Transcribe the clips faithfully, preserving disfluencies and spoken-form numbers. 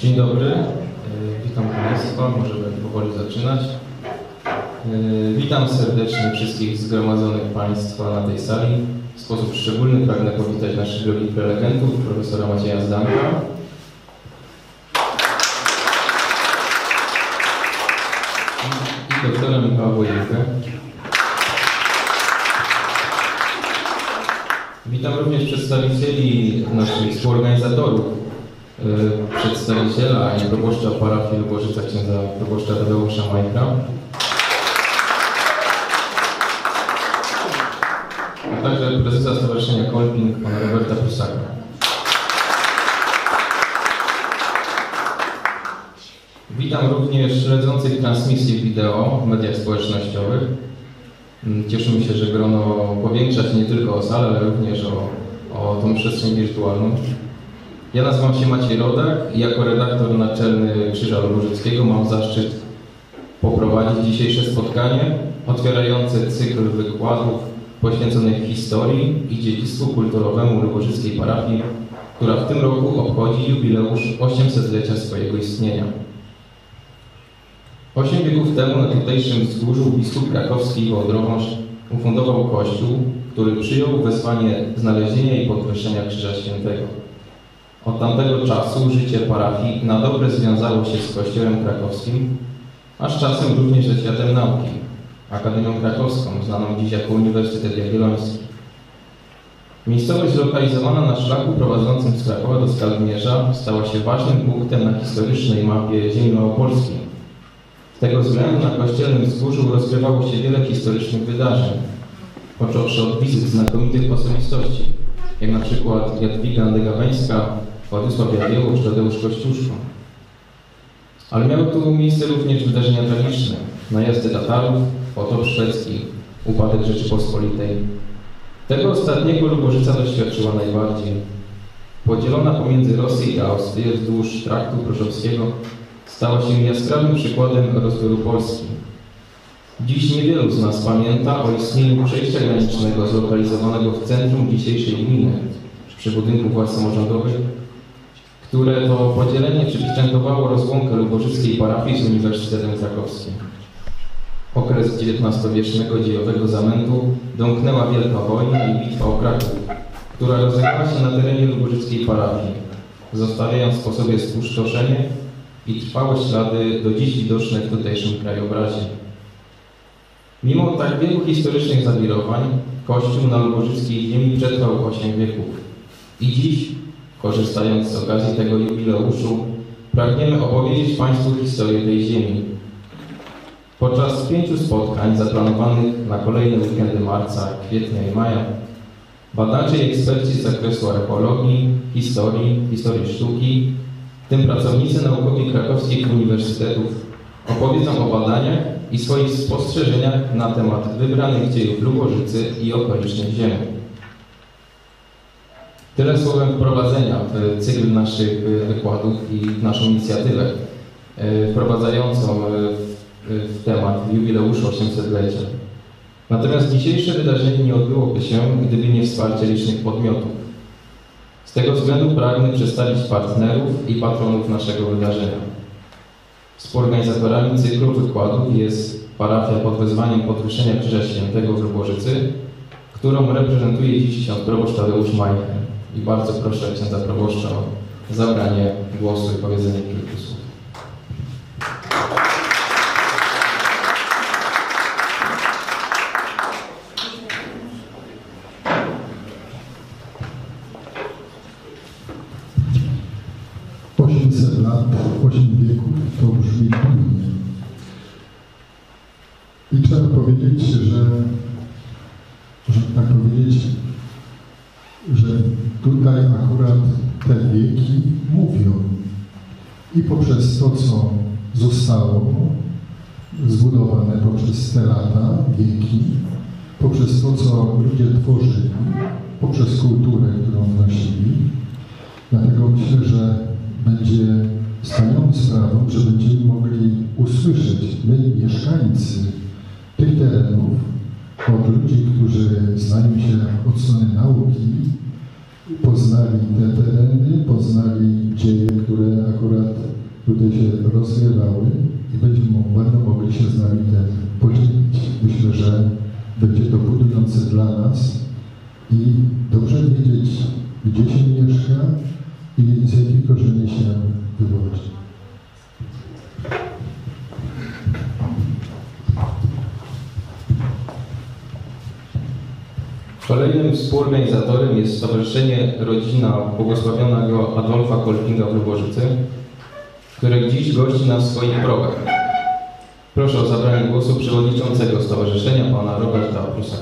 Dzień dobry, witam Państwa, możemy powoli zaczynać. Witam serdecznie wszystkich zgromadzonych Państwa na tej sali. W sposób szczególny pragnę powitać naszych drogich prelegentów, profesora Macieja Zdanka i doktora Michała Wojewkę. Witam również przedstawicieli naszych współorganizatorów, przedstawiciela i proboszcza parafii Lubożyca, księdza proboszcza Tadeusza Majka, a także prezesa Stowarzyszenia Kolping, pana Roberta Prusaka. Witam również śledzących transmisję wideo w mediach społecznościowych. Cieszymy się, że grono powiększa się nie tylko o salę, ale również o, o tą przestrzeń wirtualną. Ja nazywam się Maciej Rodak i jako redaktor naczelny Krzyża Lubożyckiego mam zaszczyt poprowadzić dzisiejsze spotkanie otwierające cykl wykładów poświęconych historii i dziedzictwu kulturowemu Lubożyckiej parafii, która w tym roku obchodzi jubileusz osiemsetlecia swojego istnienia. Osiem wieków temu na tutejszym wzgórzu biskup krakowski Wołodrowąż ufundował kościół, który przyjął wezwanie znalezienia i podwyższenia Krzyża Świętego. Od tamtego czasu życie parafii na dobre związało się z Kościołem krakowskim, a z czasem również ze światem nauki, Akademią Krakowską, znaną dziś jako Uniwersytet Jagielloński. Miejscowość zlokalizowana na szlaku prowadzącym z Krakowa do Skalmierza stała się ważnym punktem na historycznej mapie ziemi małopolskiej. Z tego względu na kościelnym wzgórzu rozgrywało się wiele historycznych wydarzeń, począwszy od wizyt znakomitych osobistości, jak na przykład Jadwiga Andegaweńska, Władysław Jagiełło czy Tadeusz Kościuszko. Ale miały tu miejsce również wydarzenia tragiczne, najazdy Tatarów, potop szwedzki, upadek Rzeczypospolitej. Tego ostatniego Lubożyca doświadczyła najbardziej. Podzielona pomiędzy Rosję i Austrię wzdłuż traktu pruszowskiego stała się jaskrawym przykładem rozbioru Polski. Dziś niewielu z nas pamięta o istnieniu przejścia granicznego zlokalizowanego w centrum dzisiejszej gminy, przy budynku władz samorządowych, które to podzielenie przypieczętowało rozłąkę lubożyckiej parafii z Uniwersytetem Krakowskim. Okres dziewiętnastowiecznego dziejowego zamętu domknęła Wielka Wojna i bitwa o Kraków, która rozegrała się na terenie lubożyckiej parafii, zostawiając po sobie spustoszenie i trwałe ślady do dziś widoczne w tutejszym krajobrazie. Mimo tak wielu historycznych zawirowań, Kościół na lubożyckiej ziemi przetrwał osiem wieków. I dziś, korzystając z okazji tego jubileuszu, pragniemy opowiedzieć Państwu historię tej ziemi. Podczas pięciu spotkań zaplanowanych na kolejne weekendy marca, kwietnia i maja, badacze i eksperci z zakresu archeologii, historii, historii sztuki, w tym pracownicy naukowi krakowskich uniwersytetów, opowiedzą o badaniach i swoich spostrzeżeniach na temat wybranych dziejów Lubożycy i okolicznych ziem. Tyle słowem wprowadzenia w cykl naszych wykładów i w naszą inicjatywę wprowadzającą w temat jubileuszu osiemsetlecia. Natomiast dzisiejsze wydarzenie nie odbyłoby się, gdyby nie wsparcie licznych podmiotów. Z tego względu pragnę przedstawić partnerów i patronów naszego wydarzenia. Współorganizatorami cyklu wykładów jest parafia pod wezwaniem podwyższenia Krzyża Świętego w Lubożycy, którą reprezentuje dziś ksiądz proboszcz Tadeusz Majka. I bardzo proszę księdza proboszcza o zabranie głosu i powiedzenie kilku słów. osiemset lat, osiem wieków, to brzmi dumnie. I trzeba powiedzieć, że, że tak powiedzieć, że tutaj akurat te wieki mówią. I poprzez to, co zostało zbudowane poprzez te lata, wieki, poprzez to, co ludzie tworzyli, poprzez kulturę, którą wnosili. Dlatego myślę, że będzie wspaniałą sprawą, że będziemy mogli usłyszeć, my mieszkańcy tych terenów, od ludzi, którzy znają się od strony nauki, poznali te tereny, poznali dzieje, które akurat rozwiewały i będziemy, będą mogli się z nami tym podzielić. Myślę, że będzie to budujące dla nas i dobrze wiedzieć, gdzie się mieszka i z jakich korzeni się wywodzi. Kolejnym współorganizatorem jest Stowarzyszenie Rodzina Błogosławionego Adolfa Kolpinga w Lubożycy, które dziś gości nas w swoich progach. Proszę o zabranie głosu przewodniczącego stowarzyszenia, pana Roberta Prusaka.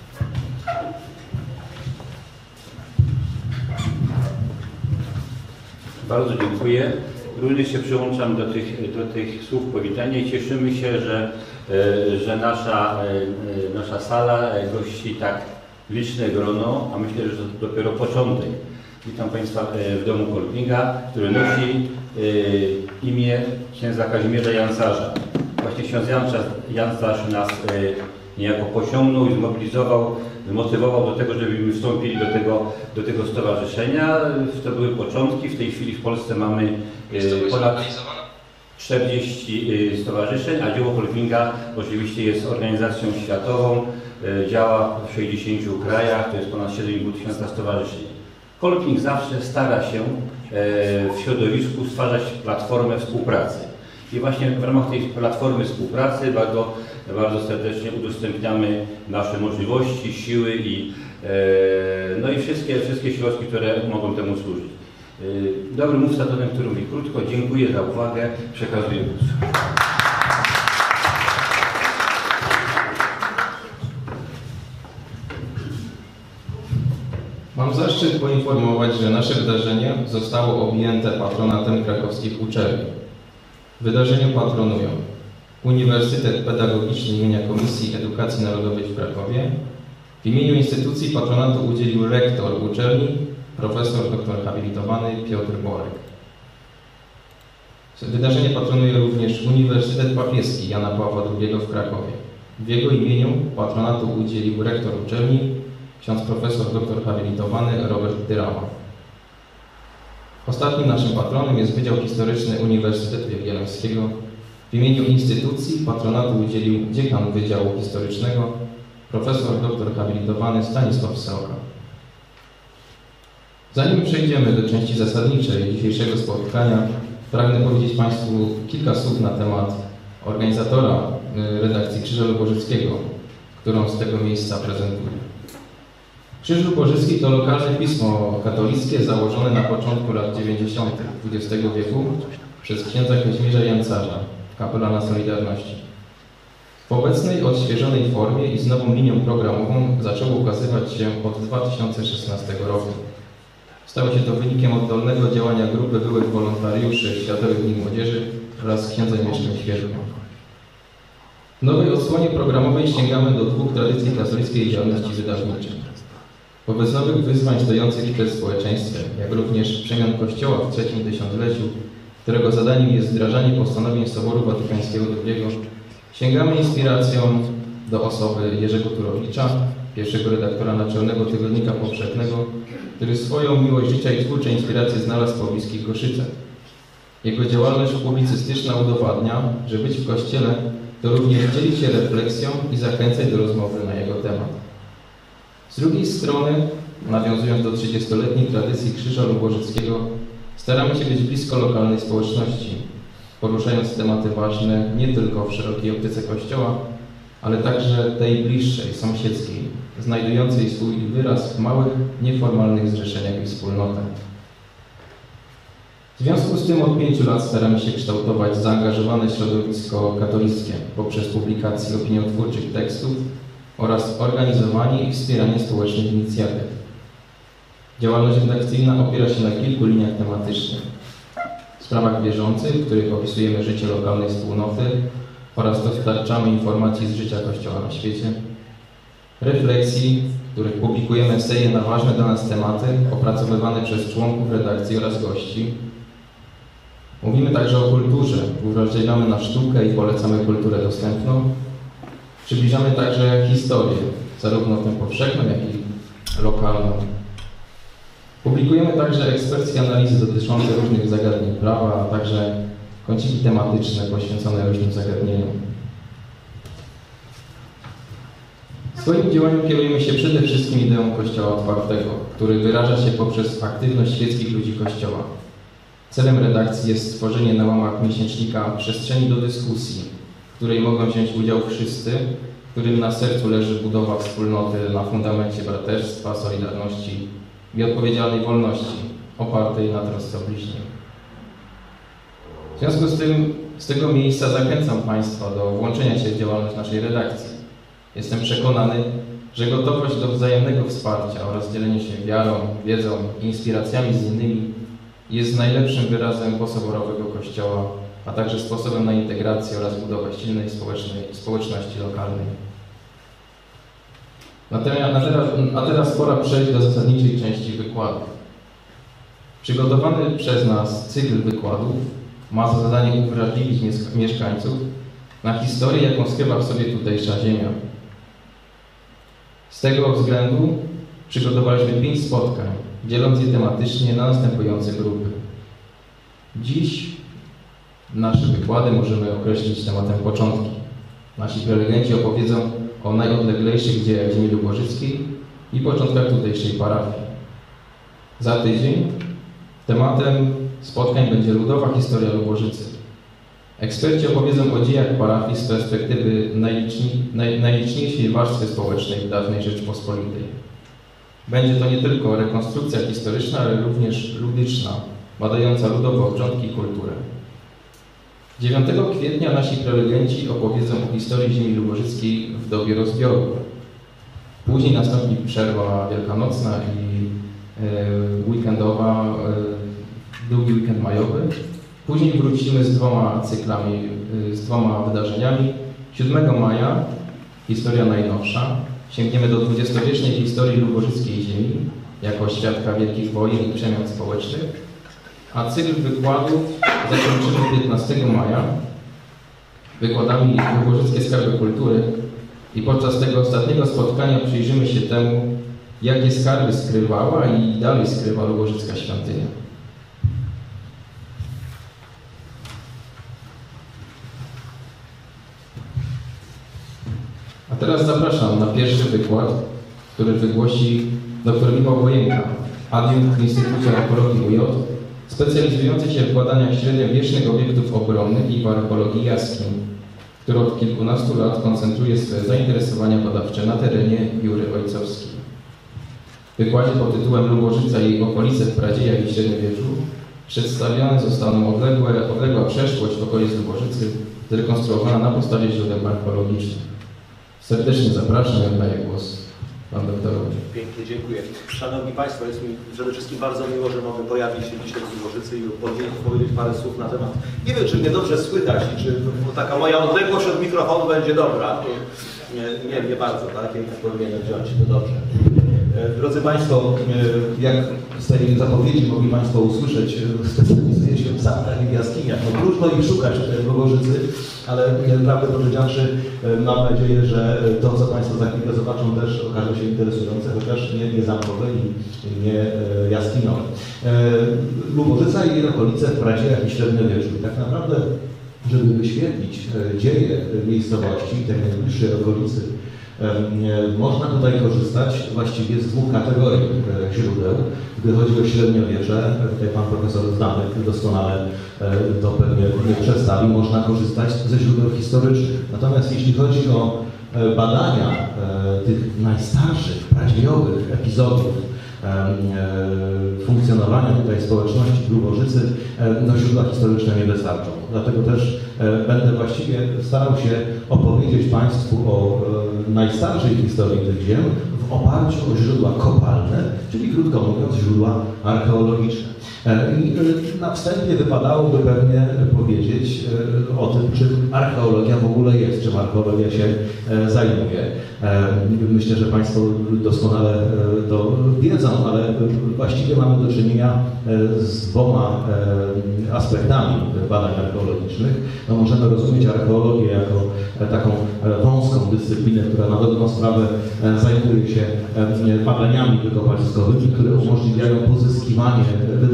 Bardzo dziękuję. Również się przyłączam do tych, do tych słów powitania i cieszymy się, że, że nasza, nasza sala gości tak liczne grono, a myślę, że to dopiero początek. Witam Państwa w domu Kolpinga, który nosi imię księdza Kazimierza Jancarza. Właśnie ksiądz Jancarz nas niejako pociągnął i zmobilizował, zmotywował do tego, żebyśmy wstąpili do tego, do tego stowarzyszenia. To były początki. W tej chwili w Polsce mamy ponad czterdzieści stowarzyszeń, a dzieło Kolpinga oczywiście jest organizacją światową, działa w sześćdziesięciu krajach, to jest ponad siedem i pół tysiąca stowarzyszeń. Kolping zawsze stara się w środowisku stwarzać platformę współpracy. I właśnie w ramach tej platformy współpracy bardzo, bardzo serdecznie udostępniamy nasze możliwości, siły i, no i wszystkie, wszystkie środki, które mogą temu służyć. Dobry mówca to ten, który mówi krótko. Dziękuję za uwagę. Przekazuję głos. Mam zaszczyt poinformować, że nasze wydarzenie zostało objęte patronatem krakowskich uczelni. Wydarzeniu patronują Uniwersytet Pedagogiczny im. Komisji Edukacji Narodowej w Krakowie. W imieniu instytucji patronatu udzielił rektor uczelni, profesor doktor habilitowany Piotr Borek. Wydarzenie patronuje również Uniwersytet Papieski Jana Pawła drugiego w Krakowie. W jego imieniu patronatu udzielił rektor uczelni, ksiądz profesor doktor habilitowany Robert Dyrama. Ostatnim naszym patronem jest Wydział Historyczny Uniwersytetu Jagiellońskiego. W imieniu instytucji patronatu udzielił dziekan Wydziału Historycznego, profesor doktor habilitowany Stanisław Sroka. Zanim przejdziemy do części zasadniczej dzisiejszego spotkania, pragnę powiedzieć Państwu kilka słów na temat organizatora redakcji Krzyża Lubożyckiego, którą z tego miejsca prezentuję. Krzyż Lubożycki to lokalne pismo katolickie założone na początku lat dziewięćdziesiątych dwudziestego wieku przez księdza Kazimierza Jancarza, kapelana Solidarności. W obecnej, odświeżonej formie i z nową linią programową zaczęło ukazywać się od dwa tysiące szesnastego roku. Stało się to wynikiem oddolnego działania grupy byłych wolontariuszy Światowych Dni Młodzieży oraz księdza Mieszka Świeżego. W nowej odsłonie programowej sięgamy do dwóch tradycji katolickiej działalności wydawniczej. Wobec nowych wyzwań stojących przed społeczeństwem, jak również przemian Kościoła w trzecim tysiącleciu, którego zadaniem jest wdrażanie postanowień Soboru Watykańskiego drugiego, sięgamy inspiracją do osoby Jerzego Turowicza, pierwszego redaktora naczelnego Tygodnika Powszechnego, który swoją miłość życia i twórcze inspiracje znalazł po bliskich Koszycach. Jego działalność publicystyczna udowadnia, że być w Kościele to również dzielić się refleksją i zachęcać do rozmowy na jego temat. Z drugiej strony, nawiązując do trzydziestoletniej tradycji Krzyża Lubożyckiego, staramy się być blisko lokalnej społeczności, poruszając tematy ważne nie tylko w szerokiej optyce Kościoła, ale także tej bliższej, sąsiedzkiej, znajdującej swój wyraz w małych, nieformalnych zrzeszeniach i wspólnotach. W związku z tym od pięciu lat staramy się kształtować zaangażowane środowisko katolickie poprzez publikację opiniotwórczych tekstów oraz organizowanie i wspieranie społecznych inicjatyw. Działalność redakcyjna opiera się na kilku liniach tematycznych. W sprawach bieżących, w których opisujemy życie lokalnej wspólnoty oraz dostarczamy informacji z życia Kościoła na świecie. Refleksji, w których publikujemy eseje na ważne dla nas tematy opracowywane przez członków redakcji oraz gości. Mówimy także o kulturze, rozdzielamy na sztukę i polecamy kulturę dostępną. Przybliżamy także historię, zarówno tę powszechną, jak i lokalną. Publikujemy także eksperckie analizy dotyczące różnych zagadnień prawa, a także kąciki tematyczne poświęcone różnym zagadnieniom. W swoim działaniu kierujemy się przede wszystkim ideą Kościoła otwartego, który wyraża się poprzez aktywność świeckich ludzi Kościoła. Celem redakcji jest stworzenie na łamach miesięcznika przestrzeni do dyskusji, w której mogą wziąć udział wszyscy, którym na sercu leży budowa wspólnoty na fundamencie braterstwa, solidarności i odpowiedzialnej wolności, opartej na trosce o bliźnim. W związku z tym, z tego miejsca zachęcam Państwa do włączenia się w działalność naszej redakcji. Jestem przekonany, że gotowość do wzajemnego wsparcia oraz dzielenia się wiarą, wiedzą i inspiracjami z innymi jest najlepszym wyrazem posoborowego Kościoła, a także sposobem na integrację oraz budowę silnej społecznej, społeczności lokalnej. A teraz, a teraz pora przejść do zasadniczej części wykładu. Przygotowany przez nas cykl wykładów ma za zadanie uwrażliwić mieszkańców na historię, jaką skrywa w sobie tutejsza ziemia. Z tego względu przygotowaliśmy pięć spotkań, dzieląc je tematycznie na następujące grupy. Dziś nasze wykłady możemy określić tematem początki. Nasi prelegenci opowiedzą o najodleglejszych dziejach ziemi lubożyckiej i początkach tutejszej parafii. Za tydzień tematem spotkań będzie ludowa historia Lubożycy. Eksperci opowiedzą o dziejach parafii z perspektywy najliczni, naj, najliczniejszej warstwy społecznej w dawnej Rzeczypospolitej. Będzie to nie tylko rekonstrukcja historyczna, ale również ludyczna, badająca ludowe obrządki i kulturę. dziewiątego kwietnia nasi prelegenci opowiedzą o historii ziemi lubożyckiej w dobie rozbioru. Później nastąpi przerwa wielkanocna i e, weekendowa, e, długi weekend majowy. Później wrócimy z dwoma cyklami, e, z dwoma wydarzeniami. siódmego maja historia najnowsza. Sięgniemy do dwudziestowiecznej historii lubożyckiej ziemi jako świadka wielkich wojen i przemian społecznych. A cykl wykładów zakończymy piętnastego maja wykładami Lubożyckie Skarby Kultury i podczas tego ostatniego spotkania przyjrzymy się temu, jakie skarby skrywała i dalej skrywa Lubożycka świątynia. A teraz zapraszam na pierwszy wykład, który wygłosi dr Michał Wojenka, adiunkt w Instytucie Archeologii U J, specjalizujący się w badaniach średniowiecznych obiektów obronnych i w archeologii jaskiń, który od kilkunastu lat koncentruje swe zainteresowania badawcze na terenie Jury Ojcowskiej. W wykładzie pod tytułem Lubożyca i jej okolice w pradziejach i średniowieczu przedstawione zostaną odległe, odległa przeszłość okolic Lubożycy, zrekonstruowana na podstawie źródeł archeologicznych. Serdecznie zapraszam i oddaję głos Panu doktorowi. Pięknie, dziękuję. Szanowni Państwo, jest mi przede wszystkim bardzo miło, że mogę pojawić się dzisiaj w Lubożycy i powiedzieć parę słów na temat. Nie wiem, czy mnie dobrze słychać i czy taka moja odległość od mikrofonu będzie dobra. Nie, nie, nie bardzo, tak? Jak powinienem wziąć, to dobrze. Drodzy Państwo, jak z tej zapowiedzi mogli Państwo usłyszeć, specjalizuję się w zamkach i w jaskiniach. No, trudno ich szukać w Lubożycy, ale prawdę powiedziawszy, mam nadzieję, że to, co Państwo za chwilę zobaczą, też okaże się interesujące, chociaż nie, nie zamkowe i nie jaskiniowe. Lubożyca i jej okolice w pradziejach i średniowieczu. Tak naprawdę, żeby wyświetlić dzieje miejscowości, tej najbliższej okolicy, można tutaj korzystać właściwie z dwóch kategorii źródeł. Gdy chodzi o średniowiecze, tutaj pan profesor Zdanek doskonale to pewnie przedstawi, można korzystać ze źródeł historycznych. Natomiast jeśli chodzi o badania tych najstarszych, pradziejowych epizodów funkcjonowania tutaj społeczności w Lubożycy, no źródła historyczne nie wystarczą. Dlatego też będę właściwie starał się opowiedzieć Państwu o najstarszej historii tych ziem w oparciu o źródła kopalne, czyli krótko mówiąc źródła archeologiczne. I na wstępie wypadałoby pewnie powiedzieć o tym, czym archeologia w ogóle jest, czym archeologia się zajmuje. Myślę, że Państwo doskonale to wiedzą, ale właściwie mamy do czynienia z dwoma aspektami badań archeologicznych. No, możemy rozumieć archeologię jako taką wąską dyscyplinę, która na dobrą sprawę zajmuje się badaniami wykopaliskowymi, które umożliwiają pozyskiwanie wydarzeń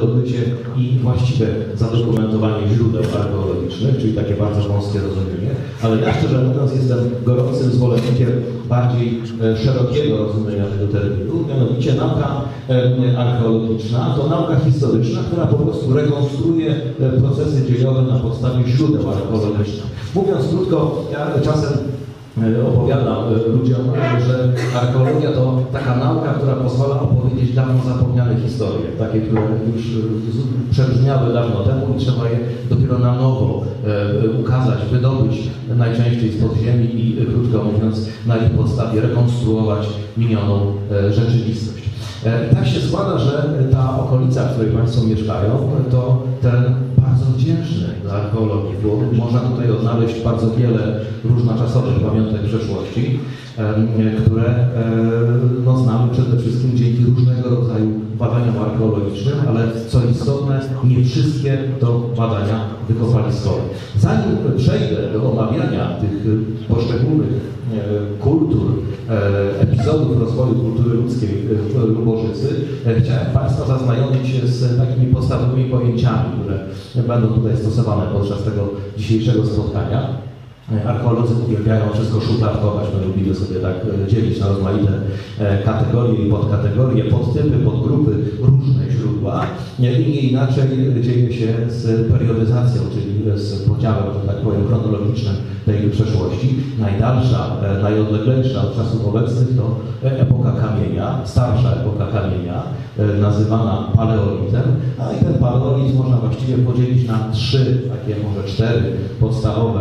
wydobycie i właściwe zadokumentowanie źródeł archeologicznych, czyli takie bardzo wąskie rozumienie, ale ja szczerze mówiąc jestem gorącym zwolennikiem bardziej szerokiego rozumienia tego terminu, mianowicie nauka archeologiczna to nauka historyczna, która po prostu rekonstruuje procesy dziejowe na podstawie źródeł archeologicznych. Mówiąc krótko, ja czasem opowiadam ludziom, że archeologia to taka nauka, która pozwala opowiedzieć dawno zapomniane historie, takie, które już przebrzmiały dawno temu i trzeba je dopiero na nowo ukazać, wydobyć najczęściej z podziemi i, krótko mówiąc, na ich podstawie rekonstruować minioną rzeczywistość. I tak się składa, że ta okolica, w której Państwo mieszkają, to teren bardzo wdzięczny dla archeologii, bo można tutaj odnaleźć bardzo wiele różnoczasowych pamiątek przeszłości, które no, znamy przede wszystkim dzięki różnego rodzaju badaniom archeologicznym, ale co istotne, nie wszystkie to badania wykopaliskowe. Zanim przejdę do omawiania tych poszczególnych kultur, epizodów rozwoju kultury ludzkiej w Lubożycy, chciałem Państwa zaznajomić się z takimi podstawowymi pojęciami, które będą tutaj stosowane podczas tego dzisiejszego spotkania. Archeolodzy uwielbiają wszystko szufladkować, my lubimy sobie tak dzielić na rozmaite kategorie i podkategorie, podtypy, podgrupy, różne źródła. I nie inaczej dzieje się z periodyzacją, czyli z podziałem, że tak powiem, chronologicznym tej przeszłości. Najdalsza, najodleglejsza od czasów obecnych to epoka kamienia, starsza epoka kamienia, nazywana paleolitem, a i ten paleolit można właściwie podzielić na trzy, takie może cztery podstawowe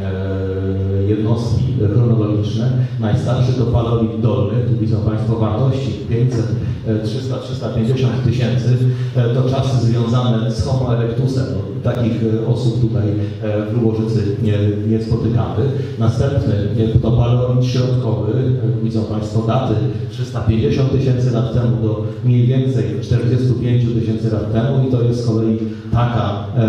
jednostki chronologiczne. Najstarszy to paleolit dolny, tu widzą Państwo wartości pięćset, trzysta, trzysta pięćdziesiąt tysięcy. To czasy związane z Homo erectusem. No, takich osób tutaj w Lubożycy nie, nie spotykamy. Następny to paleolit środkowy, widzą Państwo daty trzysta pięćdziesiąt tysięcy lat temu do mniej więcej czterdzieści pięć tysięcy lat temu i to jest z kolei taka e,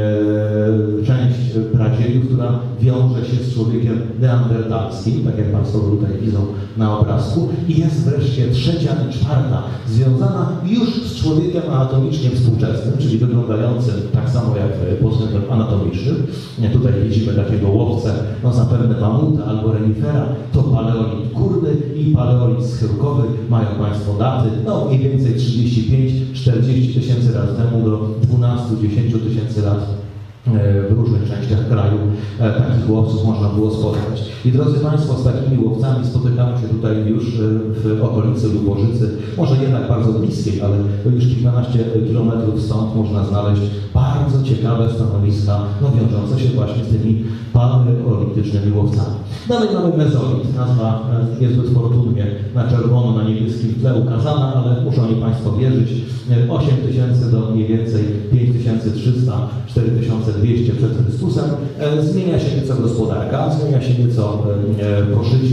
e, część pradziejów, która wiąże się z człowiekiem neandertalskim, tak jak Państwo tutaj widzą na obrazku, i jest wreszcie trzecia i czwarta, związana już z człowiekiem anatomicznie współczesnym, czyli wyglądającym tak samo jak pod względem anatomicznym. Tutaj widzimy takiego łowcę, no zapewne mamuta albo renifera, to paleolit górny i paleolit schyłkowy, mają Państwo daty, no mniej więcej trzydzieści pięć czterdzieści tysięcy lat temu do dwanaście do dziesięciu tysięcy lat w różnych częściach kraju takich łowców można było spotkać. I drodzy Państwo, z takimi łowcami spotykamy się tutaj już w okolicy Lubożycy, może jednak bardzo bliskiej, ale już kilkanaście kilometrów stąd można znaleźć bardzo ciekawe stanowiska, no wiążące się właśnie z tymi paleolitycznymi łowcami. Dalej mamy mezolit. Nazwa niezbyt fortunnie na czerwono, na niebieskim tle ukazana, ale muszą mi Państwo wierzyć, osiem tysięcy do mniej więcej pięć tysięcy trzysta do cztery tysiące dwieście przed Chrystusem. Zmienia się nieco gospodarka, zmienia się nieco poszycie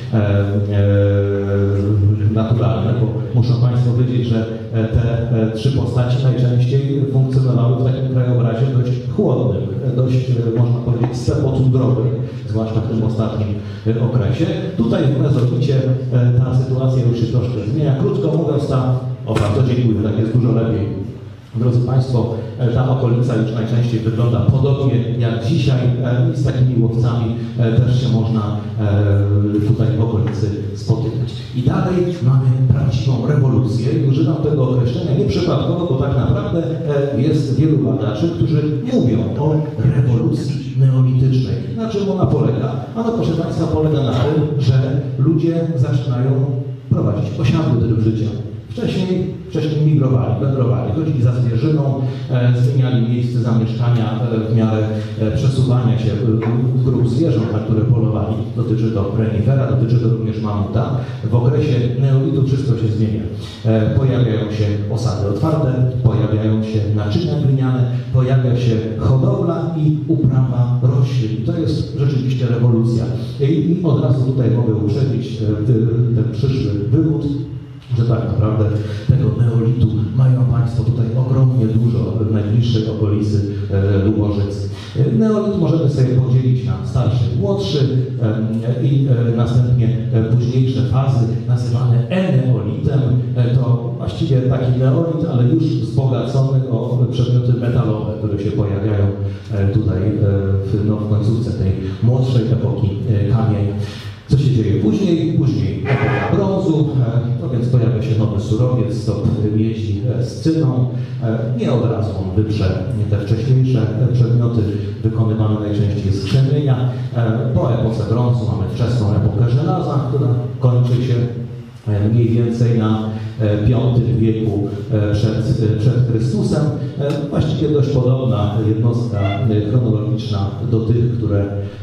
naturalne, bo muszą Państwo wiedzieć, że te trzy postaci najczęściej funkcjonowały w takim krajobrazie dość chłodnym, dość, można powiedzieć, stepotundrowym, zwłaszcza w tym ostatnim okresie. Tutaj w mezolicie ta sytuacja już się troszkę zmienia. Krótko mówiąc, ta, o bardzo dziękuję, tak jest dużo lepiej. Drodzy Państwo, ta okolica już najczęściej wygląda podobnie jak dzisiaj i z takimi łowcami też się można tutaj w okolicy spotykać. I dalej mamy prawdziwą rewolucję i używam tego określenia nieprzypadkowo, bo tak naprawdę jest wielu badaczy, którzy mówią o rewolucji neolitycznej. Na czym ona polega? Ano, proszę Państwa, polega na tym, że ludzie zaczynają prowadzić osiadły tryb życia. Wcześniej, wcześniej migrowali, wędrowali, chodzili za zwierzyną, e, zmieniali miejsce zamieszkania e, w miarę e, przesuwania się w grup zwierząt, na które polowali. Dotyczy to renifera, dotyczy to również mamuta. W okresie neolitu wszystko się zmienia. E, pojawiają się osady otwarte, pojawiają się naczynia gliniane, pojawia się hodowla i uprawa roślin. To jest rzeczywiście rewolucja. I, i od razu tutaj mogę uprzedzić e, ten przyszły wywód. że tak naprawdę tego neolitu mają Państwo tutaj ogromnie dużo w najbliższej okolicy e, Lubożycy. Neolit możemy sobie podzielić na starszy i młodszy e, i e, następnie e, późniejsze fazy nazywane eneolitem. E, to właściwie taki neolit, ale już wzbogacony o przedmioty metalowe, które się pojawiają e, tutaj e, w, no, w końcówce tej młodszej epoki e, kamienia. Co się dzieje później? Później epoka brązu, no więc pojawia się nowy surowiec, stop miedzi z cyną. Nie od razu on wyprze te wcześniejsze przedmioty wykonywane najczęściej z krzemienia. Po epoce brązu mamy wczesną epokę żelaza, która kończy się mniej więcej na piątym wieku przed, przed Chrystusem. Właściwie dość podobna jednostka chronologiczna do tych, które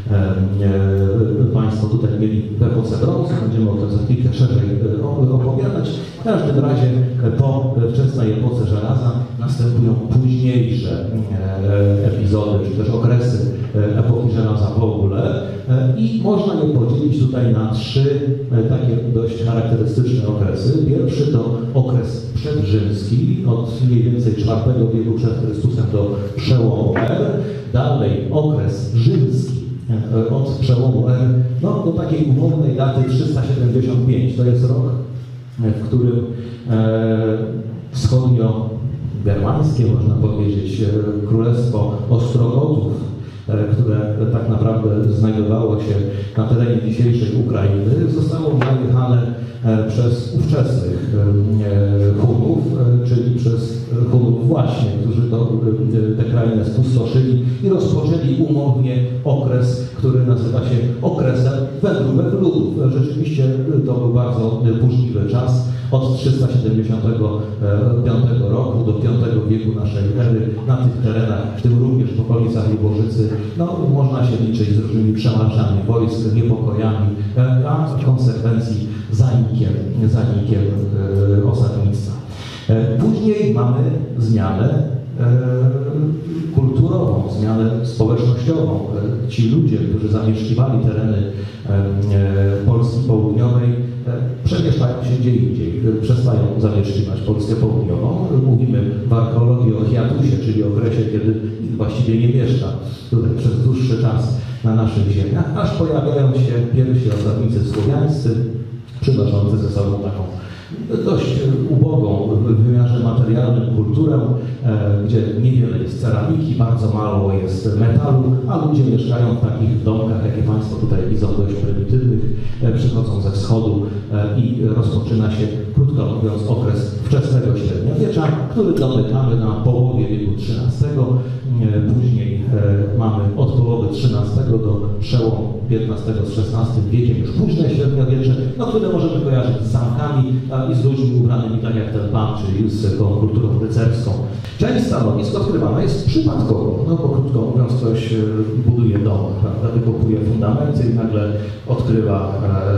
Państwo tutaj mieli w epoce brązu. Będziemy o tym za chwilkę szerzej opowiadać. W każdym razie po wczesnej epoce żelaza następują późniejsze epizody, czy też okresy epoki żelaza w ogóle i można je podzielić tutaj na trzy takie dość charakterystyczne okresy. Pierwszy to okres przedrzymski, od mniej więcej czwartego wieku przed Chrystusem do przełomu R. Dalej okres rzymski, od przełomu R no, do takiej umownej daty trzysta siedemdziesiąt pięć. To jest rok, w którym e, wschodnio-germańskie, można powiedzieć, królestwo Ostrogotów, e, które tak naprawdę znajdowało się na terenie dzisiejszej Ukrainy, zostało zajechane przez ówczesnych Hunów, czyli przez Hunów właśnie, którzy to, tę krainę spustoszyli i rozpoczęli umownie okres, który nazywa się okresem wędrówek ludów. Rzeczywiście to był bardzo burzliwy czas. Od trzysta siedemdziesiątego piątego roku do piątego wieku naszej ery na tych terenach, w tym również w okolicach Lubożycy, no, można się liczyć z różnymi przemarszami wojsk, niepokojami, a w konsekwencji zanikiem, zanikiem e, osadnictwa. E, później mamy zmianę e, kulturową, zmianę społecznościową. E, ci ludzie, którzy zamieszkiwali tereny e, e, Polski Południowej, e, przemieszczają się gdzie indziej, e, przestają zamieszkiwać Polskę Południową. Mówimy w archeologii o hiatusie, czyli okresie, kiedy właściwie nie mieszka tutaj przez dłuższy czas na naszych ziemiach, aż pojawiają się pierwsi osadnicy słowiańscy, przynoszący ze sobą taką dość ubogą w wymiarze materialnym kulturę, e, gdzie niewiele jest ceramiki, bardzo mało jest metalu, a ludzie mieszkają w takich domkach, jakie Państwo tutaj widzą, dość prymitywnych, e, przychodzą ze wschodu e, i rozpoczyna się, krótko mówiąc, okres wczesnego średniowiecza, który domykamy na połowie wieku trzynastego. E, później e, mamy od połowy trzynastego do przełomu piętnastego z szesnastym wiekiem, już późne średniowiecze, no, które możemy kojarzyć z zamkami a, i z ludźmi ubranymi tak jak ten pan, czyli z tą kulturą rycerską. Część stanowisk odkrywana jest przypadkowo, no bo krótko mówiąc, ktoś buduje dom, prawda, wykopuje fundamenty i nagle odkrywa,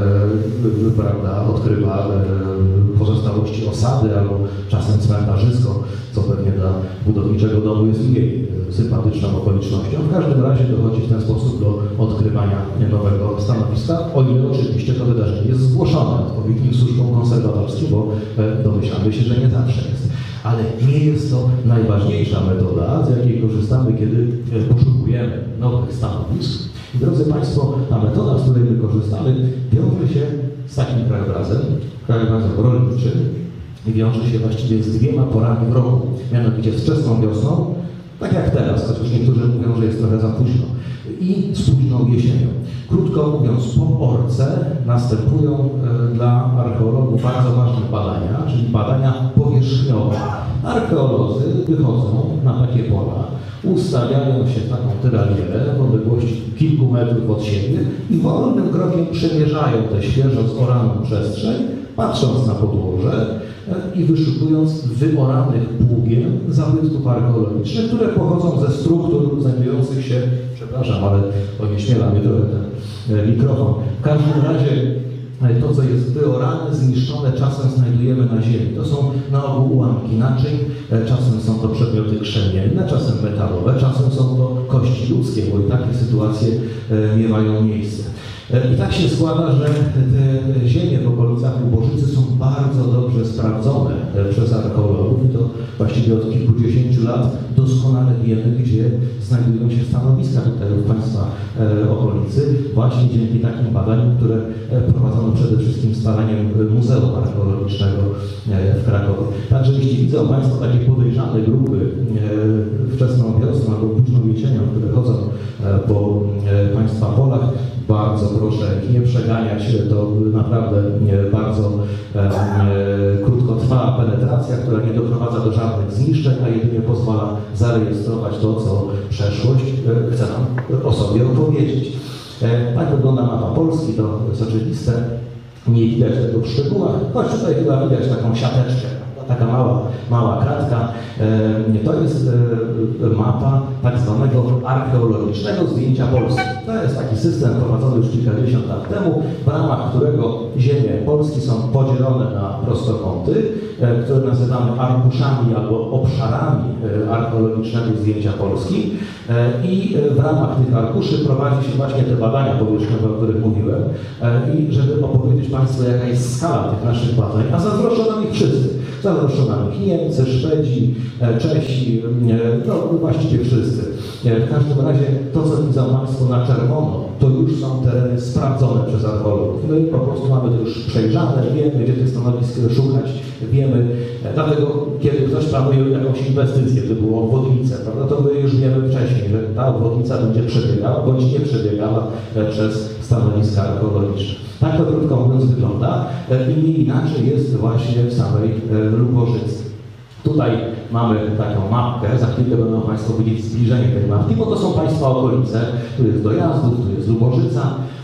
e, prawda, odkrywa e, pozostałości osady albo czasem cmentarzysko, co pewnie dla budowniczego domu jest mniej sympatyczną okolicznością. W każdym razie dochodzi w ten sposób do odkrywania nowego stanowiska, o ile oczywiście to wydarzenie jest zgłoszone odpowiednim służbom konserwatorskim, bo domyślamy się, że nie zawsze jest. Ale nie jest to najważniejsza metoda, z jakiej korzystamy, kiedy poszukujemy nowych stanowisk. I drodzy Państwo, ta metoda, z której my korzystamy, wiąże się z takim krajobrazem, krajobrazem rolniczym i wiąże się właściwie z dwiema porami w roku, mianowicie z wczesną wiosną, tak jak teraz, chociaż niektórzy mówią, że jest trochę za późno, i z późną jesienią. Krótko mówiąc, po orce następują e, dla archeologów bardzo ważne badania, czyli badania powierzchniowe. Archeolodzy wychodzą na takie pola, ustawiają się w taką tyralierę w odległości kilku metrów od siebie i wolnym krokiem przemierzają tę świeżo zoraną przestrzeń, patrząc na podłoże i wyszukując wyoranych pługiem zabytków archeologicznych, które pochodzą ze struktur znajdujących się, przepraszam, ale onieśmiela mnie trochę ten mikrofon. W każdym razie to, co jest wyorane, zniszczone, czasem znajdujemy na ziemi. To są na ogół ułamki naczyń, czasem są to przedmioty krzemienne, czasem metalowe, czasem są to kości ludzkie, bo i takie sytuacje miewają miejsce. I tak się składa, że te ziemie w okolicach Lubożycy są bardzo dobrze sprawdzone przez archeologów i to właściwie od kilkudziesięciu lat doskonale wiemy, gdzie znajdują się stanowiska tutaj w Państwa okolicy, właśnie dzięki takim badaniom, które prowadzono przede wszystkim staraniem Muzeum Archeologicznego w Krakowie. Także jeśli widzą Państwo takie podejrzane grupy wczesną wiosną albo późną jesienią, które chodzą po Państwa polach, bardzo proszę ich nie przeganiać, to naprawdę bardzo e, krótko trwa penetracja, która nie doprowadza do żadnych zniszczeń, a jedynie pozwala zarejestrować to, co przeszłość e, chce nam o sobie opowiedzieć. E, tak wygląda mapa Polski, to jest oczywiste, nie widać tego w szczegółach, choć tutaj chyba widać taką siateczkę. Taka mała, mała kratka. To jest mapa tak zwanego archeologicznego zdjęcia Polski. To jest taki system wprowadzony już kilkadziesiąt lat temu, w ramach którego ziemie Polski są podzielone na prostokąty, które nazywamy arkuszami albo obszarami archeologicznego zdjęcia Polski. I w ramach tych arkuszy prowadzi się właśnie te badania powierzchniowe, o których mówiłem. I żeby opowiedzieć Państwu, jaka jest skala tych naszych badań, a zazdroszczą nam ich wszyscy. Zazdroszczą nam ich Niemcy, Szwedzi, Czesi, no właściwie wszyscy. W każdym razie to, co widzą Państwo na czerwono, to już są tereny sprawdzone przez archeologów. My po prostu mamy to już przejrzane, wiemy, gdzie tych stanowisk szukać, wiemy. Dlatego, kiedy ktoś planuje jakąś inwestycję, typu obwodnicę, prawda, to my już wiemy wcześniej, że ta obwodnica będzie przebiegała, bądź nie przebiegała przez stanowiska archeologiczne. Tak to krótko mówiąc wygląda i nie inaczej jest właśnie w samej Lubożycy. Tutaj mamy taką mapkę, za chwilkę będą Państwo widzieć zbliżenie tej mapki, bo to są Państwa okolice, tu jest Dojazdów, tu jest Lubożyca.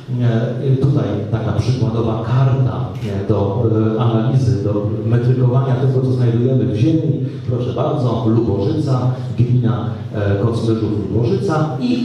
Tutaj taka przykładowa karta do analizy, do metrykowania tego, co znajdujemy w ziemi. Proszę bardzo, Lubożyca, gmina Kocmyrzów-Lubożyca i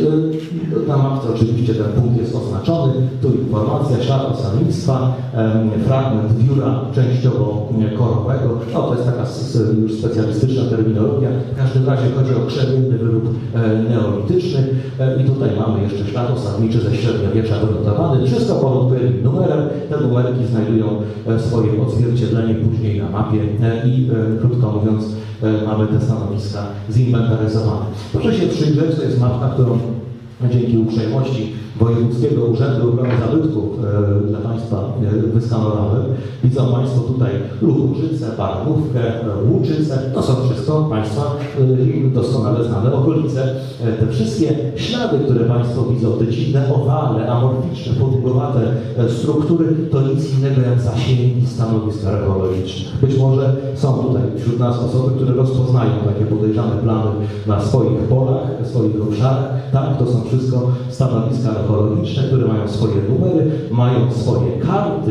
na mapce oczywiście ten punkt jest oznaczony. Tu informacja, ślad osadnictwa, fragment wióra częściowo korowego. No, to jest taka już specjalistyczna terminologia. W każdym razie chodzi o krzemienny wyrób neolityczny i tutaj mamy jeszcze ślad osadniczy ze średniowiecza wylądowany. Wszystko pod odpowiednim numerem. Te numerki znajdują swoje odzwierciedlenie później na mapie i krótko mówiąc mamy te stanowiska zinwentaryzowane. Proszę się przyjrzeć, to jest mapka, którą dzięki uprzejmości Wojewódzkiego Urzędu Ochrony Zabytków e, dla Państwa e, wyskanowałem. Widzą Państwo tutaj Lubożycę, Barnówkę, Łuczycę. To są wszystko Państwa e, doskonale znane okolice. E, te wszystkie ślady, które Państwo widzą, te dziwne owale, amorficzne, podługowate e, struktury, to nic innego jak zasięgi stanowisk archeologicznych. Być może są tutaj wśród nas osoby, które rozpoznają takie podejrzane plany na swoich polach, swoich obszarach. Tak, to są wszystko stanowiska archeologiczne, które mają swoje numery, mają swoje karty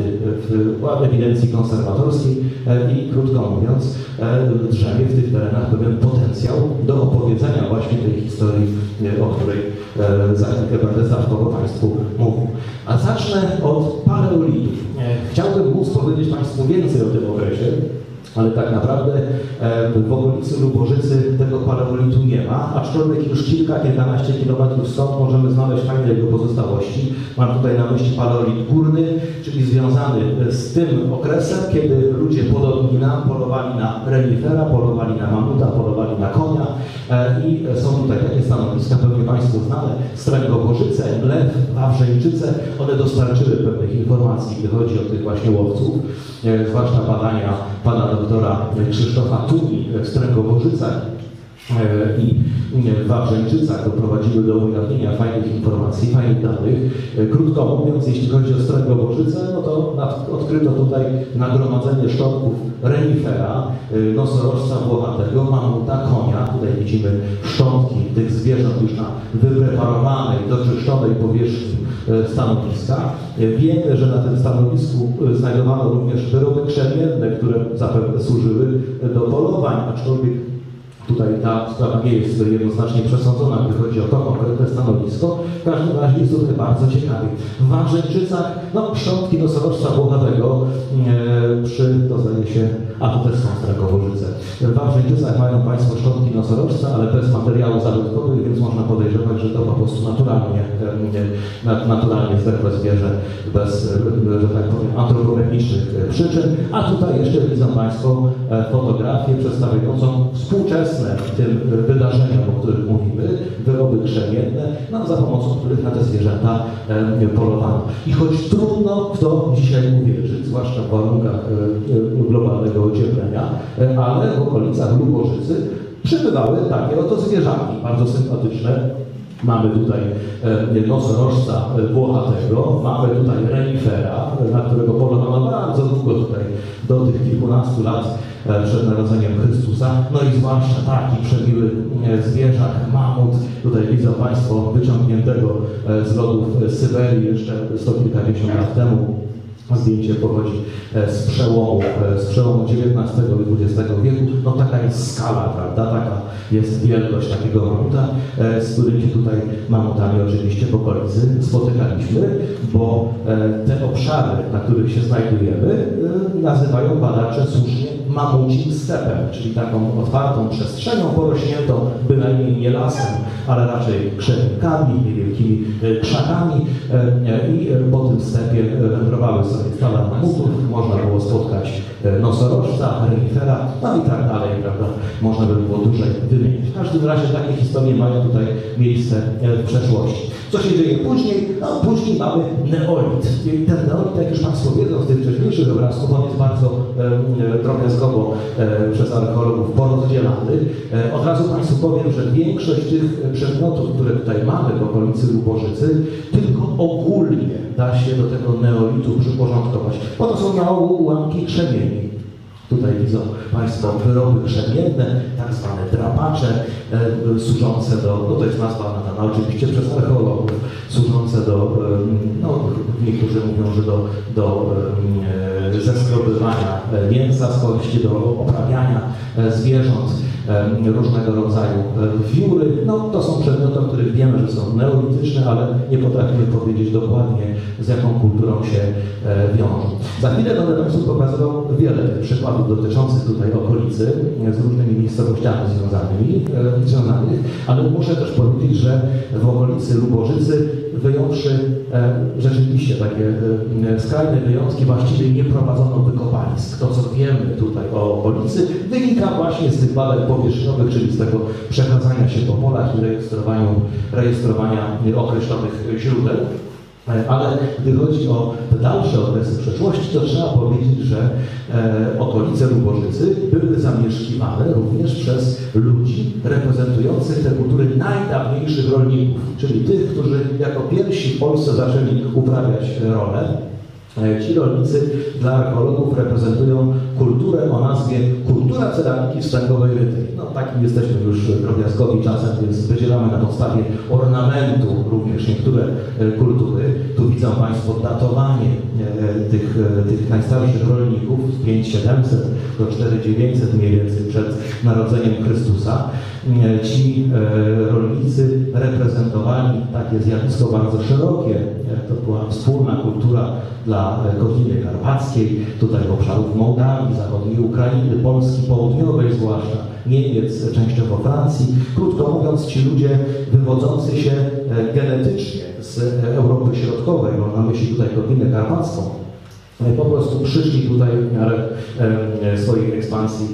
w ewidencji konserwatorskiej i krótko mówiąc drzemie w tych terenach pewien potencjał do opowiedzenia właśnie tej historii, o której za chwilkę będę zdawkowo Państwu mówił. A zacznę od paleolitu. Chciałbym móc powiedzieć Państwu więcej o tym okresie, ale tak naprawdę w okolicy Lubożycy tego paleolitu nie ma, aczkolwiek już kilka, kilkanaście kilometrów stąd możemy znaleźć fajne jego pozostałości. Mam tutaj na myśli paleolit górny, czyli związany z tym okresem, kiedy ludzie podobni nam polowali na renifera, polowali na mamuta, polowali na konia i są tutaj takie stanowiska, pewnie Państwu znane, Stręgoborzyce, Lew, Wawrzeńczyce. One dostarczyły pewnych informacji, gdy chodzi o tych właśnie łowców, zwłaszcza badania pana doktora Krzysztofa Tuni w Stręgoborzycach i w Wawrzeńczycach doprowadziły do ujawnienia fajnych informacji, fajnych danych. Krótko mówiąc, jeśli chodzi o Stręgoborzycę, no to odkryto tutaj nagromadzenie szczątków renifera, nosorożca włochatego, mamuta, konia. Tutaj widzimy szczątki tych zwierząt już na wypreparowanej, doczyszczonej powierzchni stanowiska. Wiemy, że na tym stanowisku znajdowano również wyroby krzemienne, które zapewne służyły do polowań, aczkolwiek tutaj ta sprawa nie jest jednoznacznie przesądzona, gdy chodzi o to konkretne stanowisko. w każdym razie jest tutaj bardzo ciekawie. W Wawrzeńczycach, no szczątki nosorożca włochatego e, przy, to zdaje się, a to też są Strakoworzyce. W Wawrzeńczycach mają Państwo szczątki nosorożca, ale bez materiałów zabytkowych, więc można podejrzewać, że to po prostu naturalnie, e, naturalnie zdechłe zwierzę, bez, że tak powiem, antropogenicznych przyczyn. A tutaj jeszcze widzą Państwo fotografię przedstawiającą współczesne tym wydarzeniom, o których mówimy, wyroby krzemienne, no, za pomocą których na te zwierzęta e, polowano. I choć trudno w to dzisiaj uwierzyć, zwłaszcza w warunkach e, globalnego ocieplenia, e, ale w okolicach Lubożycy przybywały takie oto zwierzaki, bardzo sympatyczne. Mamy tutaj e, nosorożca włochatego, mamy tutaj renifera, na którego polowano bardzo długo tutaj, do tych kilkunastu lat e, przed narodzeniem Chrystusa. No i zwłaszcza taki przemiły e, zwierzak, mamut, tutaj widzą Państwo wyciągniętego e, z lodów Syberii jeszcze sto kilkadziesiąt lat temu. Zdjęcie pochodzi z przełomu, z przełomu dziewiętnastego i dwudziestego wieku. No taka jest skala, prawda? Taka jest wielkość takiego mamuta, z którym się tutaj mamutami oczywiście w okolicy spotykaliśmy, bo te obszary, na których się znajdujemy, nazywają badacze słusznie mamucim stepem, czyli taką otwartą przestrzenią porośniętą bynajmniej nie lasem, ale raczej krzewnikami, niewielkimi krzakami i po tym stepie wędrowały sobie stada mamutów, można było spotkać nosorożca, renifera, no i tak dalej, prawda? Można by było dłużej wymienić. W każdym razie takie historie mają tutaj miejsce w przeszłości. Co się dzieje później? No później mamy neolit. I ten neolit, jak już Państwo wiedzą z tych wcześniejszych obrazków, on jest bardzo e, drobiazgowo e, przez archeologów porozdzielany. E, od razu Państwu powiem, że większość tych przedmiotów, które tutaj mamy w okolicy Lubożycy, tylko ogólnie da się do tego neolitu przyporządkować. Bo to są na ogół ułamki krzemieni. Tutaj widzą Państwo wyroby krzemienne, tak zwane drapacze, e, służące do, no to jest nazwa nadana oczywiście przez archeologów, służące do, e, no niektórzy mówią, że do, do e, zeskrobywania mięsa z kości, do oprawiania e, zwierząt, e, różnego rodzaju e, wióry. No to są przedmioty, o których wiemy, że są neolityczne, ale nie potrafimy powiedzieć dokładnie, z jaką kulturą się e, wiążą. Za chwilę będę Państwu pokazywał wiele tych przykładów dotyczących tutaj okolicy, z różnymi miejscowościami związanymi, e, związanych, ale muszę też powiedzieć, że w okolicy Lubożycy, wyjąwszy e, rzeczywiście takie e, skrajne wyjątki, właściwie nie prowadzono wykopalisk. To, co wiemy tutaj o okolicy, wynika właśnie z tych badań powierzchniowych, czyli z tego przechadzania się po polach i rejestrowania, rejestrowania określonych źródeł. Ale gdy chodzi o te dalsze okresy przeszłości, to trzeba powiedzieć, że e, okolice Lubożycy były zamieszkiwane również przez ludzi reprezentujących te kultury najdawniejszych rolników, czyli tych, którzy jako pierwsi w Polsce zaczęli uprawiać rolę. Ci rolnicy dla archeologów reprezentują kulturę o nazwie kultura ceramiki wstęgowej rytej. No takim jesteśmy już drobiazgowi czasem, więc wydzielamy na podstawie ornamentu również niektóre kultury. Tu widzą Państwo datowanie tych, tych najstarszych rolników z pięć tysięcy siedemset do cztery tysiące dziewięćset mniej więcej przed narodzeniem Chrystusa. Ci rolnicy reprezentowali takie zjawisko bardzo szerokie. To była wspólna kultura dla Kotliny Karpackiej, tutaj obszarów Mołdawii, zachodniej Ukrainy, Polski południowej zwłaszcza, Niemiec, częściowo Francji. Krótko mówiąc, ci ludzie wywodzący się genetycznie z Europy Środkowej, mam na myśli tutaj Kotlinę Karpacką, po prostu przyszli tutaj w miarę swojej ekspansji,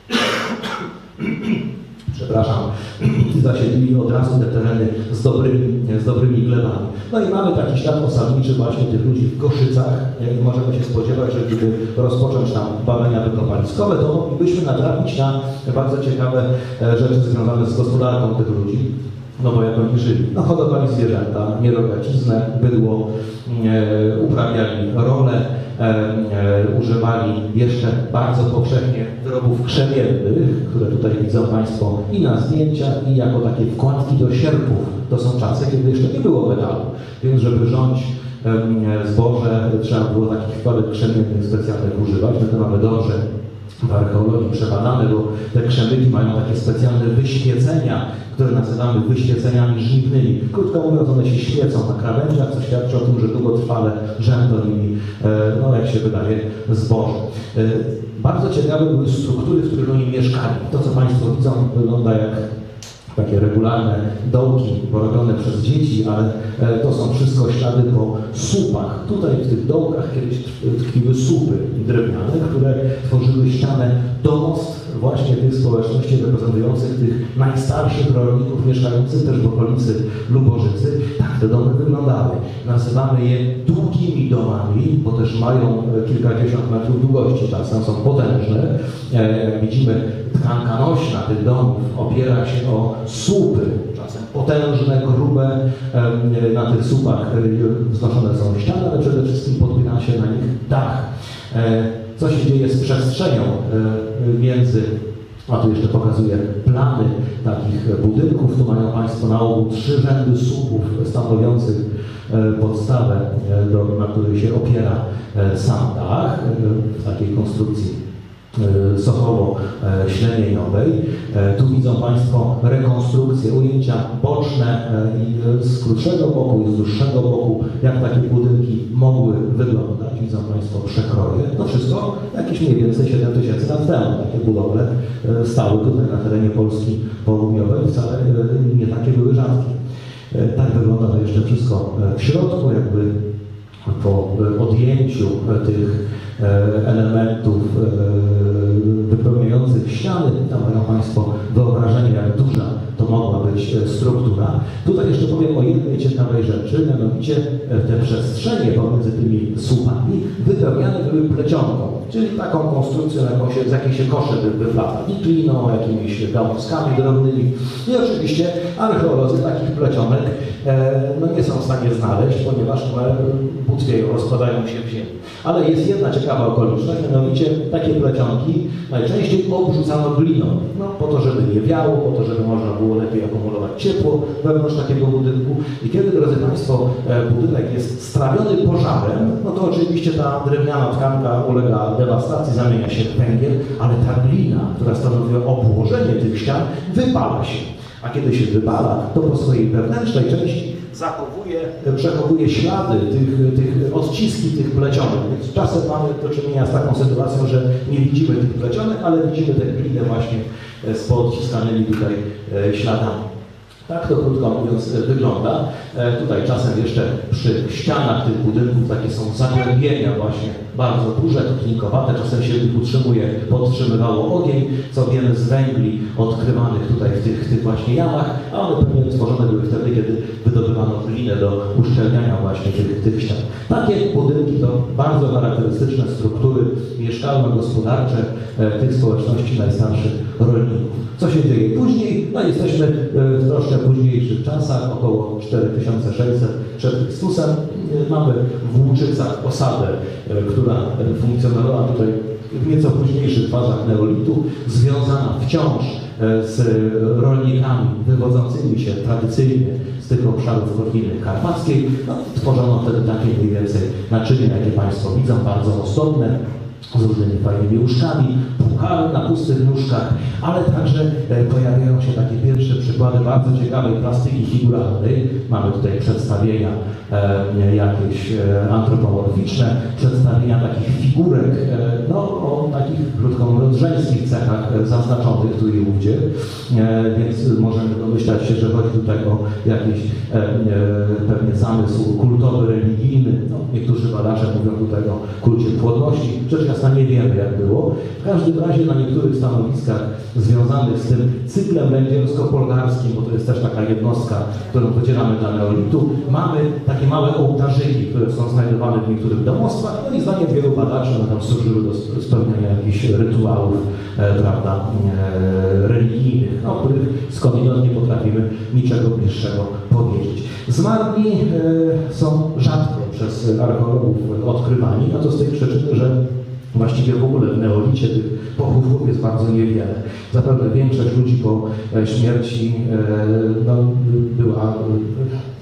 przepraszam, zasiedlili od razu te tereny z dobrymi, z dobrymi glebami. No i mamy taki ślad osadniczy właśnie tych ludzi w Koszycach. Możemy się spodziewać, że gdyby rozpocząć tam badania wykopaliskowe, to moglibyśmy natrafić na bardzo ciekawe rzeczy związane z gospodarką tych ludzi. No bo jak oni żyli? No hodowali zwierzęta, nierogaciznę, bydło, e, uprawiali rolę, e, e, używali jeszcze bardzo powszechnie wyrobów krzemiennych, które tutaj widzą Państwo i na zdjęciach, i jako takie wkładki do sierpów. To są czasy, kiedy jeszcze nie było metalu, więc żeby rządź e, zboże, trzeba było takich wkładek krzemiennych specjalnych używać. My to mamy dobrze w archeologii przebadane, bo te krzemyki mają takie specjalne wyświecenia, które nazywamy wyświeceniami żniwnymi. Krótko mówiąc, one się świecą na krawędziach, co świadczy o tym, że długotrwale rzędą nimi, no jak się wydaje, zboże. Bardzo ciekawe były struktury, w których oni mieszkali. To, co Państwo widzą, wygląda jak takie regularne dołki porobione przez dzieci, ale to są wszystko ślady po słupach. Tutaj w tych dołkach kiedyś tkwiły słupy drewniane, które tworzyły ścianę domostw właśnie tych społeczności reprezentujących tych najstarszych rolników mieszkających też w okolicy Lubożycy. Tak te domy wyglądały. Nazywamy je długimi domami, bo też mają kilkadziesiąt metrów długości, czasem są potężne. Jak widzimy, tkanka nośna tych domów opiera się o słupy, czasem potężne, grube. Na tych słupach wznoszone są ściany, ale przede wszystkim podpina się na nich dach. Co się dzieje z przestrzenią między, a tu jeszcze pokazuję plany takich budynków. Tu mają Państwo na ogół trzy rzędy słupów stanowiących podstawę, do, na której się opiera sam dach w takiej konstrukcji sochowo-ślemieniowej. Tu widzą Państwo rekonstrukcje, ujęcia boczne i z krótszego boku i z dłuższego boku, jak takie budynki mogły wyglądać. Widzą Państwo przekroje. To wszystko jakieś mniej więcej siedem tysięcy lat temu. Takie budowle stały tutaj na terenie Polski południowej, wcale nie takie były rzadkie. Tak wygląda to jeszcze wszystko w środku, jakby po odjęciu tych elementów wypełniających ściany. Tam mają Państwo wyobrażenie, jak duża to mogła być struktura. Tutaj jeszcze powiem o jednej ciekawej rzeczy, mianowicie te przestrzenie pomiędzy tymi słupami wypełniane były plecionką, czyli taką konstrukcją, jaką się, z jakiej się kosze wyplata, kliną, jakimiś gałązkami drobnymi. I oczywiście archeolodzy takich plecionek no nie są w stanie znaleźć, ponieważ one butwieją, rozkładają się w ziemi. Ale jest jedna ciekawa okoliczność, mianowicie takie plecionki najczęściej obrzucano gliną, no, po to, żeby nie wiało, po to, żeby można było lepiej akumulować ciepło wewnątrz takiego budynku. I kiedy, drodzy Państwo, budynek jest strawiony pożarem, no to oczywiście ta drewniana tkanka ulega dewastacji, zamienia się w węgiel, ale ta glina, która stanowiła obłożenie tych ścian, wypala się. A kiedy się wypala, to po swojej wewnętrznej części zachowuje, przechowuje ślady, tych, tych odciski tych plecionek. Więc czasem mamy do czynienia z taką sytuacją, że nie widzimy tych plecionek, ale widzimy tę glinę właśnie z poodciskanymi tutaj śladami. Tak to krótko mówiąc wygląda. E, tutaj czasem jeszcze przy ścianach tych budynków takie są zagłębienia właśnie bardzo duże, kotlinkowate, czasem się utrzymuje, podtrzymywało ogień, co wiemy z węgli odkrywanych tutaj w tych, tych właśnie jamach, a one pewnie tworzone były wtedy, kiedy wydobywano glinę do uszczelniania właśnie tych, tych ścian. Takie budynki to bardzo charakterystyczne struktury mieszkalno-gospodarcze e, tych społeczności najstarszych rolników. Co się dzieje później? No jesteśmy w troszkę późniejszych czasach, około cztery tysiące sześćset przed Chrystusem. Mamy w Łuczycach osadę, która funkcjonowała tutaj w nieco późniejszych fazach neolitu, związana wciąż z rolnikami wywodzącymi się tradycyjnie z tych obszarów Kotliny Karpackiej. No, tworzono wtedy takie mniej więcej naczynia, jakie Państwo widzą, bardzo ozdobne, z różnymi fajnymi łóżkami, puchary na pustych nóżkach, ale także pojawiają się takie pierwsze przykłady bardzo ciekawej plastyki figuralnej. Mamy tutaj przedstawienia e, jakieś e, antropomorficzne, przedstawienia takich figurek, e, no o takich, krótko mówiąc, żeńskich cechach e, zaznaczonych tu i ówdzie, e, więc możemy domyślać się, że chodzi tutaj o jakiś e, e, pewnie zamysł kultowy, religijny. No, niektórzy badacze mówią tutaj o kulcie płodności. Rzecz jasna nie wiemy, jak było. W każdym razie na niektórych stanowiskach związanych z tym cyklem węgiersko-polgarskim, bo to jest też taka jednostka, którą podzielamy dla neolitu, mamy takie małe ołtarzyki, które są znajdowane w niektórych domostwach, no i zdaniem wielu badaczy one tam służyły do spełniania jakichś rytuałów, e, prawda, e, religijnych, o których skądinąd nie potrafimy niczego bliższego powiedzieć. Zmarli e, są rzadko przez archeologów odkrywani, no to z tej przyczyny, że właściwie w ogóle w neolicie tych pochówków jest bardzo niewiele. Zapewne większość ludzi po śmierci no, była chowana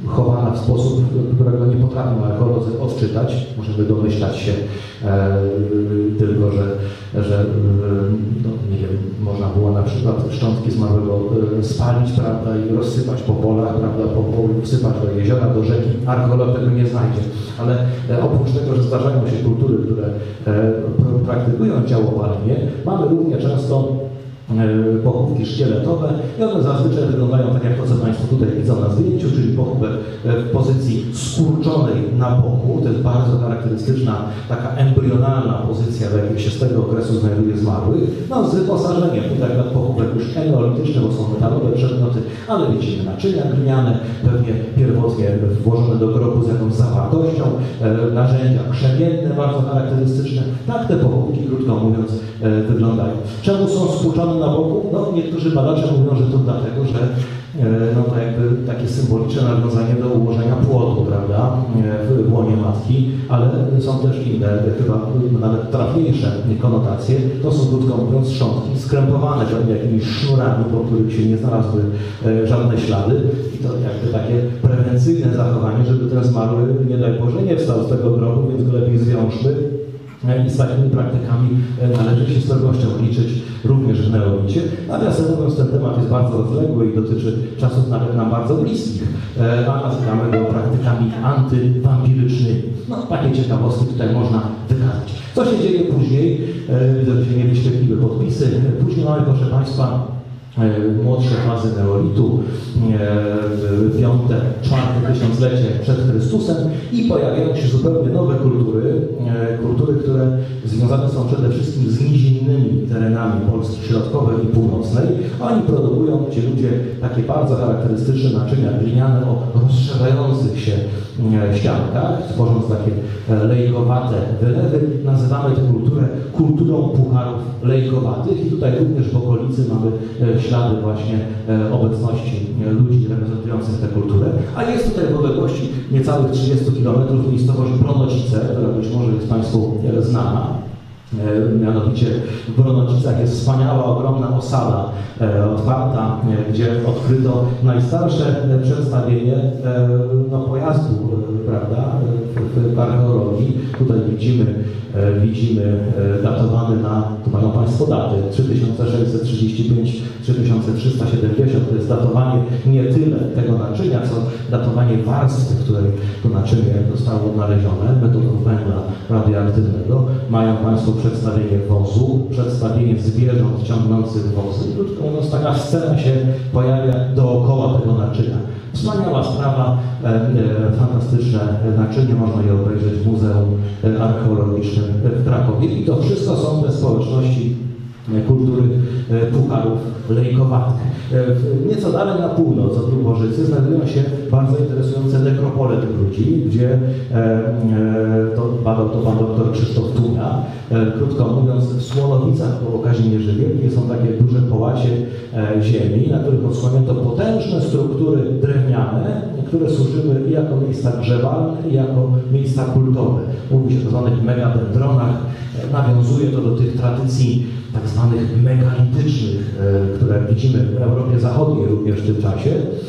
w sposób, którego nie potrafią archeolodzy odczytać. Możemy domyślać się e, tylko, że, że no, nie wiem, można było na przykład szczątki zmarłego e, spalić, prawda, i rozsypać po polach, prawda, po, po, wsypać do jeziora, do rzeki. Archeolog tego nie znajdzie. Ale e, oprócz tego, że zdarzają się kultury, które e, praktykują działopalenie, mamy równie często pochówki szkieletowe i one zazwyczaj wyglądają tak jak to, co Państwo tutaj widzą na zdjęciu, czyli pochówek w pozycji skurczonej na boku. To jest bardzo charakterystyczna, taka embrionalna pozycja, w jakiej się z tego okresu znajduje zmarłych. No z wyposażeniem, tutaj jak pochówek już eneolityczny, bo są metalowe przedmioty, ale widzimy naczynia gliniane, pewnie pierwotnie włożone do grobu z jakąś zawartością, e, narzędzia krzemienne, bardzo charakterystyczne. Tak te pochówki, krótko mówiąc, e, wyglądają. Czemu są skurczone na boku? No, niektórzy badacze mówią, że to dlatego, że no to jakby takie symboliczne nawiązanie do ułożenia płodu, prawda, w łonie matki, ale są też inne, chyba nawet trafniejsze konotacje. To są, krótko mówiąc, szczątki skrępowane pewnie jakimiś sznurami, po których się nie znalazły żadne ślady. I to jakby takie prewencyjne zachowanie, żeby ten zmarły, nie daj Boże, nie wstał z tego grobu, więc go lepiej zwiążmy. I z takimi praktykami należy się z pewnością liczyć również w neolicie. Nawiasem mówiąc, ten temat jest bardzo rozległy i dotyczy czasów nawet nam bardzo bliskich, a nazywamy go praktykami antywampirycznymi. No, takie ciekawostki tutaj można wykazać. Co się dzieje później? Widzę, że się nie wyświetliły podpisy. Później mamy, proszę Państwa, młodsze fazy neolitu, piąte, czwarte tysiąclecie przed Chrystusem i pojawiają się zupełnie nowe kultury, kultury, które związane są przede wszystkim z nizinnymi terenami Polski Środkowej i Północnej. Oni produkują, ci ludzie, takie bardzo charakterystyczne naczynia gliniane o rozszerzających się ściankach, tworząc takie lejkowate wylewy. Nazywamy tę kulturę kulturą pucharów lejkowatych i tutaj również w okolicy mamy ślady właśnie obecności ludzi reprezentujących tę kulturę. A jest tutaj w odległości niecałych trzydziestu kilometrów miejscowość Bronocice, która być może jest Państwu znana. Mianowicie w Bronocicach jest wspaniała, ogromna osada e, otwarta, e, gdzie odkryto najstarsze przedstawienie e, no, pojazdu, e, prawda, w, w archeologii. Tutaj widzimy, e, widzimy e, datowany na, tu mają Państwo daty, trzy tysiące sześćset trzydzieści pięć do trzy tysiące trzysta siedemdziesiąt, to jest datowanie nie tyle tego naczynia, co datowanie warstwy, w której to naczynie zostało odnalezione metodą węgla radioaktywnego. Mają Państwo przedstawienie wozu, przedstawienie zwierząt ciągnących wozy. Krótko mówiąc, taka scena się pojawia dookoła tego naczynia. Wspaniała sprawa, e, e, fantastyczne naczynie, można je obejrzeć w Muzeum Archeologicznym w Krakowie. I to wszystko są te społeczności kultury pucharów lejkowatych. Nieco dalej na północ od Lubożycy znajdują się bardzo interesujące nekropole tych ludzi, gdzie to badał to pan doktor Krzysztof Tunia. Krótko mówiąc, w Słonowicach koło Kazimierzy Wielkiej są takie duże połacie ziemi, na których odsłonięto potężne struktury drewniane, które służyły i jako miejsca grzewalne, i jako miejsca kultowe. Mówi się o zwanych megadendronach. Nawiązuje to do tych tradycji tak zwanych megalitycznych, które widzimy w Europie Zachodniej również w tym czasie.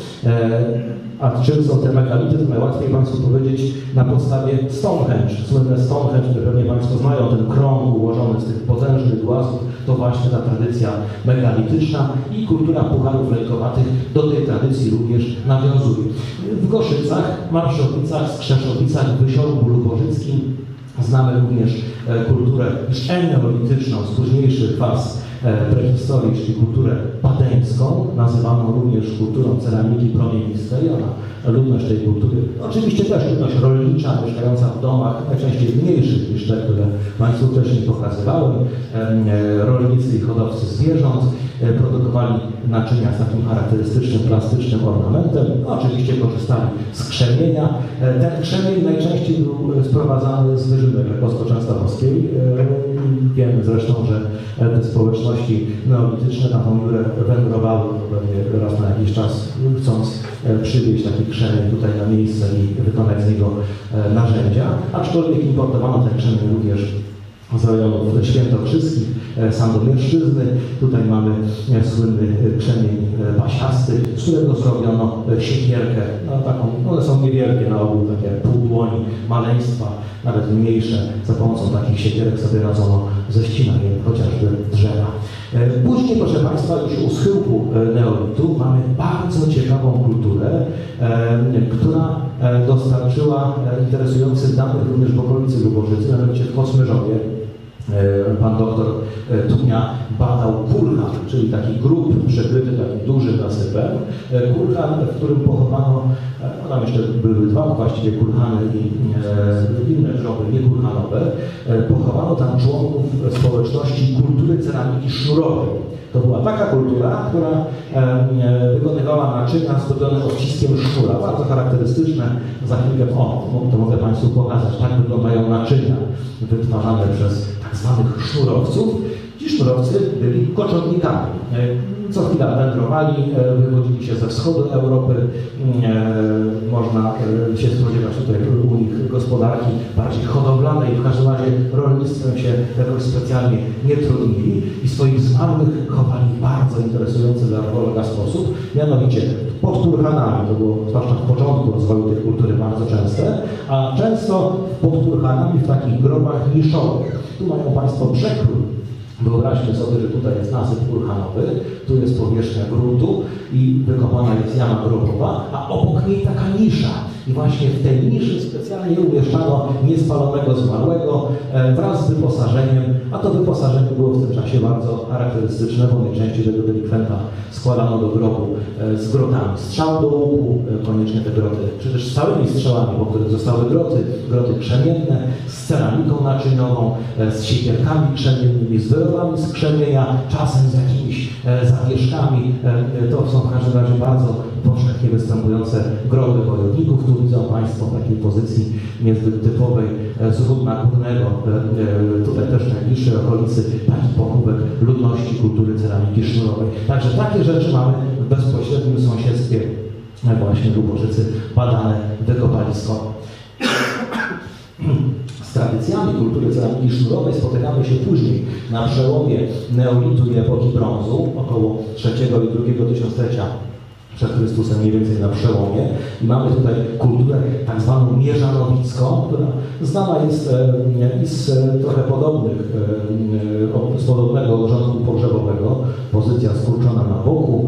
A czym są te megality, to najłatwiej Państwu powiedzieć na podstawie Stonehenge. Słynne Stonehenge, które pewnie Państwo znają, ten krąg ułożony z tych potężnych głazów, to właśnie ta tradycja megalityczna i kultura pucharów lejkowatych do tej tradycji również nawiązuje. W Goszycach, Marszowicach, Skrzeszowicach, w Wysiorku Lubożyckim znamy również kulturę już eneolityczną z późniejszych faz prehistorii, czyli kulturę padeńską, nazywaną również kulturą ceramiki promienistej. Ona, ludność tej kultury, oczywiście też ludność rolnicza, mieszkająca w domach, najczęściej mniejszych niż te, które Państwu wcześniej pokazywałem. Rolnicy i hodowcy zwierząt produkowali naczynia z takim charakterystycznym, plastycznym ornamentem. No, oczywiście korzystali z krzemienia. Ten krzemień najczęściej był sprowadzany z Wyżyny Krakowsko-Częstochowskiej. Wiemy zresztą, że te społeczności neolityczne na tą górę wędrowały pewnie raz na jakiś czas, chcąc przywieźć taki krzemień tutaj na miejsce i wykonać z niego narzędzia. Aczkolwiek importowano ten krzemień również z rejonów świętokrzyskich, sandomierszczyzny. Tutaj mamy słynny krzemień pasiasty, z którego zrobiono siekierkę. No, taką, one są niewielkie. niewielkie na ogół, takie jak pół dłoni, maleństwa, nawet mniejsze, za pomocą takich siekierek sobie radzono ze ścinaniem chociażby drzewa. Później, proszę Państwa, już u schyłku neolitu mamy bardzo ciekawą kulturę, która dostarczyła interesujących danych również w okolicy Lubożycy, mianowicie w Kosmyrzowie. Pan doktor Tunia badał kurhan, czyli taki grób przykryty takim dużym nasypem. Kurhan, w którym pochowano, no tam jeszcze były dwa właściwie kurhany i inne groby niekurhanowe. Pochowano tam członków społeczności kultury ceramiki sznurowej. To była taka kultura, która wykonywała naczynia zdobione odciskiem sznura, bardzo charakterystyczne. Za chwilkę, o, to mogę Państwu pokazać, tak wyglądają naczynia wytwarzane przez tak zwanych sznurowców. Ci sznurowcy byli koczownikami. Co chwila wędrowali, wywodzili się ze wschodu Europy. Można się spodziewać tutaj u nich gospodarki bardziej hodowlanej. W każdym razie rolnictwem się jakoś specjalnie nie trudnili i swoich zmarłych chowali w bardzo interesujący dla archeologa sposób, mianowicie pod kurhanami, to było zwłaszcza w początku rozwoju tej kultury bardzo częste, a często pod kurhanami w takich grobach niszowych. Tu mają Państwo przekrój. Wyobraźmy sobie, że tutaj jest nasyp kurhanowy, tu jest powierzchnia gruntu i wykopana jest jama grobowa, a obok niej taka nisza. I właśnie w tej niszy specjalnie umieszczano niespalonego zmarłego e, wraz z wyposażeniem, a to wyposażenie było w tym czasie bardzo charakterystyczne, bo najczęściej tego delikwenta składano do grobu e, z grotami strzał do łuku, e, koniecznie te groty, czy też z całymi strzałami, po których zostały groty, groty krzemienne, z ceramiką naczyniową, e, z siekierkami krzemiennymi, z wyrobami z krzemienia, czasem z jakimiś e, zawieszkami. E, to są w każdym razie bardzo powszechnie występujące groby wojowników. Tu widzą Państwo w takiej pozycji niezbyt typowej z Rudna Górnego, tutaj też w najbliższej okolicy, taki pochówek ludności kultury ceramiki sznurowej. Także takie rzeczy mamy w bezpośrednim sąsiedztwie właśnie Lubożycy, badane wykopalisko. Z tradycjami kultury ceramiki sznurowej spotykamy się później, na przełomie neolitu i epoki brązu, około trzeciego i drugiego tysiąclecia przed Chrystusem, mniej więcej na przełomie. I mamy tutaj kulturę tak zwaną mierzanowicką, która znana jest i z trochę podobnych, z podobnego urządku pogrzebowego. Pozycja skurczona na boku,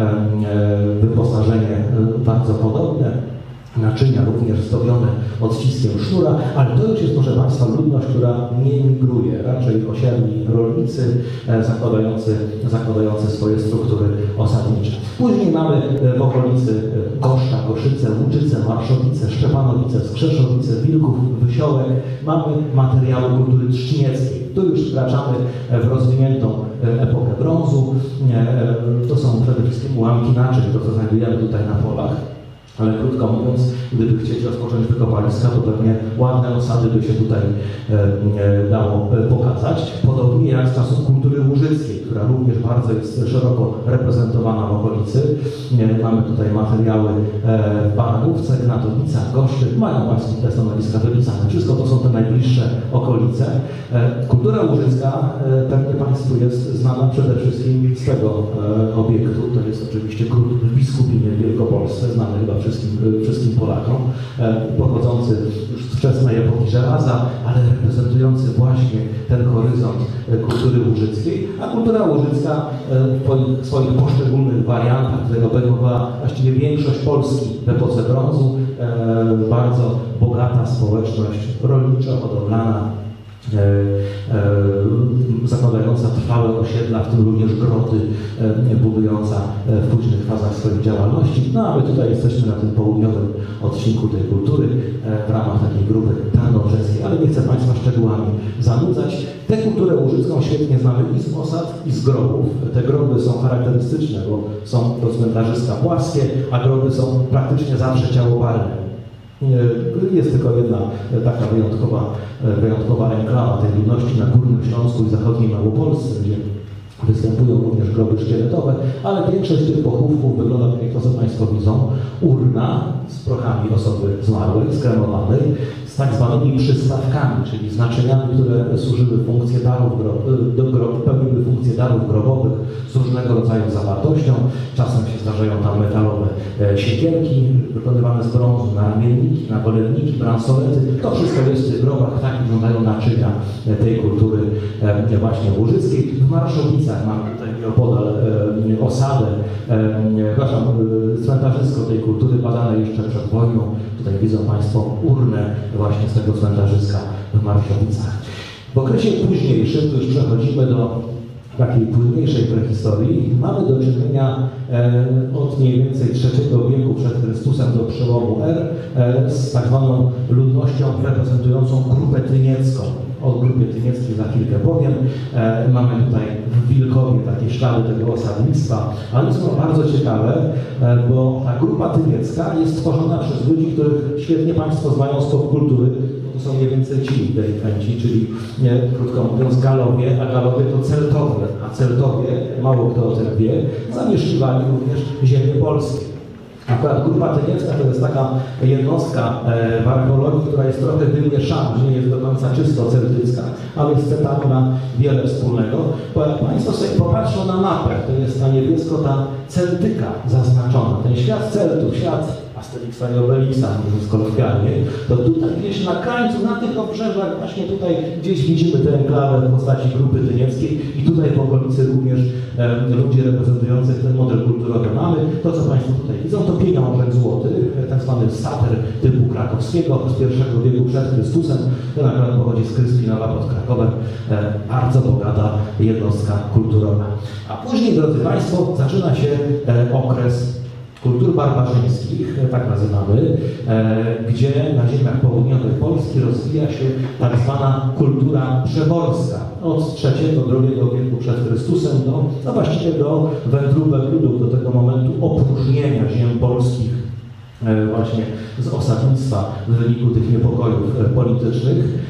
wyposażenie bardzo podobne. Naczynia również zdobione odciskiem sznura, ale to już jest, proszę Państwa, ludność, która nie migruje, raczej osiedli rolnicy zakładający, zakładający swoje struktury osadnicze. Później mamy w okolicy Goszcza, Koszyce, Łuczyce, Marszowice, Szczepanowice, Skrzeszowice, Wilków, Wysiołek. Mamy materiały kultury trzcinieckiej. Tu już wkraczamy w rozwiniętą epokę brązu. To są przede wszystkim ułamki naczyń, to co znajdujemy tutaj na polach. Ale krótko mówiąc, gdyby chcieć rozpocząć wykopaliska, to pewnie ładne osady by się tutaj e, dało pokazać. Podobnie jak z czasów kultury łużyckiej, która również bardzo jest szeroko reprezentowana w okolicy. E, mamy tutaj materiały e, w Baranówce, Gnatowicach, Goszczy. Mają Państwo te stanowiska wypisane. Wszystko to są te najbliższe okolice. E, kultura łużycka e, pewnie Państwu jest znana przede wszystkim z tego e, obiektu. To jest oczywiście gród w Biskupinie w Wielkopolsce, znany chyba wszystkim, wszystkim Polakom, pochodzący już z wczesnej epoki żelaza, ale reprezentujący właśnie ten horyzont kultury łużyckiej, a kultura łużycka w swoich poszczególnych wariantach, którego obejmowała właściwie większość Polski w epoce brązu, bardzo bogata społeczność rolniczo-hodowlana, E, e, zakładająca trwałe osiedla, w tym również groty, e, budująca e, w późnych fazach swojej działalności. No a my tutaj jesteśmy na tym południowym odcinku tej kultury e, w ramach takiej grupy tarnobrzeskiej, ale nie chcę Państwa szczegółami zanudzać. Tę kulturę łużycką świetnie znamy i z osad, i z grobów. Te groby są charakterystyczne, bo są to cmentarzyska płaskie, a groby są praktycznie zawsze ciałowalne. Jest tylko jedna taka wyjątkowa, wyjątkowa enklawa tej ludności na Górnym Śląsku i zachodniej Małopolsce, gdzie Występują również groby szkieletowe, ale większość tych pochówków wygląda tak, jak to, co Państwo widzą. Urna z prochami osoby zmarłej, skremowanej, z tak zwanymi przystawkami, czyli z naczyniami, które służyły funkcję darów, do grob, pełniły funkcję darów grobowych z różnego rodzaju zawartością. Czasem się zdarzają tam metalowe siekierki wykonywane z brązu, na ramienniki, na golenniki, bransolety. To wszystko jest w tych grobach, tak wyglądają naczynia tej kultury właśnie łużyckiej. W Marszowicach mamy tutaj nieopodal osadę, przepraszam, cmentarzysko tej kultury badane jeszcze przed wojną. Tutaj widzą Państwo urnę właśnie z tego cmentarzyska w Marszowicach. W okresie późniejszym, tu już przechodzimy do takiej późniejszej prehistorii, mamy do czynienia e, od mniej więcej trzeciego wieku przed Chrystusem do przełomu R e, z tak zwaną ludnością reprezentującą grupę tyniecką. O grupie tynieckiej za chwilkę powiem. E, mamy tutaj w Wilkowie takie ślady tego osadnictwa, ale są bardzo ciekawe, e, bo ta grupa tyniecka jest tworzona przez ludzi, których świetnie Państwo znają z popkultury. To są mniej więcej ci delikwenci, czyli nie, krótko mówiąc Galowie, a Galowie to Celtowie, a Celtowie, mało kto o tym wie, zamieszkiwali również ziemię polskie. Akurat grupa tyniecka to jest taka jednostka e, w archeologii, która jest trochę wymieszana, nie jest do końca czysto celtycka, ale z Celtami ma wiele wspólnego. Bo jak Państwo sobie popatrzą na mapę, to jest na niebiesko ta Celtyka zaznaczona, ten świat Celtów, świat Asterixa i Obelixa, mówiąc kolokwialnie, to tutaj gdzieś na krańcu, na tych obrzeżach, właśnie tutaj gdzieś widzimy tę enklawę w postaci grupy tynieckiej i tutaj w okolicy również e, ludzi reprezentujących ten model kulturowy mamy. To, co Państwo tutaj widzą, to pieniążek złoty, tak zwany satyr typu krakowskiego z pierwszego wieku przed Chrystusem. Ten akurat pochodzi z Kryspinowa pod Krakowem. E, bardzo bogata jednostka kulturowa. A później, drodzy Państwo, zaczyna się e, okres kultur barbarzyńskich, tak nazywamy, e, gdzie na ziemiach południowych Polski rozwija się tak zwana kultura przeborska. Od trzeciego do drugiego wieku przed Chrystusem do, no właściwie do wędrówek ludów, do tego momentu opróżnienia ziem polskich e, właśnie z osadnictwa w wyniku tych niepokojów e, politycznych.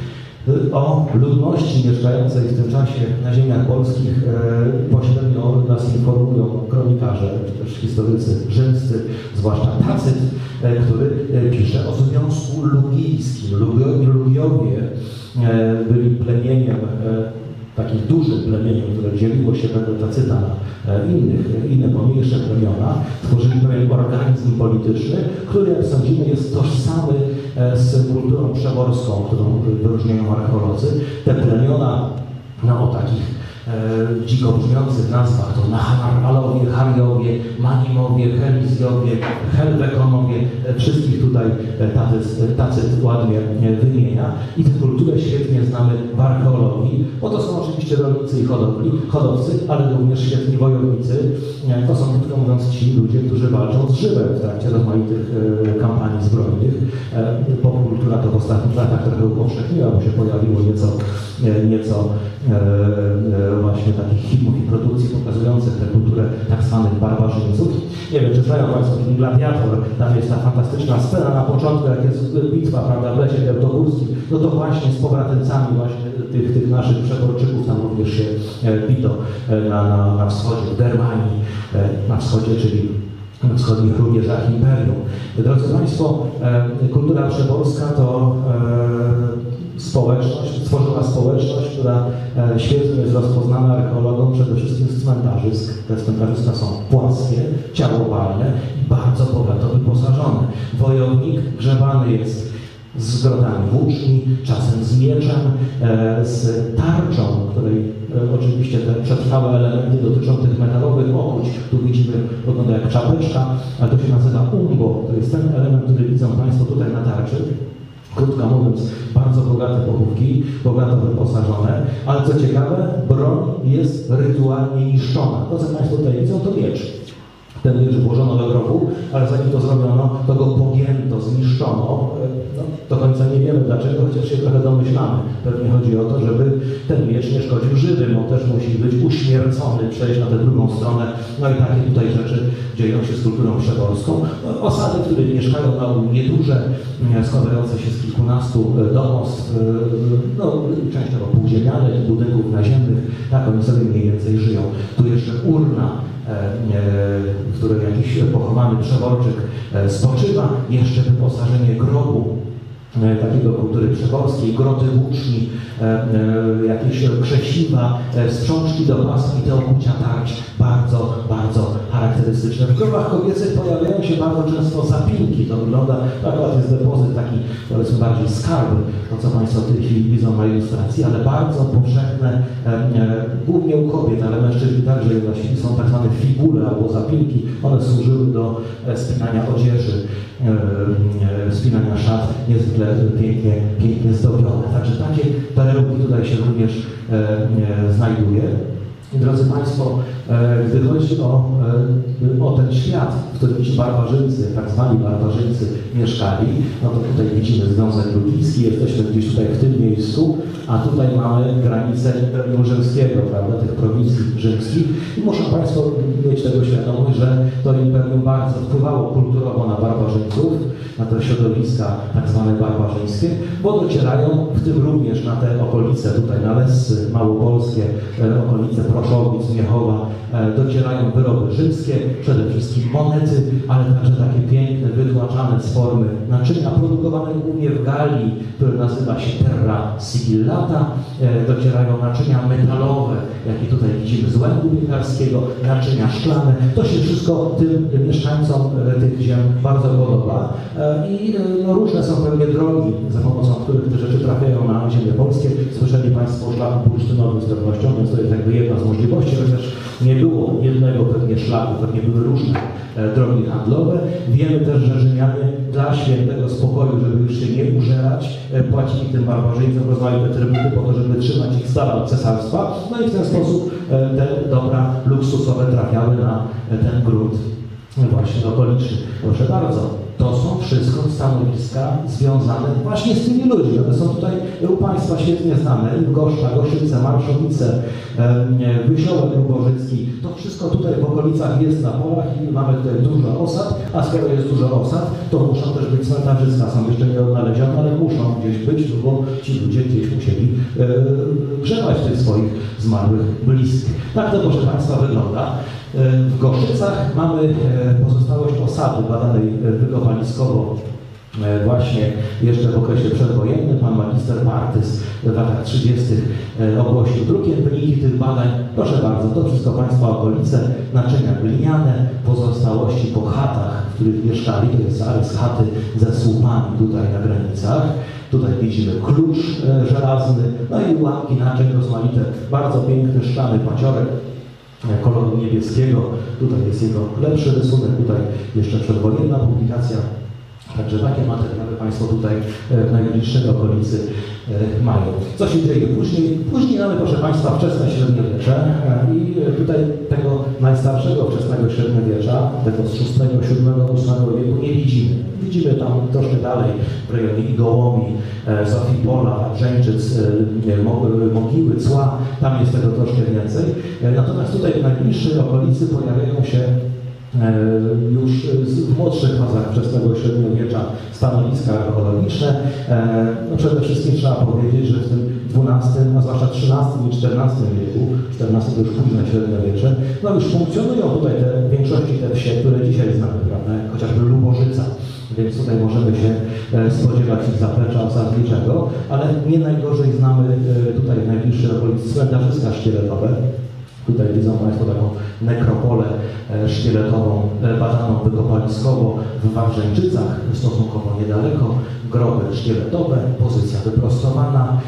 O ludności mieszkającej w tym czasie na ziemiach polskich e, pośrednio nas informują kronikarze, czy też historycy rzymscy, zwłaszcza Tacyt, e, który e, pisze o związku lugijskim. Lugiowie e, byli plemieniem, e, takim dużym plemieniem, które dzieliło się według Tacyta na e, innych, inne pomniejsze plemiona, tworzyli pewien organizm polityczny, który, jak sądzimy, jest tożsamy z kulturą przeworską, którą wyróżniają archeolodzy. Te plemiona, no o takich e, dziko brzmiących nazwach, to Nahanaralowie, Hariowie, Manimowie, Helizjowie, Helwekonowie, e, wszystkich tutaj e, Tacyt, Tacyt ładnie e, wymienia. I tę kulturę świetnie znamy w archeologii, bo to są oczywiście rolnicy i hodowli, hodowcy, ale również świetni wojownicy. E, to są, krótko mówiąc, ci ludzie, którzy walczą z żywem w trakcie rozmaitych e, kampanii zbrojnych. E, popkultura to w ostatnich latach trochę upowszechniła, bo się pojawiło nieco, e, nieco e, e, właśnie takich filmów i produkcji pokazujących tę kulturę tak zwanych barbarzyńców. Nie wiem, czy znają Państwo film Gladiator, tam jest ta fantastyczna scena na początku, jak jest bitwa, prawda, w lesie białtogórskim, no to właśnie z pobratyncami właśnie tych, tych naszych przeborczyków tam również się e, bito e, na, na, na wschodzie, w Germanii, e, na wschodzie, czyli na wschodnich rubieżach imperium. Drodzy Państwo, e, kultura przeborska to e, społeczność, stworzyła społeczność, która e, świetnie jest rozpoznana archeologom przede wszystkim z cmentarzysk. Te cmentarzyska są płaskie, ciałowalne i bardzo bogato wyposażone. Wojownik grzebany jest z grodami włóczni, czasem z mieczem, e, z tarczą, której e, oczywiście te przetrwałe elementy dotyczą tych metalowych okuć. Tu widzimy, wygląda jak czapeczka, ale to się nazywa umbo. To jest ten element, który widzą Państwo tutaj na tarczy. Krótko mówiąc, bardzo bogate pochówki, bogato wyposażone, ale co ciekawe, broń jest rytualnie niszczona. To, co Państwo tutaj widzą, to miecz. Ten miecz włożono do grobu, ale zanim to zrobiono, to go pogięto, zniszczono. No, do końca nie wiemy, dlaczego, chociaż się trochę domyślamy. Pewnie chodzi o to, żeby ten miecz nie szkodził żywym, on też musi być uśmiercony, przejść na tę drugą stronę. No i takie tutaj rzeczy dzieją się z kulturą przeworską. Osady, w których mieszkają na ogół nieduże, składające się z kilkunastu domostw, no, częściowo półziemianych, budynków naziemnych, tak oni sobie mniej więcej żyją. Tu jeszcze urna, w której jakiś pochowany przeworczyk spoczywa, jeszcze wyposażenie grobu takiego kultury przeworskiej, groty włóczni, jakieś krzesiwa, sprzączki do pasów i te okucia tarcz bardzo, bardzo charakterystyczne. W grobach kobiecych pojawiają się bardzo często zapinki. To wygląda, akurat jest depozyt taki, powiedzmy bardziej skarb, to co Państwo w tej chwili widzą na ilustracji, ale bardzo powszechne, głównie u kobiet, ale mężczyźni także właściwie są tak zwane figury albo zapinki. One służyły do spinania odzieży, spinania szat, niezwykle pięknie, pięknie zdobione. Także takie perełki tutaj się również e, znajduje. Drodzy Państwo, e, gdy chodzi o, e, o ten świat, w którym ci barbarzyńcy, tak zwani barbarzyńcy mieszkali, no to tutaj widzimy Związek Lubicki, jesteśmy gdzieś tutaj w tym miejscu, a tutaj mamy granicę Imperium Rzymskiego, prawda, tych prowincji rzymskich. I muszą Państwo mieć tego świadomość, że to imperium bardzo wpływało kulturowo na barbarzyńców, na te środowiska tak zwane barbarzyńskie, bo docierają w tym również na te okolice, tutaj na Lessy, Małopolskie, okolice Proszowic, Miechowa, docierają wyroby rzymskie, przede wszystkim monety, ale także takie piękne, wytłaczane z formy naczynia, produkowane głównie w Galii, które nazywa się terra sigillata. Docierają naczynia metalowe, jakie tutaj widzimy z łęgu piekarskiego, naczynia szklane. To się wszystko tym mieszkańcom tych ziem bardzo podoba. I no, różne są pewnie drogi, za pomocą których te rzeczy trafiają na ziemię polskie. Słyszeli Państwo o szlaku bursztynowym z pewnością, więc to jest jakby jedna z możliwości, chociaż nie było jednego pewnie szlaku, pewnie były różne e, drogi handlowe. Wiemy też, że Rzymianie dla świętego spokoju, żeby już się nie użerać, e, płacili tym barbarzyńcom rozmaite trybuty po to, żeby trzymać ich z dala od cesarstwa. No i w ten sposób e, te dobra luksusowe trafiały na e, ten grunt właśnie okoliczny. Proszę bardzo, to są wszystko stanowiska związane właśnie z tymi ludźmi. One są tutaj u Państwa świetnie znane. Goszcza, Goszczyce, Marszowice, Wysiołek Lubożycki. To wszystko tutaj w okolicach jest na polach i mamy tutaj dużo osad, a skoro jest dużo osad, to muszą też być cmentarzyska. Są jeszcze nie odnalezione, ale muszą gdzieś być, bo ci ludzie gdzieś musieli grzebać tych swoich zmarłych bliskich. Tak to, proszę Państwa, wygląda. W Goszczycach mamy pozostałość osady badanej wykopaliskowo właśnie jeszcze w okresie przedwojennym. Pan magister Partys w latach trzydziestych ogłosił drukiem wyniki tych badań. Proszę bardzo, to wszystko Państwa okolice, naczynia gliniane, pozostałości po chatach, w których mieszkali, to jest zarys chaty ze słupami tutaj na granicach. Tutaj widzimy klucz żelazny, no i ułamki naczyń rozmaite, bardzo piękny szklany paciorek koloru niebieskiego. Tutaj jest jego lepszy rysunek, tutaj jeszcze przedwojenna publikacja. Także takie materiały Państwo tutaj w najbliższej okolicy mają. Co się dzieje później? Później mamy, proszę Państwa, wczesne średniowiecze i tutaj tego najstarszego wczesnego średniowiecza, tego z szóstego, siódmego, ósmego wieku nie widzimy. Widzimy tam troszkę dalej w rejonie Igołomi, Zofii Pola, Brzęczyc, Mogiły, Cła, tam jest tego troszkę więcej. Natomiast tutaj w najbliższej okolicy pojawiają się już w młodszych fazach wczesnego średniowiecza stanowiska archeologiczne. No przede wszystkim trzeba powiedzieć, że w tym dwunastym, a zwłaszcza trzynastym i czternastym wieku, czternastym to już późne średniowiecze, no już funkcjonują tutaj te, w większości te wsie, które dzisiaj znamy, prawda, jak chociażby Lubożyca. Więc tutaj możemy się spodziewać ich zaplecza osadniczego, ale nie najgorzej znamy tutaj w najbliższej okolicy cmentarzyska szkieletowe. Tutaj widzą Państwo taką nekropolę szkieletową badaną wykopaliskowo w Wawrzeńczycach, stosunkowo niedaleko, groby szkieletowe, pozycja wyprostowana,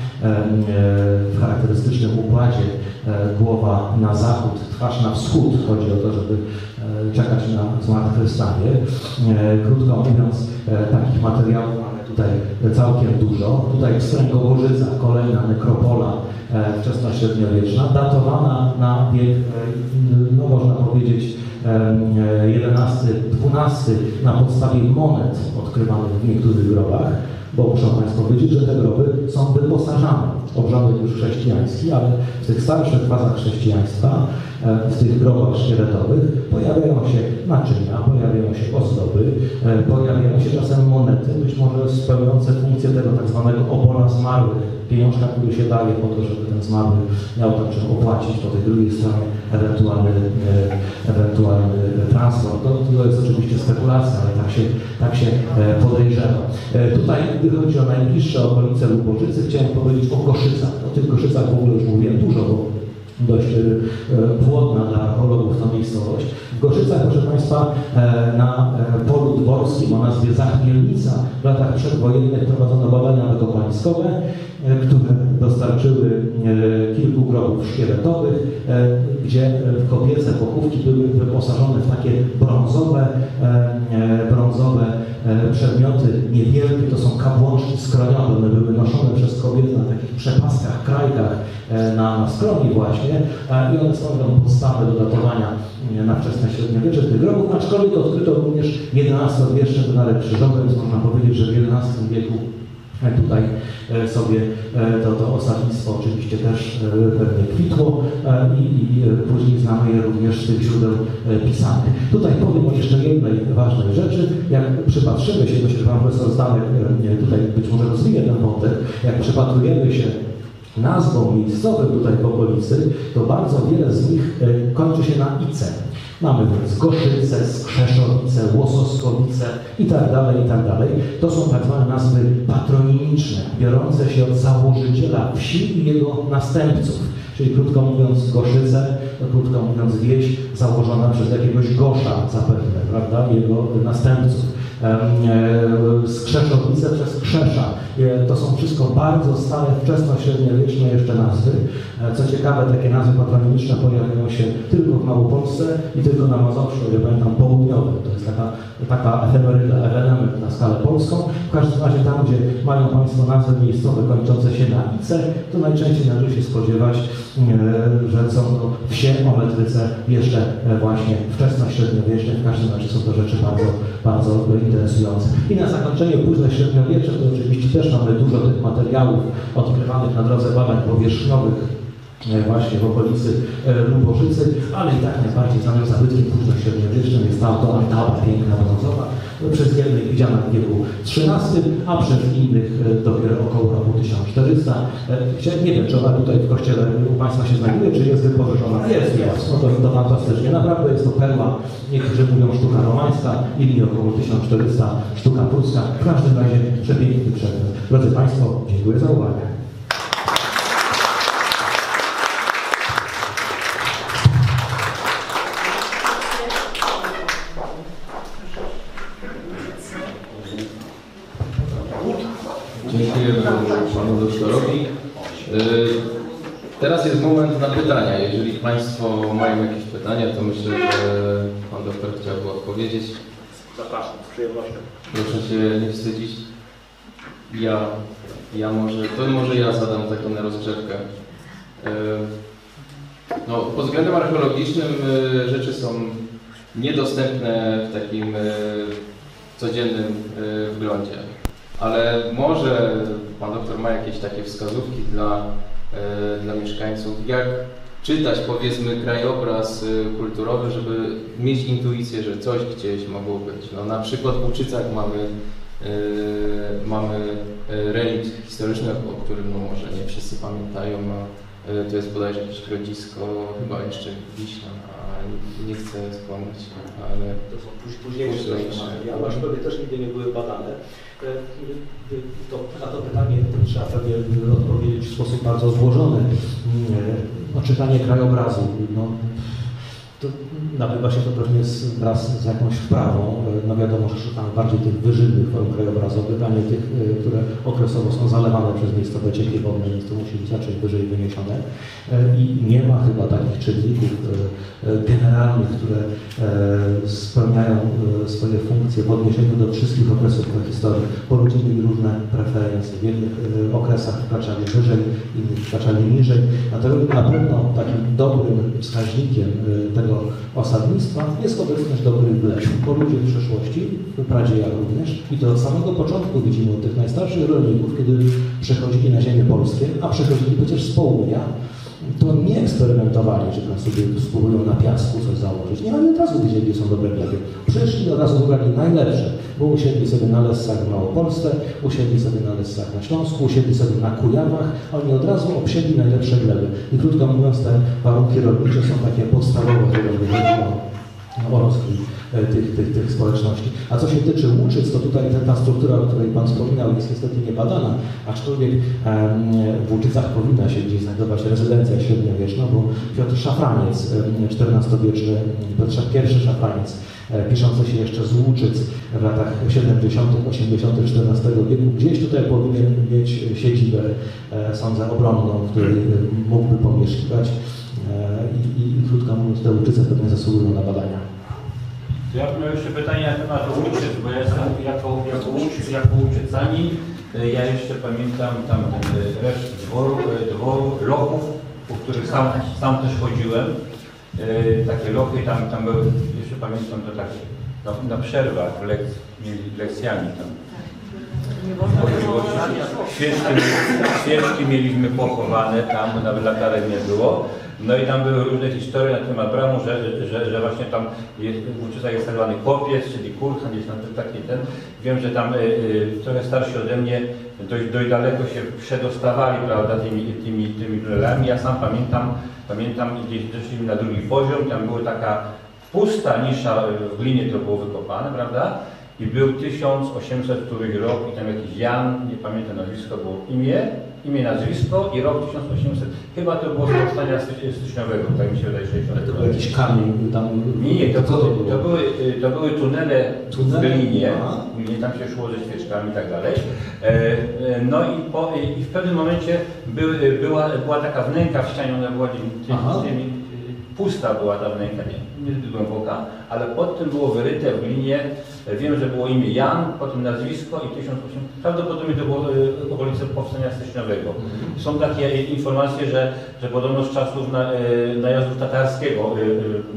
w charakterystycznym układzie głowa na zachód, twarz na wschód. Chodzi o to, żeby czekać na zmartwychwstanie. Krótko mówiąc, takich materiałów mamy tutaj całkiem dużo. Tutaj Wstręgoborzyca, kolejna nekropola wczesnośredniowieczna, datowana na wiek, no można powiedzieć, jedenasty, dwunasty na podstawie monet odkrywanych w niektórych grobach. bo muszę Państwu powiedzieć, że te groby są wyposażane w obrządek już chrześcijański, ale w tych starszych fazach chrześcijaństwa, w tych grobach szkieletowych pojawiają się naczynia, pojawiają się ozdoby, pojawiają się czasem monety, być może spełniające funkcję tego tak zwanego obola zmarłych, pieniążka, który się daje po to, żeby ten zmarły miał tam czym opłacić po tej drugiej stronie ewentualny, ewentualny transport. To, to jest oczywiście spekulacja, ale tak się, tak się podejrzewa. Tutaj, gdy chodzi o najbliższe okolice Lubożycy, chciałem powiedzieć o Koszycach. O tych Koszycach w ogóle już mówiłem dużo, bo dość płodna dla archeologów ta miejscowość. W Koszycach, proszę Państwa, na polu dworskim o nazwie Zachmielnica w latach przedwojennych prowadzono badania wykopaliskowe, które dostarczyły kilku grobów szkieletowych, gdzie kobiece pochówki były wyposażone w takie brązowe, brązowe przedmioty niewielkie, to są kapłączki skroniowe, one były noszone przez kobiety na takich przepaskach, krajkach na, na skroni właśnie i one stanowią podstawę do datowania na wczesne średniowiecze tych grobów, aczkolwiek odkryto również jedenastowieczne denary krzyżowe, więc można powiedzieć, że w jedenastym wieku tutaj sobie to, to osadnictwo oczywiście też pewnie kwitło i, i później znamy je również z tych źródeł pisanych. Tutaj powiem o jeszcze jednej ważnej rzeczy. Jak przypatrzymy się, myślę, że Pan Profesor Zdanek tutaj być może rozwinie ten wątek, jak przypatrujemy się nazwą miejscowym tutaj w okolicy, to bardzo wiele z nich kończy się na ice. Mamy więc Goszyce, Skrzeszowice, Łososkowice i tak dalej, i tak dalej. To są tak zwane nazwy patronimiczne, biorące się od założyciela wsi i jego następców. Czyli krótko mówiąc Goszyce, to krótko mówiąc wieś założona przez jakiegoś Gosza zapewne, prawda, jego następców. Skrzeszowice przez Krzesza. To są wszystko bardzo stare, wczesnośredniowieczne jeszcze nazwy. Co ciekawe, takie nazwy patronimiczne pojawiają się tylko w Małopolsce i tylko na Mazowszu, ja pamiętam, południowym. To jest taka, taka efemeryda, ewenement na skalę polską. W każdym razie tam, gdzie mają Państwo nazwy miejscowe kończące się na ice, to najczęściej należy się spodziewać, że są to wsie o metryce jeszcze właśnie wczesnośredniowieczne. W każdym razie są to rzeczy bardzo, bardzo interesujące. I na zakończenie późne średniowiecze, to oczywiście też mamy dużo tych materiałów odkrywanych na drodze badań powierzchniowych właśnie w okolicy Lubożycy, ale i tak najbardziej znanym zabytkiem późnośredniowiecznym jest ta oto altaba piękna brązowa, przez jednych widziana w wieku trzynastym, a przez innych dopiero około roku tysiąc czterysta. Nie wiem, czy ona tutaj w kościele u Państwa się znajduje, czy jest wypożyczona? Jest, jest. No to, to fantastycznie. Naprawdę jest to perła, niektórzy mówią sztuka romańska, inni około tysiąc czterysta, sztuka pruska. W każdym razie przepiękny przedmiot. Drodzy Państwo, dziękuję za uwagę. Dziękuję Panu Doktorowi. Teraz jest moment na pytania. Jeżeli Państwo mają jakieś pytania, to myślę, że Pan Doktor chciałby odpowiedzieć. Zapraszam, z przyjemnością. Proszę się nie wstydzić. Ja, ja może, to może ja zadam taką na rozgrzewkę. No, pod względem archeologicznym rzeczy są niedostępne w takim codziennym wglądzie. Ale może Pan Doktor ma jakieś takie wskazówki dla, e, dla mieszkańców, jak czytać, powiedzmy, krajobraz e, kulturowy, żeby mieć intuicję, że coś gdzieś mogło być. No, na przykład w Łuczycach mamy, e, mamy relikt historyczny, o którym no, może nie wszyscy pamiętają, a e, to jest bodajże jakieś grodzisko, chyba jeszcze Wiśnia, a nie chcę skłamać, ale to są późniejsze materiały, aczkolwiek też nigdy nie były badane. To, na to pytanie trzeba pewnie odpowiedzieć w sposób bardzo złożony. No, czytanie krajobrazu. No, to nabywa się to pewnie z, wraz z jakąś wprawą. No wiadomo, że szukamy bardziej tych wyżynnych form krajobrazowych, a nie tych, które okresowo są zalewane przez miejscowe ciekie wodne, więc to musi być raczej wyżej wyniesione. I nie ma chyba takich czynników generalnych, które spełniają swoje funkcje w odniesieniu do wszystkich okresów prehistorii, bo ludzie mieli różne preferencje. W jednych okresach wkraczali wyżej, innych wkraczali niżej. Natomiast na pewno takim dobrym wskaźnikiem tego, tego osadnictwa jest obecność dobrych gleb, bo ludzie w przeszłości, w Pradzie jak również, i to od samego początku widzimy od tych najstarszych rolników, kiedy przechodzili na ziemię polskie, a przechodzili przecież z południa, to nie eksperymentowali, że tam sobie spróbują na piasku coś założyć. Nie, ale od razu wiedzieli, gdzie są dobre gleby. Przyszli, od razu wybrali najlepsze, bo usiedli sobie na Lessach w Małopolsce, usiedli sobie na Lessach na Śląsku, usiedli sobie na Kujawach, oni od razu obsiedli najlepsze gleby. I krótko mówiąc, te warunki rolnicze są takie podstawowe, które o rozwój tych, tych, tych społeczności. A co się tyczy Łuczyc, to tutaj ta struktura, o której Pan wspominał, jest niestety niebadana, aczkolwiek w Łuczycach powinna się gdzieś znajdować rezydencja średniowieczna, bo Piotr Szafraniec, czternastowieczny, Piotr pierwszy Szafraniec, piszący się jeszcze z Łuczyc w latach siedemdziesiątych, osiemdziesiątych czternastego wieku, gdzieś tutaj powinien mieć siedzibę, sądzę, obronną, w której mógłby pomieszkiwać. I, i, i krótko mówiąc, te Łuczyce pewnie zasługują na badania. Ja bym miał jeszcze pytanie na temat Łuczyc, bo ja jestem jako, jako, Łuczyc, jako Łuczycanin, ja jeszcze pamiętam tam reszt dworu, dworu, lochów, po których sam, sam też chodziłem. Takie lochy tam, tam były, jeszcze pamiętam to tak na, na przerwach lek, mieli lekcjami tam. Świeczki, świeczki mieliśmy pochowane tam, bo nawet latarek nie było. No i tam były różne historie na temat bramu, że, że, że właśnie tam jest, w Łuczycach jest tak zwany kopiec, czyli kurhan, jest tam taki ten. Wiem, że tam y, y, trochę starsi ode mnie dość, dość daleko się przedostawali, prawda, tymi, tymi, tymi tunelami. Ja sam pamiętam, pamiętam gdzieś doszliśmy na drugi poziom, tam była taka pusta nisza w glinie, to było wykopane, prawda? I był tysiąc osiemset któryś rok i tam jakiś Jan, nie pamiętam nazwisko, było imię, imię, nazwisko i rok tysiąc osiemset. Chyba to było z powstania styczniowego, tak mi się wydaje, sześćdziesiątego. To był jakiś kamień tam... Nie, nie, to, były, to, to, były, to były tunele, tunele? w glinie, glinie, tam się szło ze świeczkami i tak dalej. No i, po, i w pewnym momencie były, była, była taka wnęka w ścianie, ona była tymi, pusta była ta wnęka, nie, niezbyt głęboka, ale pod tym było wyryte w glinie, wiem, że było imię Jan, potem nazwisko i tysiąc osiemset, prawdopodobnie to było y, okolice powstania styczniowego. Mhm. Są takie informacje, że, że podobno z czasów na, y, najazdu tatarskiego, y,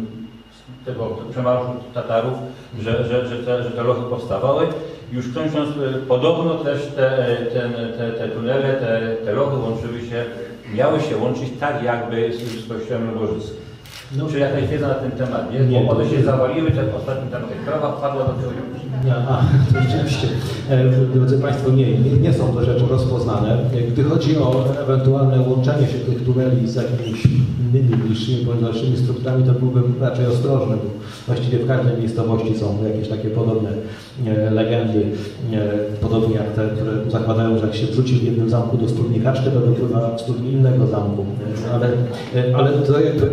y, tego przemarszu Tatarów, że, że, że, te, że te lochy powstawały. Już kończąc, y, podobno też te, ten, te, te tunele, te, te lochy łączyły się, miały się łączyć tak jakby z, z kościołem Lubożickim. No, czy jakaś wiedza na ten temat, nie? nie bo one się zawaliły, tak ostatnim tam ta krawa wpadła do tego. Nie, a, rzeczywiście. Drodzy Państwo, nie, nie, nie są to rzeczy rozpoznane. Gdy chodzi o ewentualne łączenie się tych tuneli z jakimiś innymi, bliższymi bądź dalszymi strukturami, to byłbym raczej ostrożny, bo właściwie w każdej miejscowości są jakieś takie podobne e, legendy, e, podobnie jak te, które zakładają, że jak się wrzuci w jednym zamku do studni kaczkę, to dopływa w studni innego zamku. E, ale, e, ale to jakby,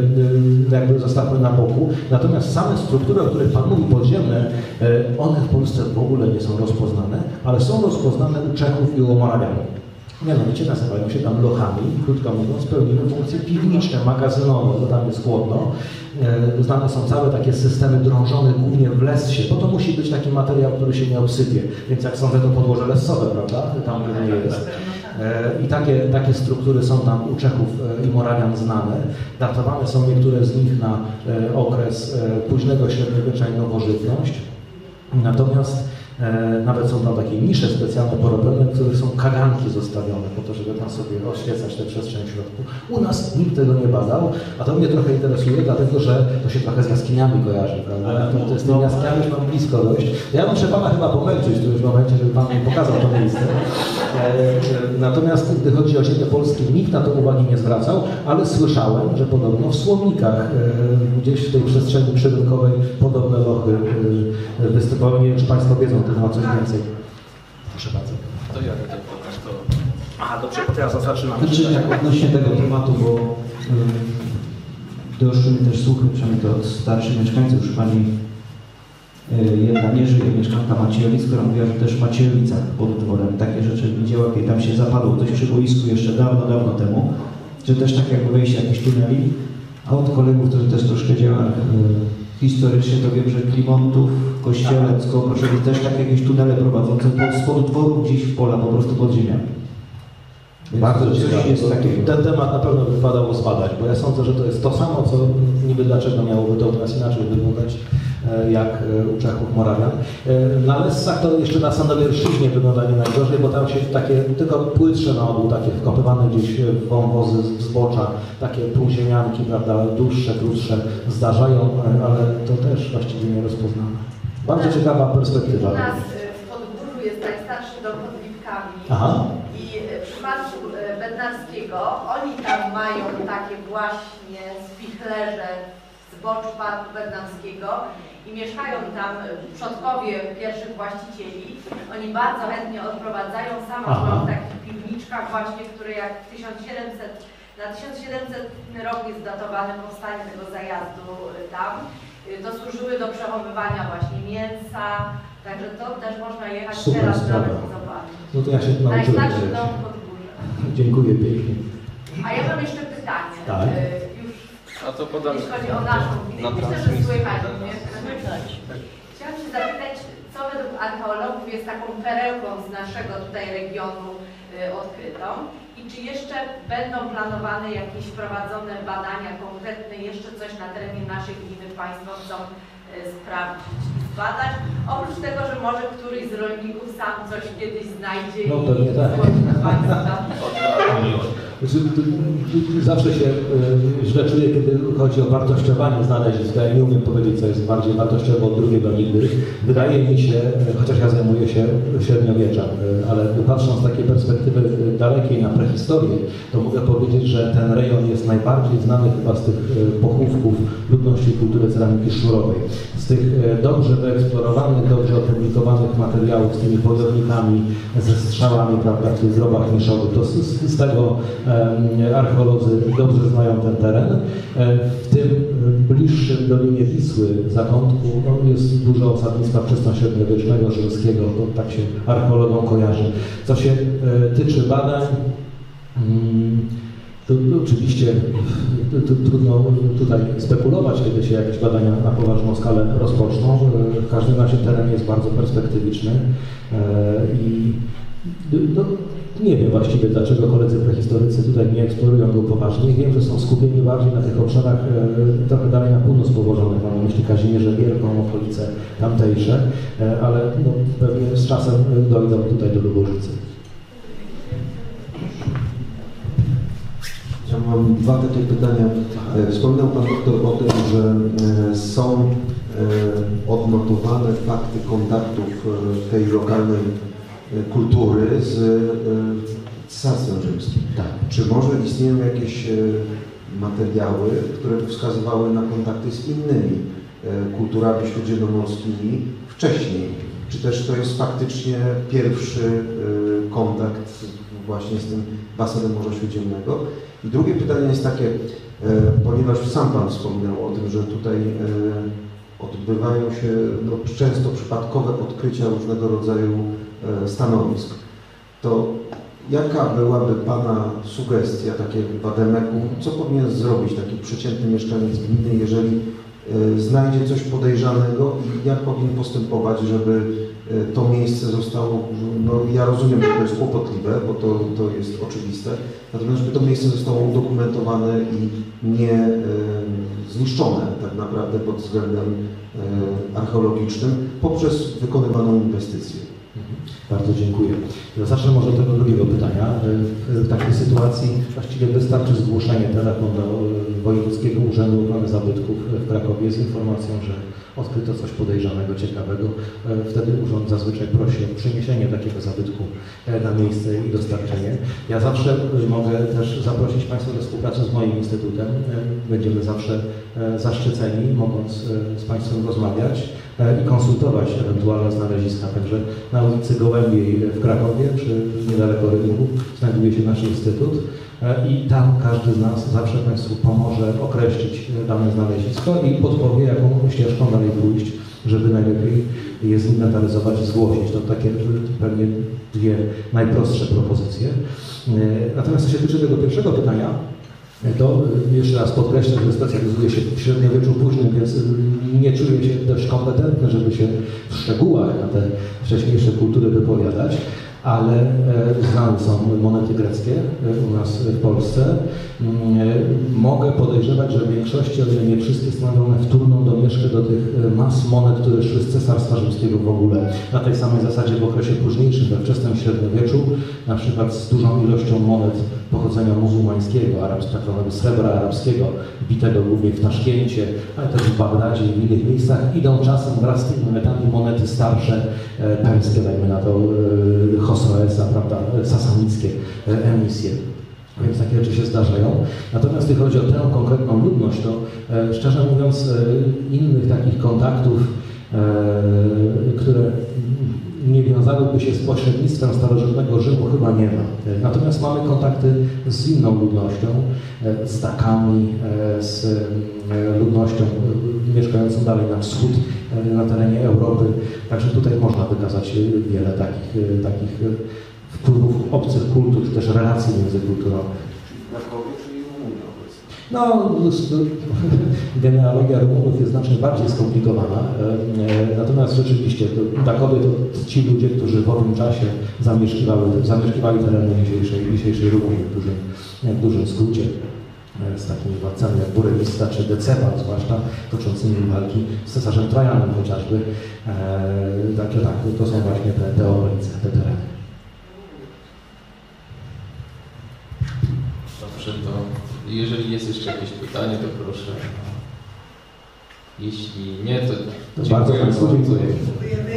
e, jakby zostawmy na boku. Natomiast same struktury, o których Pan mówi, podziemne, e, one w Polsce w ogóle nie są rozpoznane, ale są rozpoznane u Czechów i u Morawianów. Mianowicie nazywają się tam lochami, krótko mówiąc, pełniły funkcje piwnicze, magazynowe, bo tam jest chłodno. Znane są całe takie systemy drążone głównie w lessie, bo to musi być taki materiał, który się nie obsypie. Więc jak sądzę, to podłoże lesowe, prawda? Tam nie jest. I takie, takie struktury są tam u Czechów i Morawian znane. Datowane są niektóre z nich na okres późnego średniowiecza i nowożytność. Natomiast E, nawet są tam takie nisze specjalne porobione, w których są kaganki zostawione po to, żeby tam sobie oświecać tę przestrzeń w środku. U nas nikt tego nie badał, a to mnie trochę interesuje, dlatego że to się trochę z jaskiniami kojarzy, prawda? To, to z tymi jaskiniami już mam blisko dość. Ja muszę Pana chyba pomęczyć w którymś momencie, żeby Pan mi pokazał to miejsce. E, natomiast gdy chodzi o ziemię polskie, nikt na to uwagi nie zwracał, ale słyszałem, że podobno w Słomnikach, e, gdzieś w tej przestrzeni przyrynkowej podobne lochy e, występowały. Nie wiem, czy Państwo wiedzą, to ma coś więcej. Proszę bardzo. To ja tutaj pokaż to. Aha, dobrze, teraz zaczynamy. Znaczy, jak odnośnie tego tematu, bo y, doszły mi też słuchy, przynajmniej to od starszych mieszkańców, już pani y, jedna nie żyje, mieszkanka Maciejowic, która mówiła, że też w Maciejowicach pod dworem takie rzeczy widziała, kiedy tam się zapadło coś przy boisku jeszcze dawno, dawno temu, że też tak jakby wejście jakiś tuneli, a od kolegów, którzy też troszkę działają y, historycznie, to wiem, że Klimontów, Kościelec, Kołobrzeg też tak jakieś tunele prowadzące spod dworu gdzieś w pola, po prostu pod ziemią. Bardzo Coś ciekawe. jest takiego. Ten temat na pewno wypadało zbadać, bo ja sądzę, że to jest to samo, co niby dlaczego miałoby to u nas inaczej wyglądać, e, jak e, u Czechów, Morawian. E, Na Lessach to jeszcze na Sandomierszczyźnie wygląda nie najgorzej, bo tam się takie tylko płytsze na ogół, takie wkopywane gdzieś w wąwozy z zbocza, takie półziemianki, prawda, dłuższe, krótsze zdarzają, e, ale to też właściwie nierozpoznane. Bardzo ciekawa perspektywa. U nas y, w Podgórzu jest najstarszy dom pod Lipkami. Aha. I y, w przypadku y, Bednarskiego, oni tam mają takie właśnie spichlerze w zboczu Parku Bednarskiego i mieszkają tam y, przodkowie pierwszych właścicieli. Oni bardzo chętnie odprowadzają. Sama Aha. byłam w takich piwniczkach właśnie, które jak w tysiąc siedemset, na tysiąc siedemsetny rok jest datowane powstanie tego zajazdu y, tam. To służyły do przechowywania właśnie mięsa, także to też można jechać Super teraz sprawa. nawet i zobaczyć. No to ja się nauczyłem. Najstarszy dom w Podgórze. Dziękuję pięknie. A ja mam jeszcze pytanie. Tak. Y, Już A to podam jeśli chodzi o naszą gminę. na Myślę, że transmisji. słychać mnie. Chciałam się zapytać, co według archeologów jest taką perełką z naszego tutaj regionu y, odkrytą i czy jeszcze będą planowane jakieś prowadzone badania konkretne, jeszcze coś na terenie naszej gminy Państwo chcą y, sprawdzić i zbadać, oprócz tego, że może któryś z rolników sam coś kiedyś znajdzie No i pewnie tak. zgłosi na Państwa. Znaczy, to- to- Zawsze się y, źle czuję, kiedy chodzi o wartościowanie znaleziska. Ja nie umiem powiedzieć, co jest bardziej wartościowe od drugiego nigdy. Wydaje mi się, y, chociaż ja zajmuję się średniowieczem, y, ale patrząc z takiej perspektywy y, dalekiej na prehistorię, to mogę powiedzieć, że ten rejon jest najbardziej znany chyba z tych y, pochówków ludności i kultury ceramiki sznurowej. Z tych y, dobrze wyeksplorowanych, dobrze opublikowanych materiałów z tymi podornikami, ze strzałami, prawda, w tych zrobach niszowych. To z, z, z tego e, archeolodzy dobrze znają ten teren. E, w tym e, bliższym dolinie Wisły zakątku no, jest dużo osadnictwa wczesnośredniowiecznego, rzymskiego, to tak się archeologom kojarzy. Co się e, tyczy badań, mm, to, to oczywiście to, to trudno tutaj spekulować, kiedy się jakieś badania na poważną skalę rozpoczną. W każdym razie teren jest bardzo perspektywiczny e, i no, nie wiem właściwie, dlaczego koledzy prehistorycy tutaj nie eksplorują go poważnie. Wiem, że są skupieni bardziej na tych obszarach e, trochę dalej na północ położonych, mam na myśli Kazimierze Wielką, okolice tamtejsze, e, ale no, pewnie z czasem dojdą tutaj do Lubożycy. Ja mam dwa takie pytania. Wspominał Pan doktor o tym, że e, są e, odnotowane fakty kontaktów e, tej lokalnej e, kultury z e, cesarstwem rzymskim. Tak. Czy może istnieją jakieś e, materiały, które by wskazywały na kontakty z innymi e, kulturami śródziemnomorskimi wcześniej? Czy też to jest faktycznie pierwszy e, kontakt właśnie z tym basenem Morza Śródziemnego? I drugie pytanie jest takie, e, ponieważ sam Pan wspominał o tym, że tutaj e, odbywają się no, często przypadkowe odkrycia różnego rodzaju e, stanowisk, to jaka byłaby Pana sugestia, takie wademekum, co powinien zrobić taki przeciętny mieszkaniec gminy, jeżeli e, znajdzie coś podejrzanego i jak powinien postępować, żeby e, to miejsce zostało, no ja rozumiem, że to jest kłopotliwe, bo to, to jest oczywiste, natomiast żeby to miejsce zostało udokumentowane i nie e, zniszczone tak naprawdę pod względem e, archeologicznym poprzez wykonywaną inwestycję. Bardzo dziękuję. Zacznę może od tego drugiego pytania. W takiej sytuacji właściwie wystarczy zgłoszenie telefon do Wojewódzkiego Urzędu Ochrony Zabytków w Krakowie z informacją, że odkryto coś podejrzanego, ciekawego. Wtedy urząd zazwyczaj prosi o przeniesienie takiego zabytku na miejsce i dostarczenie. Ja zawsze mogę też zaprosić Państwa do współpracy z moim instytutem. Będziemy zawsze zaszczyceni, mogąc z Państwem rozmawiać i konsultować ewentualne znaleziska. Także na ulicy Gołębiej w Krakowie, czy niedaleko rynku, znajduje się nasz instytut i tam każdy z nas zawsze Państwu pomoże określić dane znalezisko i podpowie, jaką ścieżką dalej pójść, żeby najlepiej je zinwentaryzować i zgłosić. To takie pewnie dwie najprostsze propozycje. Natomiast co się tyczy tego pierwszego pytania, to jeszcze raz podkreślę, że specjalizuję się w średniowieczu późnym, więc nie czuję się dość kompetentny, żeby się w szczegółach na te wcześniejsze kultury wypowiadać, ale e, znane są monety greckie e, u nas w Polsce. E, mogę podejrzewać, że w większości, o ile nie wszystkie, stanowią one wtórną domieszkę do tych mas monet, które szły z Cesarstwa Rzymskiego w ogóle. Na tej samej zasadzie w okresie późniejszym, we wczesnym średniowieczu, na przykład z dużą ilością monet pochodzenia muzułmańskiego, arabskiego, tak zwanego srebra arabskiego, bitego głównie w Taszkencie, ale też w Bagdadzie i w innych miejscach, idą czasem wraz z tymi monetami monety starsze, e, perskie, dajmy na to, e, Chosroesa, prawda, sasanickie e, emisje. Więc takie rzeczy się zdarzają. Natomiast jeśli chodzi o tę konkretną ludność, to e, szczerze mówiąc e, innych takich kontaktów, e, które nie wiązałyby się z pośrednictwem starożytnego Rzymu, chyba nie ma. Natomiast mamy kontakty z inną ludnością, z Dakami, z ludnością mieszkającą dalej na wschód, na terenie Europy. Także tutaj można wykazać wiele takich, takich wpływów obcych kultur, czy też relacji międzykulturowych. No, genealogia Rumunów jest znacznie bardziej skomplikowana, natomiast rzeczywiście Dakowie to ci ludzie, którzy w owym czasie zamieszkiwali, zamieszkiwali tereny dzisiejszej, dzisiejszej Rumunii w dużym, w dużym skrócie, z takimi władcami jak Burebista czy Decebal, zwłaszcza toczącymi walki z cesarzem Trajanem chociażby. Także tak, to są właśnie te, te obrońce, te tereny. Dobrze, to jeżeli jest jeszcze jakieś pytanie, to proszę. Jeśli nie, to, to bardzo Państwu dziękuję. Dziękujemy.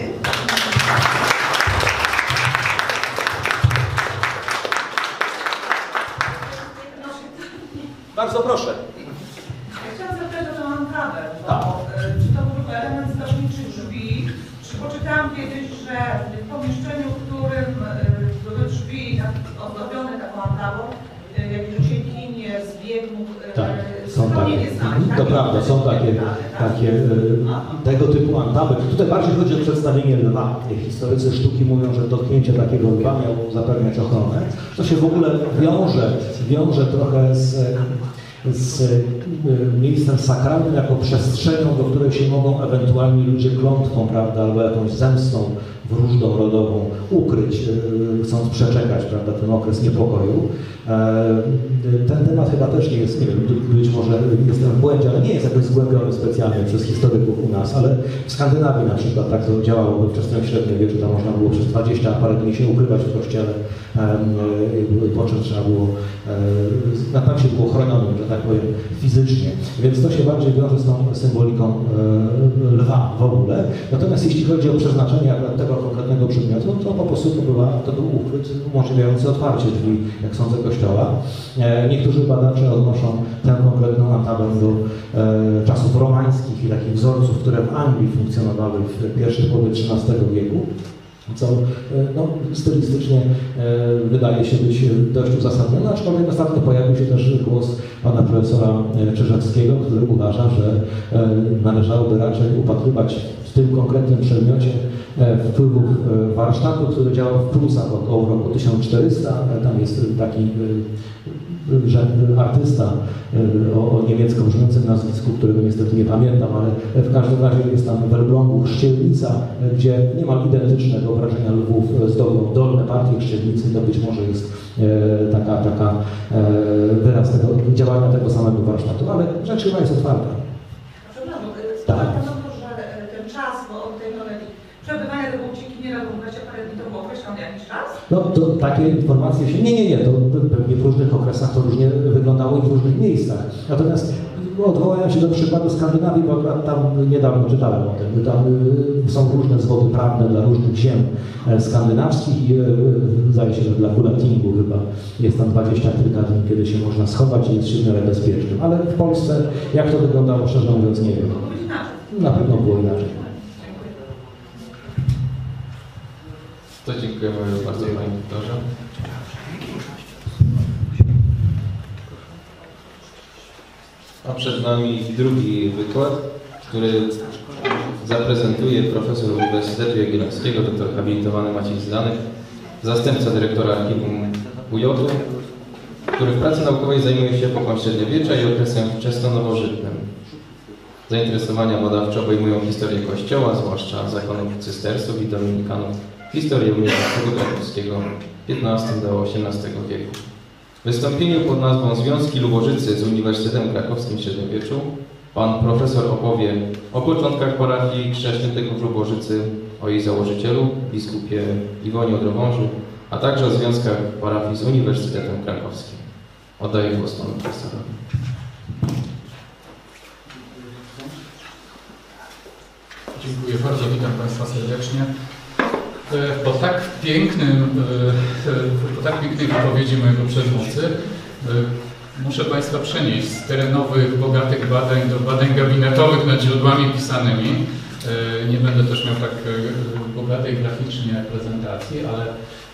Bardzo proszę. Ja chciałam zapytać o tą ankawę, bo y, czy to był element strażniczych drzwi? Czy poczytałam kiedyś, że w pomieszczeniu, w którym y, były drzwi ozdobione taką ankawą, y, jakieś ucieklinie z biegów, y, tak, są takie. nie znali, tak? To prawda, są takie, takie y, tego typu antaby. Tutaj bardziej chodzi o przedstawienie lwa. Historycy sztuki mówią, że dotknięcie takiego lwa miało zapewniać ochronę. To się w ogóle wiąże, wiąże trochę z, z y, miejscem sakralnym jako przestrzenią, do której się mogą ewentualnie ludzie klątwą, prawda, albo jakąś zemstą wróżbą rodową ukryć, yy, chcąc przeczekać, prawda, ten okres niepokoju. Yy, ten temat chyba też nie jest, nie wiem, być może jestem w błędzie, ale nie jest jakoś zgłębiony specjalnie przez historyków u nas, ale w Skandynawii na przykład tak to działało we wczesnym średniowieczu, tam można było przez dwadzieścia parę dni się ukrywać w kościele, yy, po czym trzeba było, yy, tam się było chronionym, że tak powiem, fizycznie, więc to się bardziej wiąże z tą symboliką yy, lwa w ogóle. Natomiast jeśli chodzi o przeznaczenie tego konkretnego przedmiotu, to po prostu to, była, to był uchwyt umożliwiający otwarcie drzwi, jak sądzę, kościoła. E, niektórzy badacze odnoszą tę konkretną antabę do e, czasów romańskich i takich wzorców, które w Anglii funkcjonowały w pierwszej połowie trzynastego wieku, co e, no, stylistycznie e, wydaje się być dość uzasadnione, aczkolwiek ostatnio pojawił się też głos pana profesora Czyżewskiego, który uważa, że e, należałoby raczej upatrywać w tym konkretnym przedmiocie wpływów warsztatu, który działał w Prusach około roku tysiąc czterysta. Tam jest taki że artysta o, o niemiecko brzmiącym nazwisku, którego niestety nie pamiętam, ale w każdym razie jest tam w Elblągu chrzcielnica, gdzie niemal identyczne wyobrażenia lwów zdobią dolne partie chrzcielnicy. To być może jest e, taka, taka e, wyraz tego działania tego samego warsztatu, ale rzecz chyba jest otwarta. Przepraszam, tak. że ten czas, bo od tej monety przebywania tego uciekiniera do dwudziestu parę dni to było określony jakiś czas? No to takie informacje się... Nie, nie, nie, to pewnie w różnych okresach to różnie wyglądało i w różnych miejscach. Natomiast odwołuję się do przykładu Skandynawii, bo tam niedawno czytałem o tym. Tam są różne zwody prawne dla różnych ziem skandynawskich i zdaje się, że dla Gulatingu chyba jest tam dwadzieścia kilka dni, kiedy się można schować i jest się w miarę bezpiecznym. Ale w Polsce, jak to wyglądało, szczerze mówiąc, nie wiem. Na pewno było inaczej. To dziękujemy bardzo Panie Doktorze. A przed nami drugi wykład, który zaprezentuje profesor Uniwersytetu Jagiellońskiego, doktor habilitowany Maciej Zdanek, zastępca dyrektora Archiwum U J u, który w pracy naukowej zajmuje się epoką średniowiecza i okresem wczesnonowożytnym. Zainteresowania badawcze obejmują historię Kościoła, zwłaszcza zakonów cystersów i dominikanów Historię Uniwersytetu Krakowskiego piętnastego do osiemnastego wieku. W wystąpieniu pod nazwą Związki Lubożycy z Uniwersytetem Krakowskim w Średniowieczu pan profesor opowie o początkach parafii Krzyża Świętego w Lubożycy, o jej założycielu, biskupie Iwonie Odrowążu, a także o związkach parafii z Uniwersytetem Krakowskim. Oddaję głos panu profesorowi. Dziękuję bardzo, witam Państwa serdecznie. Po tak pięknym, po tak pięknej wypowiedzi mojego przedmówcy muszę Państwa przenieść z terenowych, bogatych badań do badań gabinetowych nad źródłami pisanymi. Nie będę też miał tak bogatej graficznie prezentacji, ale,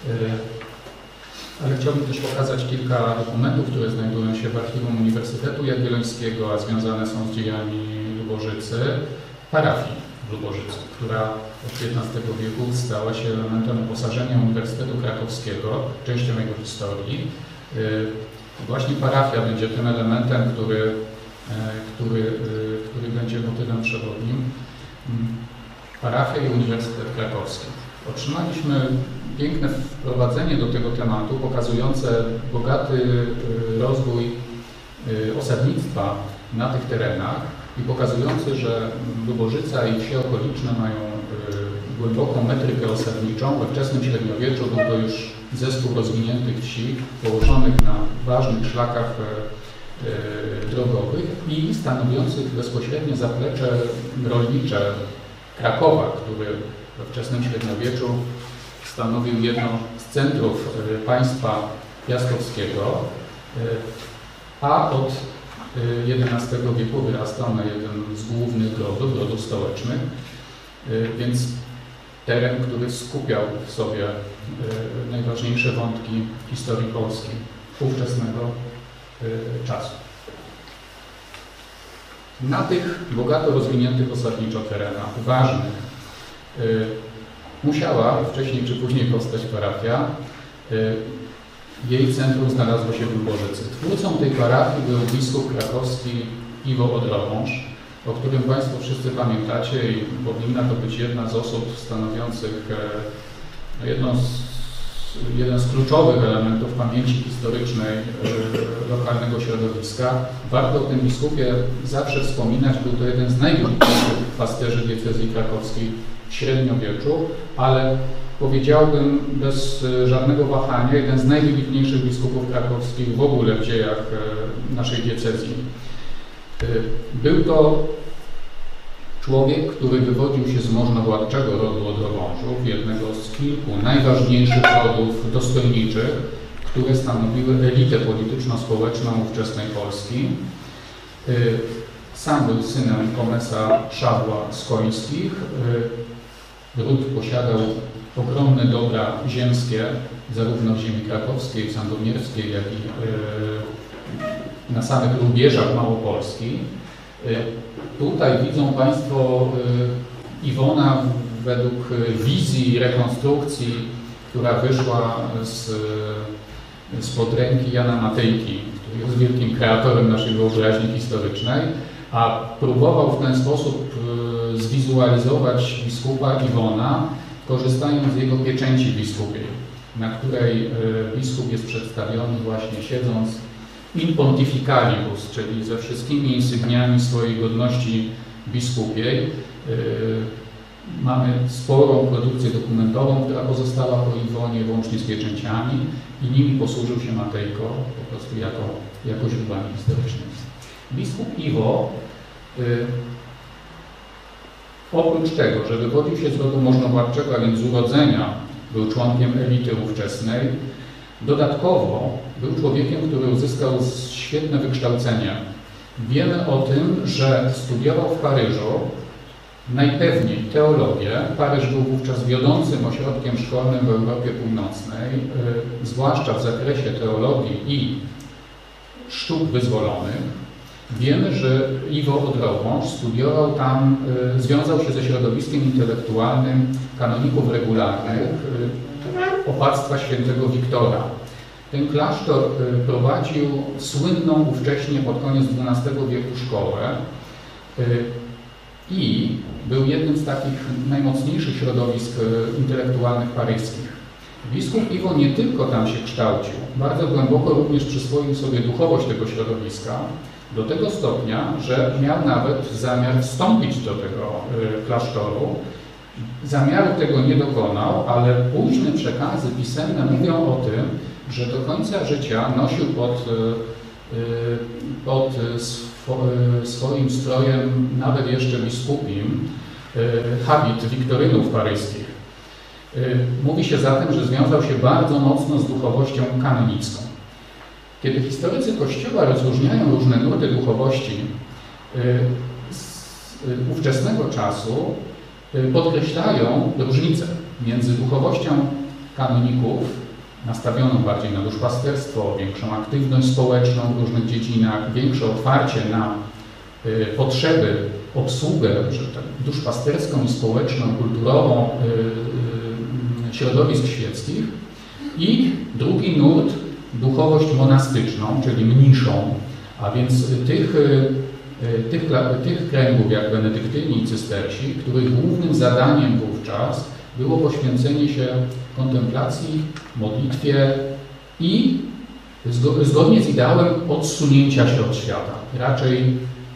ale chciałbym też pokazać kilka dokumentów, które znajdują się w archiwum Uniwersytetu Jagiellońskiego, a związane są z dziejami Lubożycy, parafii w Lubożycy, która od piętnastego wieku stała się elementem uposażenia Uniwersytetu Krakowskiego, częścią jego historii. Właśnie parafia będzie tym elementem, który, który, który będzie motywem przewodnim. Parafia i Uniwersytet Krakowski. Otrzymaliśmy piękne wprowadzenie do tego tematu, pokazujące bogaty rozwój osadnictwa na tych terenach i pokazujący, że Lubożyca i wsie okoliczne mają głęboką metrykę osadniczą. We wczesnym średniowieczu był to już zespół rozwiniętych wsi położonych na ważnych szlakach drogowych i stanowiących bezpośrednie zaplecze rolnicze Krakowa, który we wczesnym średniowieczu stanowił jedno z centrów państwa piastowskiego, a od jedenastego wieku wyrastał na jeden z głównych grodów, grodów stołecznych, więc teren, który skupiał w sobie najważniejsze wątki historii Polski ówczesnego czasu. Na tych bogato rozwiniętych osadniczo terenach, ważnych, musiała wcześniej czy później powstać parafia. Jej centrum znalazło się w Lubożycy. Twórcą tej parafii był biskup krakowski Iwo Odrowąż, o którym Państwo wszyscy pamiętacie i powinna to być jedna z osób stanowiących jedną z, jeden z kluczowych elementów pamięci historycznej lokalnego środowiska. Warto o tym biskupie zawsze wspominać. Był to jeden z najwybitniejszych pasterzy diecezji krakowskiej w średniowieczu, ale powiedziałbym bez żadnego wahania jeden z najwybitniejszych biskupów krakowskich w ogóle w dziejach naszej diecezji. Był to człowiek, który wywodził się z możnowładczego rodu Odrowążów, jednego z kilku najważniejszych rodów dostojniczych, które stanowiły elitę polityczno-społeczną ówczesnej Polski. Sam był synem komesa Szabła z Końskich. Ród posiadał ogromne dobra ziemskie, zarówno w ziemi krakowskiej, sandomierskiej, jak i na samych rubieżach Małopolski. Tutaj widzą Państwo Iwona według wizji rekonstrukcji, która wyszła z, spod ręki Jana Matejki, który jest wielkim kreatorem naszej wyobraźni historycznej, a próbował w ten sposób zwizualizować biskupa Iwona, korzystając z jego pieczęci biskupiej, na której biskup jest przedstawiony właśnie siedząc in pontificalibus, czyli ze wszystkimi insygniami swojej godności biskupiej. Mamy sporą produkcję dokumentową, która pozostała po Iwonie, łącznie z pieczęciami, i nimi posłużył się Matejko po prostu jako, jako źródłami historycznymi. Biskup Iwo y, oprócz tego, że wywodził się z rodu możnowładczego, a więc z urodzenia był członkiem elity ówczesnej, dodatkowo był człowiekiem, który uzyskał świetne wykształcenie. Wiemy o tym, że studiował w Paryżu najpewniej teologię. Paryż był wówczas wiodącym ośrodkiem szkolnym w Europie Północnej, yy, zwłaszcza w zakresie teologii i sztuk wyzwolonych. Wiemy, że Iwo Odrowąż studiował tam, yy, związał się ze środowiskiem intelektualnym kanoników regularnych yy, opactwa świętego Wiktora. Ten klasztor yy, prowadził słynną ówcześnie pod koniec dwunastego wieku szkołę. Yy, i był jednym z takich najmocniejszych środowisk intelektualnych paryskich. Biskup Iwo nie tylko tam się kształcił, bardzo głęboko również przyswoił sobie duchowość tego środowiska, do tego stopnia, że miał nawet zamiar wstąpić do tego klasztoru. Zamiaru tego nie dokonał, ale późne przekazy pisane mówią o tym, że do końca życia nosił pod, pod swoim strojem, nawet jeszcze biskupim, habit wiktorynów paryskich. Mówi się zatem, że związał się bardzo mocno z duchowością kanonicką. Kiedy historycy Kościoła rozróżniają różne nurty duchowości z ówczesnego czasu, podkreślają różnicę między duchowością kanoników, nastawioną bardziej na duszpasterstwo, większą aktywność społeczną w różnych dziedzinach, większe otwarcie na potrzeby, obsługę duszpasterską i społeczną, kulturową środowisk świeckich, i drugi nurt, duchowość monastyczną, czyli mniszą, a więc tych, tych, tych kręgów jak benedyktyni i cystersi, których głównym zadaniem wówczas było poświęcenie się kontemplacji, modlitwie i zgodnie z ideałem odsunięcia się od świata, raczej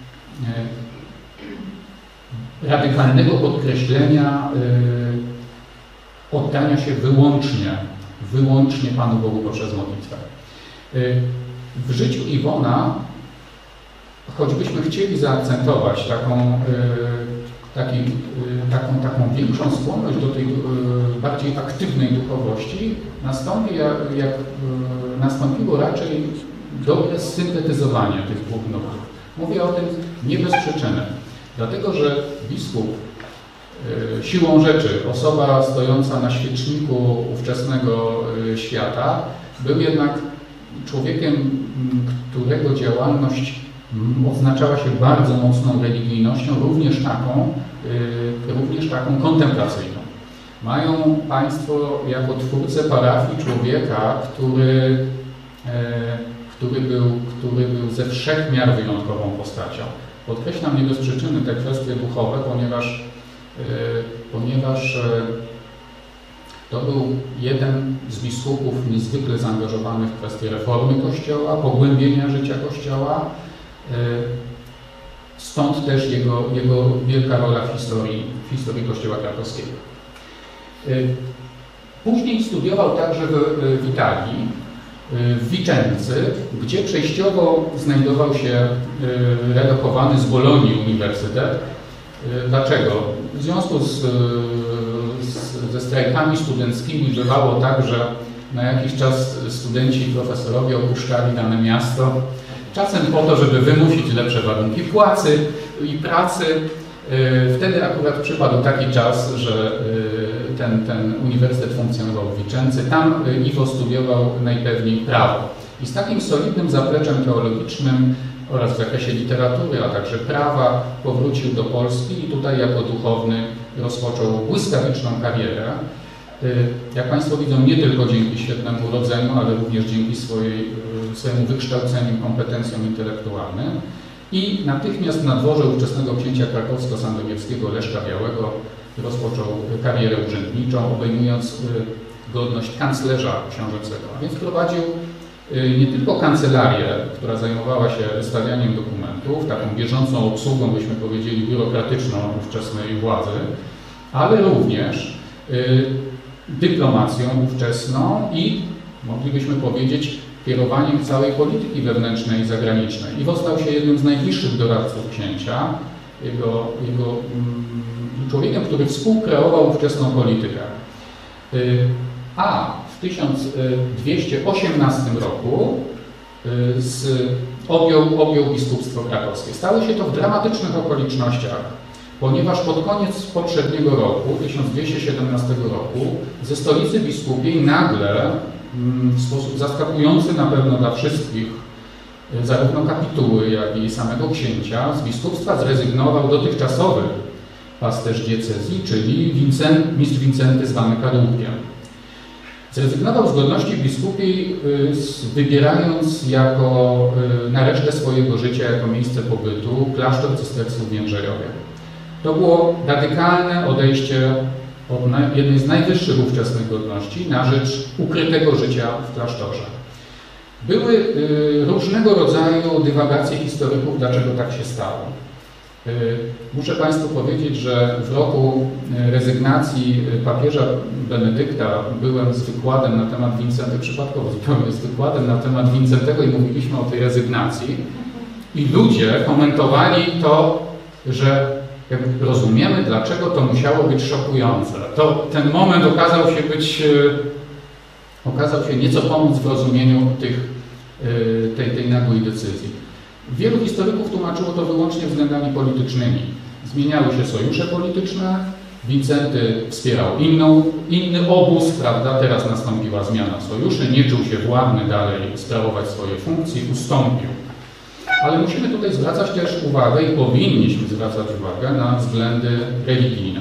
radykalnego podkreślenia oddania się wyłącznie, wyłącznie Panu Bogu poprzez modlitwę. W życiu Iwona, choćbyśmy chcieli zaakcentować taką, taki, taką, taką większą skłonność do tej bardziej aktywnej duchowości, nastąpi, jak, jak nastąpiło raczej dobre syntetyzowanie tych dwóch nurtów. Mówię o tym nie bez przyczyny, dlatego że biskup, siłą rzeczy, osoba stojąca na świeczniku ówczesnego świata, był jednak człowiekiem, którego działalność oznaczała się bardzo mocną religijnością, również taką, również taką kontemplacyjną. Mają Państwo jako twórcę parafii człowieka, który, który, był, który był ze wszech miar wyjątkową postacią. Podkreślam nie bez przyczyny te kwestie duchowe, ponieważ ponieważ to był jeden z biskupów niezwykle zaangażowanych w kwestie reformy Kościoła, pogłębienia życia Kościoła. Stąd też jego, jego wielka rola w historii, w historii Kościoła krakowskiego. Później studiował także w, w Italii, w Vicenzy, gdzie przejściowo znajdował się relokowany z Bolonii Uniwersytet. Dlaczego? W związku z, z, ze strajkami studenckimi bywało tak, że na jakiś czas studenci i profesorowie opuszczali dane miasto, czasem po to, żeby wymusić lepsze warunki płacy i pracy. Wtedy akurat przypadł taki czas, że ten, ten uniwersytet funkcjonował w Vicenzy. Tam Iwo studiował najpewniej prawo. I z takim solidnym zapleczem teologicznym oraz w zakresie literatury, a także prawa powrócił do Polski i tutaj jako duchowny rozpoczął błyskawiczną karierę. Jak Państwo widzą, nie tylko dzięki świetnemu urodzeniu, ale również dzięki swojej, swojemu wykształceniu, kompetencjom intelektualnym. I natychmiast na dworze ówczesnego księcia krakowsko-sandomierskiego Leszka Białego rozpoczął karierę urzędniczą, obejmując godność kanclerza książęcego. A więc prowadził nie tylko kancelarię, która zajmowała się wystawianiem dokumentów, taką bieżącą obsługą, byśmy powiedzieli, biurokratyczną ówczesnej władzy, ale również dyplomacją ówczesną i, moglibyśmy powiedzieć, kierowaniem całej polityki wewnętrznej i zagranicznej. Iwo stał się jednym z najbliższych doradców księcia, jego, jego, człowiekiem, który współkreował ówczesną politykę. A w tysiąc dwieście osiemnastym roku z, objął, objął biskupstwo krakowskie. Stało się to w dramatycznych okolicznościach, ponieważ pod koniec poprzedniego roku, tysiąc dwieście siedemnastego roku, ze stolicy biskupiej nagle, w sposób zaskakujący na pewno dla wszystkich, zarówno kapituły, jak i samego księcia, z biskupstwa zrezygnował dotychczasowy pasterz diecezji, czyli Wincent, mistrz Wincenty zwany Kadłubkiem. Zrezygnował z godności biskupiej, wybierając jako, na resztę swojego życia jako miejsce pobytu klasztor cysterców w Jędrzejowie. To było radykalne odejście od jednej z najwyższych ówczesnych godności na rzecz ukrytego życia w klasztorze. Były y, różnego rodzaju dywagacje historyków, dlaczego tak się stało. Y, muszę Państwu powiedzieć, że w roku rezygnacji papieża Benedykta byłem z wykładem na temat Wincentego, przypadkowo zupełnie z wykładem na temat Wincentego i mówiliśmy o tej rezygnacji. I ludzie komentowali to, że jakby rozumiemy, dlaczego to musiało być szokujące. To, ten moment okazał się być, okazał się nieco pomóc w rozumieniu tych, tej, tej nagłej decyzji. Wielu historyków tłumaczyło to wyłącznie względami politycznymi. Zmieniały się sojusze polityczne, Wincenty wspierał inną, inny obóz, prawda? Teraz nastąpiła zmiana sojuszy, nie czuł się władny dalej sprawować swojej funkcji, ustąpił. Ale musimy tutaj zwracać też uwagę i powinniśmy zwracać uwagę na względy religijne.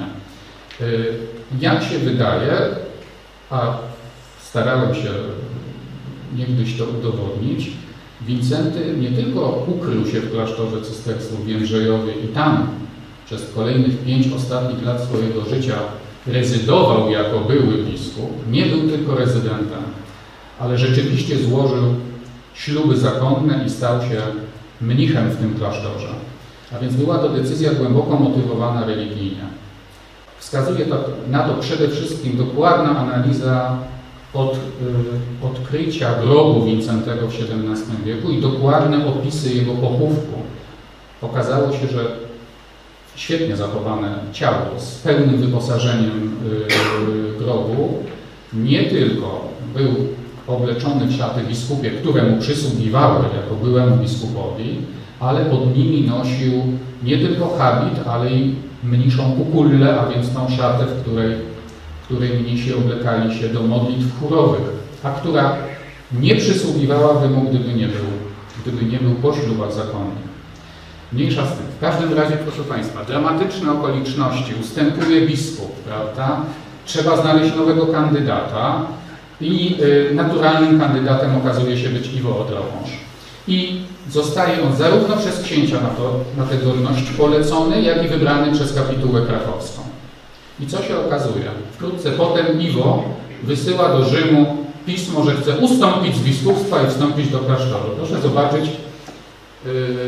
Jak się wydaje, a starałem się niegdyś to udowodnić, Wincenty nie tylko ukrył się w klasztorze cystersów w Jędrzejowie i tam przez kolejnych pięć ostatnich lat swojego życia rezydował jako były biskup, nie był tylko rezydentem, ale rzeczywiście złożył śluby zakonne i stał się mnichem w tym klasztorze. A więc była to decyzja głęboko motywowana religijnie. Wskazuje to, na to przede wszystkim dokładna analiza od, y, odkrycia grobu Wincentego w siedemnastym wieku i dokładne opisy jego pochówku. Okazało się, że świetnie zachowane ciało z pełnym wyposażeniem y, grobu nie tylko był obleczony w szaty biskupie, które mu przysługiwały jako byłemu biskupowi, ale pod nimi nosił nie tylko habit, ale i mniszą kukullę, a więc tą szatę, w której, w której mnisi oblekali się do modlitw chórowych, a która nie przysługiwała by mu, gdyby nie był, gdyby nie był po ślubach zakonnych. Mniejsza z tym. W każdym razie, proszę Państwa, dramatyczne okoliczności, ustępuje biskup, prawda? Trzeba znaleźć nowego kandydata i y, naturalnym kandydatem okazuje się być Iwo Odrowąż. I zostaje on zarówno przez księcia na, to, na tę godność polecony, jak i wybrany przez kapitułę krakowską. I co się okazuje? Wkrótce potem Iwo wysyła do Rzymu pismo, że chce ustąpić z biskupstwa i wstąpić do klasztoru. Proszę zobaczyć, yy,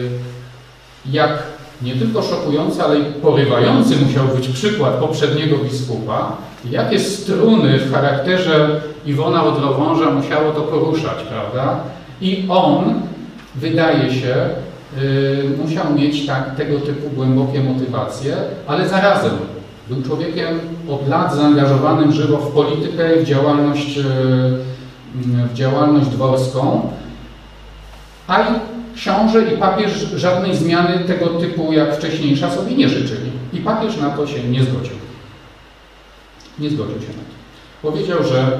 jak nie tylko szokujący, ale i porywający musiał być przykład poprzedniego biskupa, jakie struny w charakterze Iwona Odrowąża musiało to poruszać, prawda? I on, wydaje się, yy, musiał mieć tak, tego typu głębokie motywacje, ale zarazem był człowiekiem od lat zaangażowanym żywo w politykę i w działalność, yy, w działalność dworską, a i książę i papież żadnej zmiany tego typu jak wcześniejsza sobie nie życzyli. I papież na to się nie zgodził. Nie zgodził się na to. Powiedział, że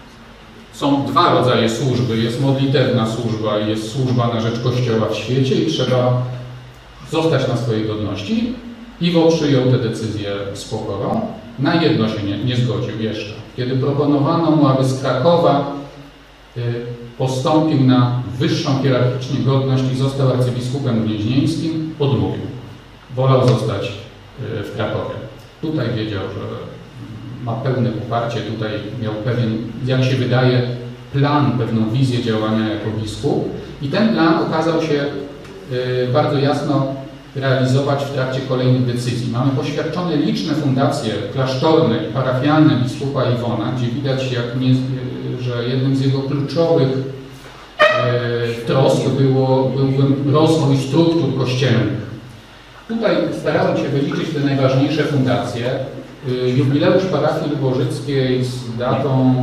są dwa rodzaje służby. Jest modlitewna służba i jest służba na rzecz Kościoła w świecie i trzeba zostać na swojej godności. Iwo przyjął tę decyzję z pokorą. Na jedno się nie, nie zgodził jeszcze. Kiedy proponowano mu, aby z Krakowa y, postąpił na wyższą hierarchicznie godność i został arcybiskupem gnieźnieńskim, odmówił. Wolał zostać y, w Krakowie. Tutaj wiedział, że ma pełne poparcie, tutaj miał pewien, jak się wydaje, plan, pewną wizję działania jako biskup i ten plan okazał się y, bardzo jasno realizować w trakcie kolejnych decyzji. Mamy poświadczone liczne fundacje klasztorne i parafialne biskupa Iwona, gdzie widać, jak nie, że jednym z jego kluczowych y, trosk było, był rozwój struktur kościelnych. Tutaj starałem się wyliczyć te najważniejsze fundacje. Jubileusz parafii lubożyckiej z datą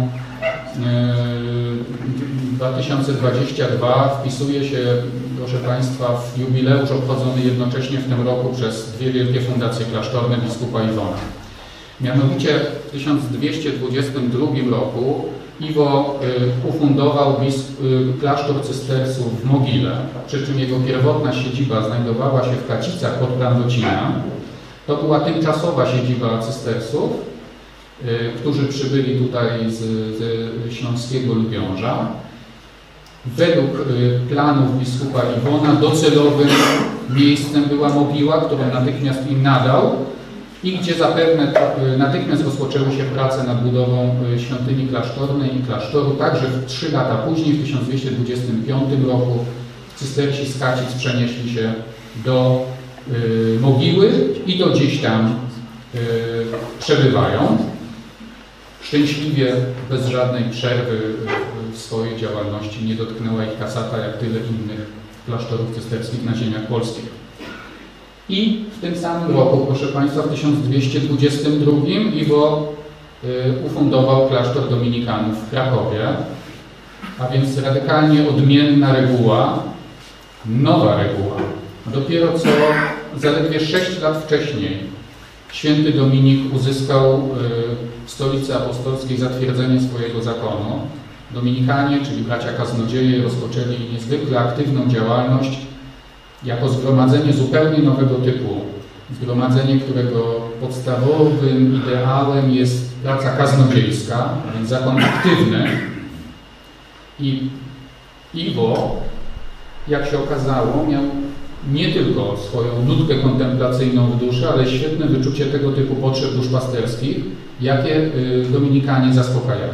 dwa tysiące dwudziesty drugi wpisuje się, proszę Państwa, w jubileusz obchodzony jednocześnie w tym roku przez dwie wielkie fundacje klasztorne biskupa Iwona. Mianowicie w tysiąc dwieście dwudziestym drugim roku Iwo ufundował klasztor cystersów w Mogile, przy czym jego pierwotna siedziba znajdowała się w Kacicach pod Blandocinem. To była tymczasowa siedziba cystersów, y, którzy przybyli tutaj z, z śląskiego Lubiąża. Według planów biskupa Iwona docelowym miejscem była mogiła, którą natychmiast im nadał i gdzie zapewne natychmiast rozpoczęły się prace nad budową świątyni klasztornej i klasztoru. Także w trzy lata później, w tysiąc dwieście dwudziestym piątym roku, cystersi z Kacic przenieśli się do y, mogiły i do dziś tam y, przebywają. Szczęśliwie, bez żadnej przerwy w swojej działalności nie dotknęła ich kasata, jak tyle innych klasztorów cysterskich na ziemiach polskich. I w tym samym roku, proszę Państwa, w tysiąc dwieście dwudziestym drugim Iwo y, ufundował klasztor dominikanów w Krakowie, a więc radykalnie odmienna reguła, nowa reguła. Dopiero co zaledwie sześć lat wcześniej święty Dominik uzyskał y, w stolicy apostolskiej zatwierdzenie swojego zakonu. Dominikanie, czyli bracia kaznodzieje, rozpoczęli niezwykle aktywną działalność jako zgromadzenie zupełnie nowego typu. Zgromadzenie, którego podstawowym ideałem jest praca kaznodziejska, a więc zakon aktywny. I Iwo, jak się okazało, miał nie tylko swoją nutkę kontemplacyjną w duszy, ale świetne wyczucie tego typu potrzeb duszpasterskich, jakie Dominikanie zaspokajali.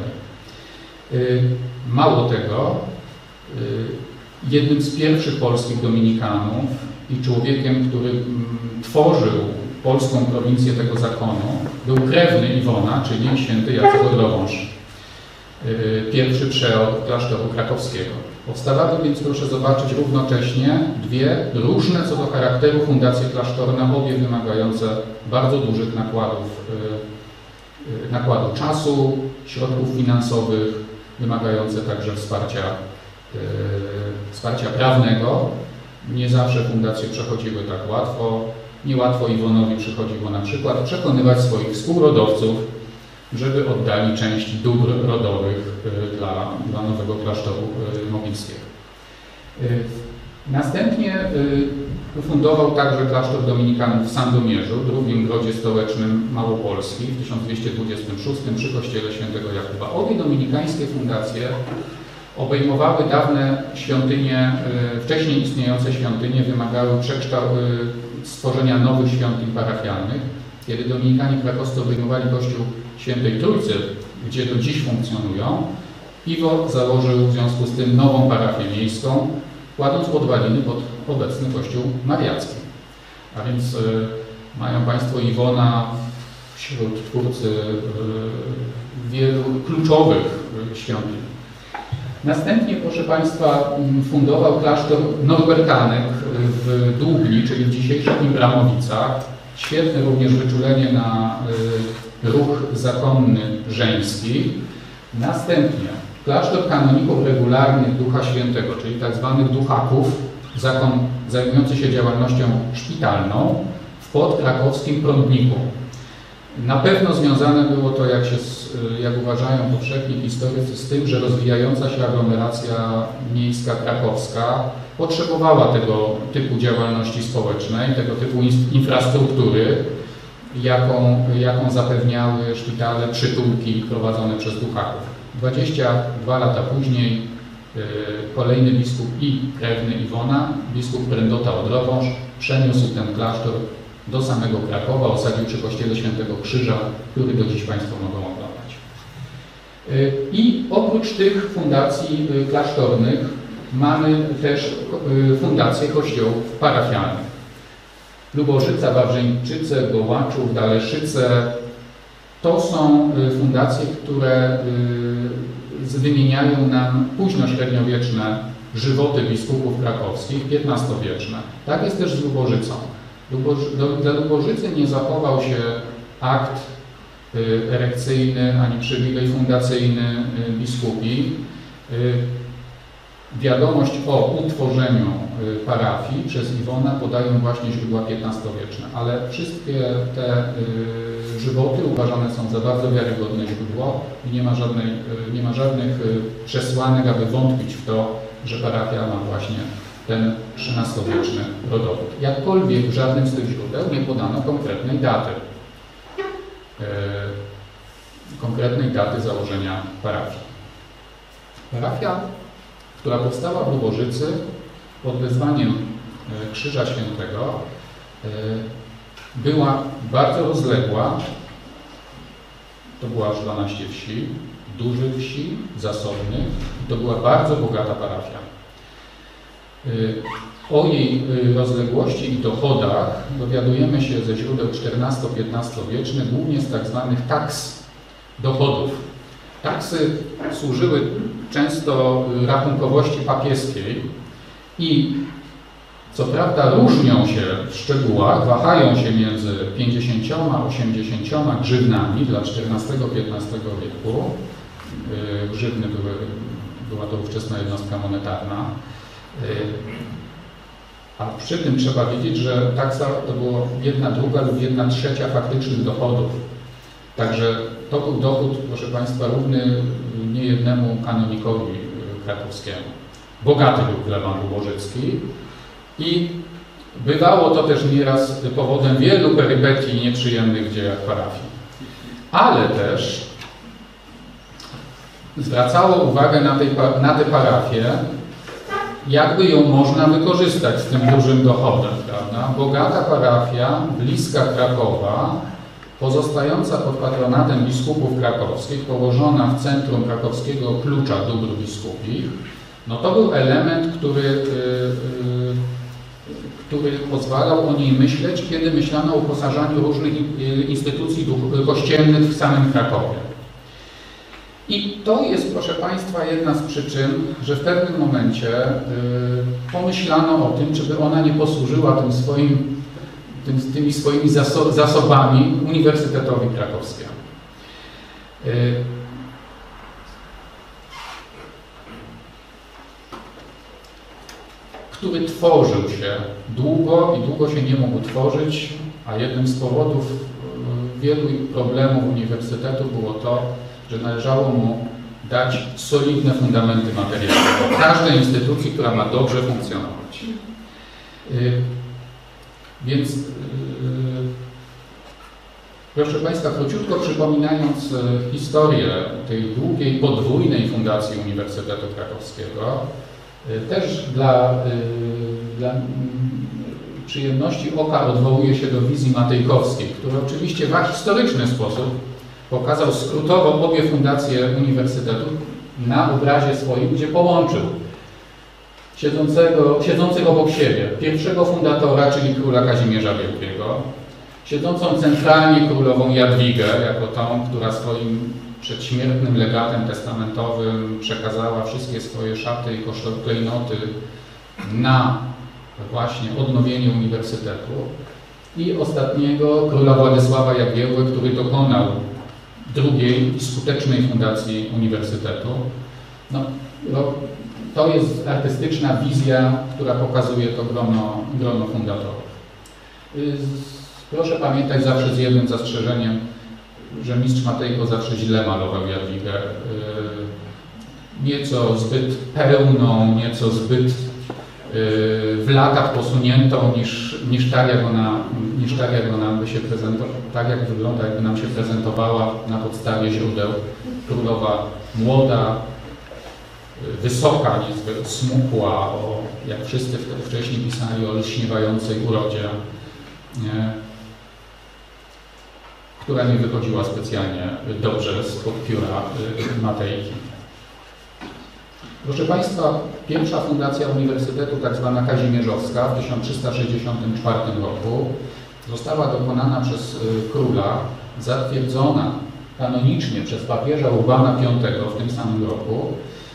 Mało tego, jednym z pierwszych polskich dominikanów i człowiekiem, który tworzył polską prowincję tego zakonu, był krewny Iwona, czyli święty Jacek Odrowąż, pierwszy przeor klasztoru krakowskiego. Powstawały więc, proszę zobaczyć, równocześnie dwie różne co do charakteru fundacje klasztorne, obie wymagające bardzo dużych nakładów, nakładu czasu, środków finansowych, wymagające także wsparcia, wsparcia prawnego. Nie zawsze fundacje przechodziły tak łatwo. Niełatwo Iwonowi przychodziło na przykład przekonywać swoich współrodowców, żeby oddali część dóbr rodowych dla, dla nowego klasztoru mogilskiego. Następnie ufundował także klasztor dominikanów w Sandomierzu, drugim grodzie stołecznym Małopolski w tysiąc dwieście dwudziestym szóstym przy kościele świętego Jakuba. Obie dominikańskie fundacje obejmowały dawne świątynie, wcześniej istniejące świątynie, wymagały stworzenia nowych świątyń parafialnych. Kiedy dominikanie krakowscy obejmowali kościół Świętej Trójcy, gdzie do dziś funkcjonują, Iwo założył w związku z tym nową parafię miejską, kładąc podwaliny pod obecny kościół mariacki. A więc y, mają Państwo Iwona wśród twórcy y, wielu kluczowych y, świątyń. Następnie, proszę Państwa, fundował klasztor Norbertanek w Dłubni, czyli w dzisiejszych Imbramowicach. Świetne również wyczulenie na y, ruch zakonny żeński. Następnie klasztor kanoników regularnych Ducha Świętego, czyli tak zwanych duchaków, zakon zajmujący się działalnością szpitalną w podkrakowskim Prądniku. Na pewno związane było to, jak, się, jak uważają powszechni historycy, z tym, że rozwijająca się aglomeracja miejska krakowska potrzebowała tego typu działalności społecznej, tego typu infrastruktury, jaką, jaką zapewniały szpitale, przytułki prowadzone przez duchaków. dwadzieścia dwa lata później yy, kolejny biskup i krewny Iwona, biskup Prędota Odrowąż, przeniósł ten klasztor do samego Krakowa, osadził przy kościele Świętego Krzyża, który do dziś Państwo mogą oglądać. Yy, I oprócz tych fundacji yy, klasztornych mamy też yy, fundacje kościołów parafialnych. Lubożyca, Wawrzeńczyce, Gołaczów, Daleszyce to są fundacje, które wymieniają nam późnośredniowieczne żywoty biskupów krakowskich, piętnastowieczne. Tak jest też z Lubożycą. Luboży, do, dla Lubożycy nie zachował się akt erekcyjny ani przywilej fundacyjny biskupi. Wiadomość o utworzeniu parafii przez Iwona podają właśnie źródła piętnastowieczne, ale wszystkie te y, żywoty uważane są za bardzo wiarygodne źródło i nie ma, żadnej, y, nie ma żadnych y, przesłanek, aby wątpić w to, że parafia ma właśnie ten trzynastowieczny rodowód. Jakkolwiek w żadnym z tych źródeł nie podano konkretnej daty, y, konkretnej daty założenia parafii. Parafia w która powstała w Lubożycy pod wezwaniem Krzyża Świętego, była bardzo rozległa. To było aż dwanaście wsi, dużych wsi, zasobnych. To była bardzo bogata parafia. O jej rozległości i dochodach dowiadujemy się ze źródeł czternasto-piętnastowiecznych, głównie z tak zwanych taks dochodów. Taksy służyły często rachunkowości papieskiej i co prawda różnią się w szczegółach, wahają się między pięćdziesięcioma a osiemdziesięcioma grzywnami dla czternastego-piętnastego wieku. Grzywny były, była to ówczesna jednostka monetarna. A przy tym trzeba wiedzieć, że taksa to było jedna druga lub jedna trzecia faktycznych dochodów. Także to był dochód, proszę Państwa, równy niejednemu kanonikowi krakowskiemu. Bogaty był Kleban Lubożycki i bywało to też nieraz powodem wielu perypetii nieprzyjemnych w dziejach parafii. Ale też zwracało uwagę na, tej, na tę parafię, jakby ją można wykorzystać z tym dużym dochodem, prawda? Bogata parafia, bliska Krakowa, pozostająca pod patronatem biskupów krakowskich, położona w centrum krakowskiego klucza dóbr biskupich, no to był element, który, yy, yy, który pozwalał o niej myśleć, kiedy myślano o uposażaniu różnych instytucji kościelnych w samym Krakowie. I to jest, proszę Państwa, jedna z przyczyn, że w pewnym momencie y, pomyślano o tym, czy by ona nie posłużyła tym swoim, tym, tymi swoimi zaso zasobami Uniwersytetowi Krakowskiemu. Y, który tworzył się długo i długo się nie mógł tworzyć, a jednym z powodów y, wielu problemów Uniwersytetu było to, że należało mu dać solidne fundamenty materialne każdej instytucji, która ma dobrze funkcjonować. Yy, więc yy, proszę Państwa, króciutko przypominając yy, historię tej długiej, podwójnej fundacji Uniwersytetu Krakowskiego, yy, też dla, yy, dla yy, przyjemności oka odwołuję się do wizji matejkowskiej, która oczywiście w historyczny sposób pokazał skrótowo obie fundacje Uniwersytetu na obrazie swoim, gdzie połączył siedzącego, siedzących obok siebie pierwszego fundatora, czyli króla Kazimierza Wielkiego, siedzącą centralnie królową Jadwigę, jako tą, która swoim przedśmiertnym legatem testamentowym przekazała wszystkie swoje szaty i klejnoty na właśnie odnowienie Uniwersytetu, i ostatniego króla Władysława Jagiełły, który dokonał drugiej skutecznej fundacji Uniwersytetu. No, no, to jest artystyczna wizja, która pokazuje to grono, grono fundatorów. Proszę pamiętać zawsze z jednym zastrzeżeniem, że mistrz Matejko zawsze źle malował Jadwigę. Nieco zbyt pełną, nieco zbyt w latach posuniętą niż, niż tak, jak ona, niż tak, jak ona by się prezentowała, tak jak wygląda, jakby nam się prezentowała na podstawie źródeł królowa młoda, wysoka, niezbyt smukła, o, jak wszyscy wcześniej pisali o lśniewającej urodzie, nie, która nie wychodziła specjalnie dobrze spod pióra Matejki. Proszę Państwa, pierwsza fundacja Uniwersytetu, tak zwana kazimierzowska, w tysiąc trzysta sześćdziesiątym czwartym roku została dokonana przez króla, zatwierdzona kanonicznie przez papieża Urbana piątego w tym samym roku.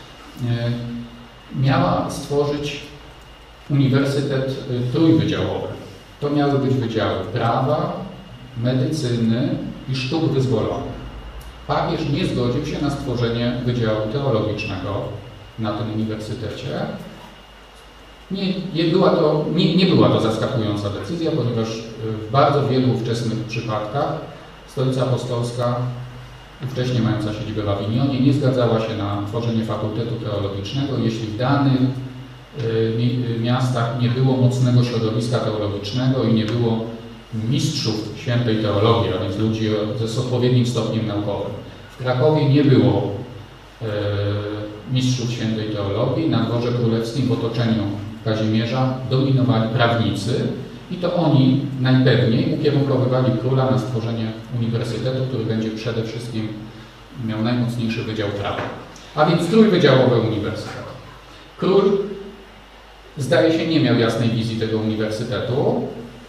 Miała stworzyć Uniwersytet trójwydziałowy. To miały być wydziały prawa, medycyny i sztuk wyzwolonych. Papież nie zgodził się na stworzenie Wydziału Teologicznego na tym uniwersytecie. Nie, nie, była to, nie, nie była to zaskakująca decyzja, ponieważ w bardzo wielu ówczesnych przypadkach Stolica Apostolska, wcześniej mająca siedzibę w Awinionie, nie zgadzała się na tworzenie Fakultetu Teologicznego, jeśli w danych y, miastach nie było mocnego środowiska teologicznego i nie było mistrzów świętej teologii, a więc ludzi z odpowiednim stopniem naukowym. W Krakowie nie było y, mistrzów świętej teologii. Na dworze królewskim w otoczeniu Kazimierza dominowali prawnicy i to oni najpewniej ukierunkowywali króla na stworzenie uniwersytetu, który będzie przede wszystkim miał najmocniejszy wydział prawa. A więc trójwydziałowy uniwersytet. Król, zdaje się, nie miał jasnej wizji tego uniwersytetu.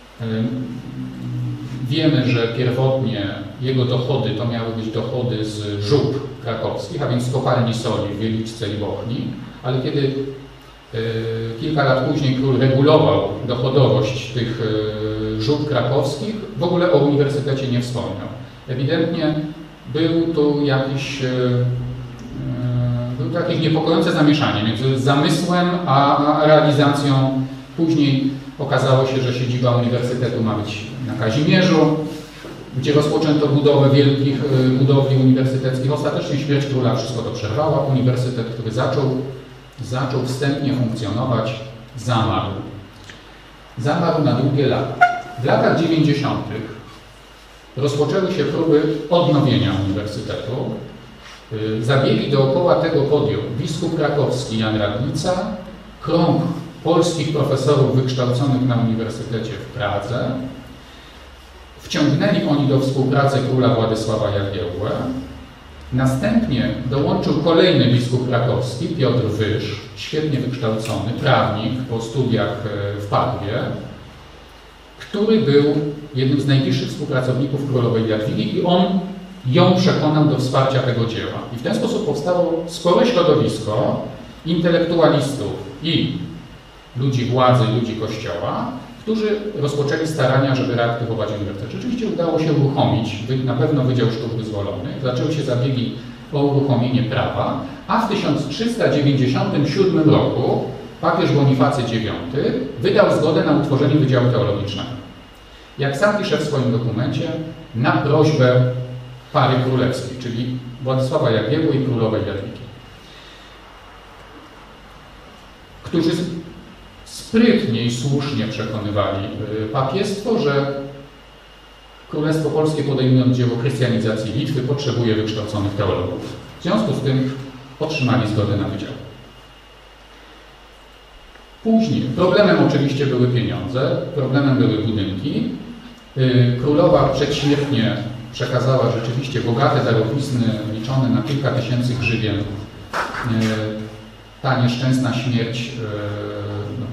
Wiemy, że pierwotnie jego dochody to miały być dochody z żub krakowskich, a więc z kopalni soli w Wieliczce i Bochni, ale kiedy kilka lat później król regulował dochodowość tych żub krakowskich, w ogóle o uniwersytecie nie wspomniał. Ewidentnie był tu jakiś, było to jakieś niepokojące zamieszanie między zamysłem a realizacją. Później okazało się, że siedziba uniwersytetu ma być na Kazimierzu, gdzie rozpoczęto budowę wielkich budowli uniwersyteckich. Ostatecznie śmierć króla wszystko to przerwała. Uniwersytet, który zaczął, zaczął wstępnie funkcjonować, zamarł. Zamarł na długie lata. W latach dziewięćdziesiątych rozpoczęły się próby odnowienia uniwersytetu. Zabiegi dookoła tego podjął biskup krakowski Jan Radlica, krąg polskich profesorów wykształconych na Uniwersytecie w Pradze. Wciągnęli oni do współpracy króla Władysława Jagiełłę. Następnie dołączył kolejny biskup krakowski, Piotr Wyż, świetnie wykształcony, prawnik po studiach w Padwie, który był jednym z najbliższych współpracowników królowej Jadwigi i on ją przekonał do wsparcia tego dzieła. I w ten sposób powstało spore środowisko intelektualistów i ludzi władzy, ludzi kościoła, którzy rozpoczęli starania, żeby reaktywować uniwersytet. Rzeczywiście udało się uruchomić, na pewno Wydział Sztuk Wyzwolonych, zaczęły się zabiegi o uruchomienie prawa, a w tysiąc trzysta dziewięćdziesiątym siódmym roku papież Bonifacy dziewiąty wydał zgodę na utworzenie Wydziału Teologicznego. Jak sam pisze w swoim dokumencie, na prośbę pary królewskiej, czyli Władysława Jagiełły i królowej Jadwigi, którzy sprytnie i słusznie przekonywali papiestwo, że Królestwo Polskie, podejmując dzieło chrystianizacji Litwy, potrzebuje wykształconych teologów. W związku z tym otrzymali zgodę na wydział. Później problemem oczywiście były pieniądze, problemem były budynki. Królowa przedśmiertnie przekazała rzeczywiście bogate darowizny liczone na kilka tysięcy grzywien. Ta nieszczęsna śmierć no,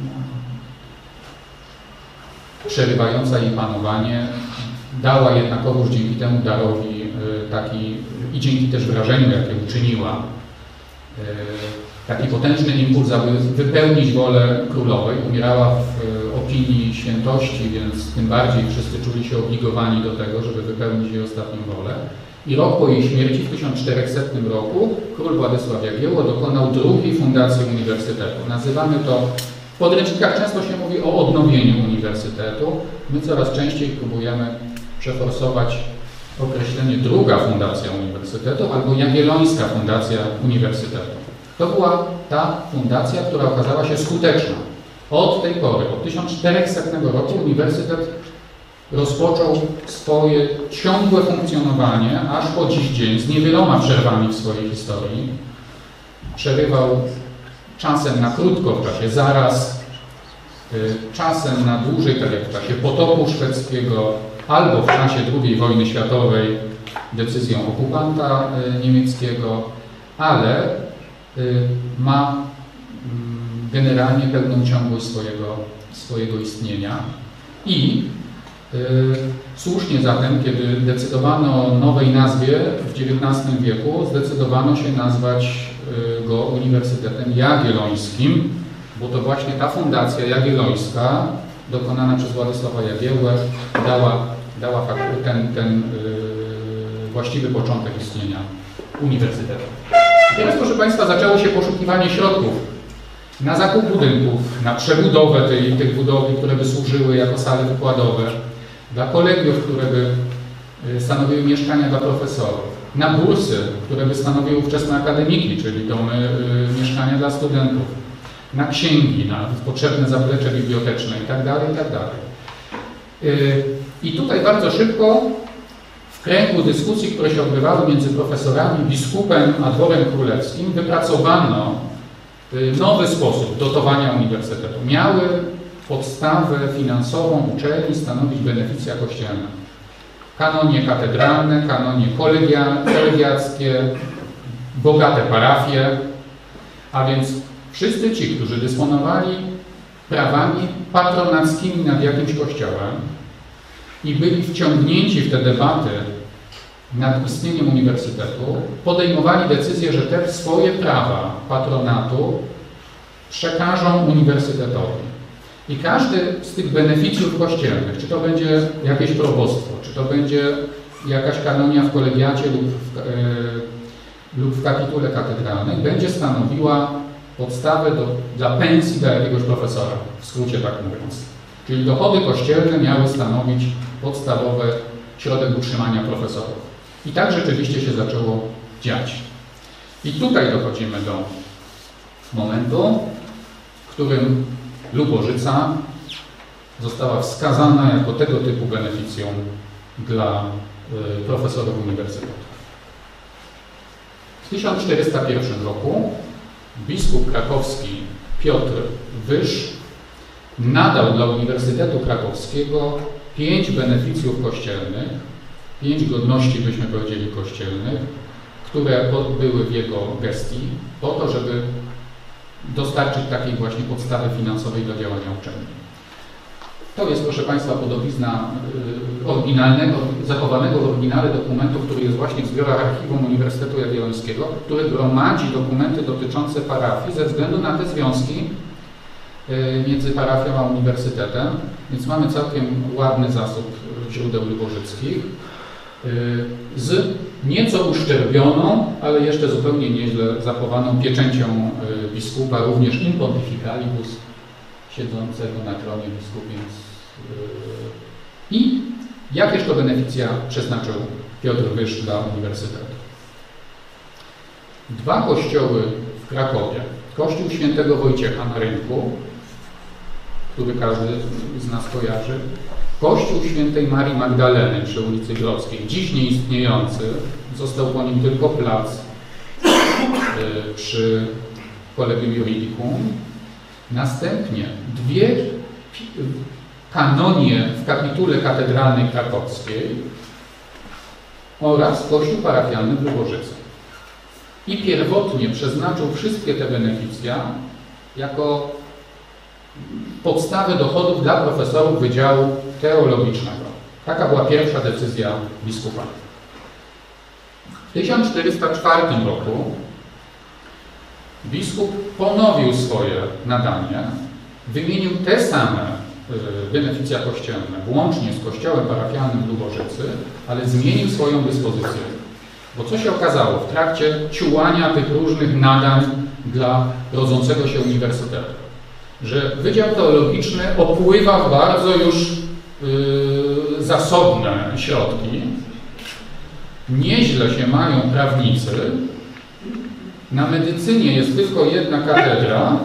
przerywająca jej panowanie dała jednakowoż dzięki temu darowi taki i dzięki też wrażeniu, jakie uczyniła, taki potężny impuls, aby wypełnić wolę królowej. Umierała w opinii świętości, więc tym bardziej wszyscy czuli się obligowani do tego, żeby wypełnić jej ostatnią wolę. I rok po jej śmierci, w tysiąc czterychastym roku, król Władysław Jagiełło dokonał drugiej fundacji uniwersytetu. Nazywamy to, w podręcznikach często się mówi o odnowieniu uniwersytetu. My coraz częściej próbujemy przeforsować określenie druga fundacja uniwersytetu albo Jagiellońska fundacja uniwersytetu. To była ta fundacja, która okazała się skuteczna. Od tej pory, od tysiąc czterychastego roku uniwersytet rozpoczął swoje ciągłe funkcjonowanie aż po dziś dzień z niewieloma przerwami w swojej historii. Przerywał czasem na krótko w czasie zaraz, czasem na dłużej, tak jak w czasie potopu szwedzkiego albo w czasie drugiej wojny światowej decyzją okupanta niemieckiego, ale ma generalnie pełną ciągłość swojego, swojego istnienia. I yy, słusznie zatem, kiedy decydowano o nowej nazwie w dziewiętnastym wieku, zdecydowano się nazwać yy, go Uniwersytetem Jagiellońskim, bo to właśnie ta fundacja jagiellońska, dokonana przez Władysława Jagiełłę, dała, dała ten, ten yy, właściwy początek istnienia uniwersytetu. Teraz, proszę Państwa, zaczęło się poszukiwanie środków na zakup budynków, na przebudowę tej, tych budowli, które by służyły jako sale wykładowe, dla kolegiów, które by stanowiły mieszkania dla profesorów, na bursy, które by stanowiły ówczesne akademiki, czyli domy y, mieszkania dla studentów, na księgi, na potrzebne zaplecze biblioteczne itd., itd. Y, I tutaj bardzo szybko w kręgu dyskusji, które się odbywały między profesorami, biskupem a dworem królewskim, wypracowano nowy sposób dotowania uniwersytetu. Miały podstawę finansową uczelni stanowić beneficja kościelna. Kanonie katedralne, kanonie kolegia, kolegiackie, bogate parafie, a więc wszyscy ci, którzy dysponowali prawami patronackimi nad jakimś kościołem i byli wciągnięci w te debaty nad istnieniem uniwersytetu, podejmowali decyzję, że te swoje prawa patronatu przekażą uniwersytetowi. I każdy z tych beneficjów kościelnych, czy to będzie jakieś probostwo, czy to będzie jakaś kanonia w kolegiacie lub w, yy, lub w kapitule katedralnej, będzie stanowiła podstawę do, dla pensji dla jakiegoś profesora, w skrócie tak mówiąc. Czyli dochody kościelne miały stanowić podstawowy środek utrzymania profesorów. I tak rzeczywiście się zaczęło dziać. I tutaj dochodzimy do momentu, w którym Lubożyca została wskazana jako tego typu beneficjum dla y, profesorów uniwersytetu. W tysiąc czterysta pierwszym roku biskup krakowski Piotr Wyż nadał dla Uniwersytetu Krakowskiego pięć beneficjów kościelnych, pięć godności, byśmy powiedzieli, kościelnych, które były w jego gestii, po to, żeby dostarczyć takiej właśnie podstawy finansowej do działania uczelni. To jest, proszę Państwa, podobizna oryginalnego, zachowanego w oryginale dokumentu, który jest właśnie w zbiorach Archiwum Uniwersytetu Jagiellońskiego, który gromadzi dokumenty dotyczące parafii ze względu na te związki między parafią a uniwersytetem, więc mamy całkiem ładny zasób źródeł lubożyckich z nieco uszczerbioną, ale jeszcze zupełnie nieźle zachowaną pieczęcią biskupa, również in pontificalibus, siedzącego na tronie biskupim. I jakież to beneficja przeznaczył Piotr Wyż dla uniwersytetu? Dwa kościoły w Krakowie. Kościół świętego Wojciecha na Rynku, który każdy z nas kojarzy. Kościół świętej Marii Magdaleny przy ulicy Grodzkiej, dziś nieistniejący, został po nim tylko plac przy Collegium Juridicum. Następnie dwie kanonie w kapitule katedralnej krakowskiej oraz kościół parafialny w Lubożycy. I pierwotnie przeznaczył wszystkie te beneficja jako podstawę dochodów dla profesorów Wydziału Teologicznego. Taka była pierwsza decyzja biskupa. W tysiąc czterysta czwartym roku biskup ponowił swoje nadanie, wymienił te same beneficja kościelne, włącznie z kościołem parafialnym w Lubożycy, ale zmienił swoją dyspozycję. Bo co się okazało w trakcie ciułania tych różnych nadań dla rodzącego się uniwersytetu? Że Wydział Teologiczny opływa w bardzo już yy, zasobne środki. Nieźle się mają prawnicy. Na medycynie jest tylko jedna katedra,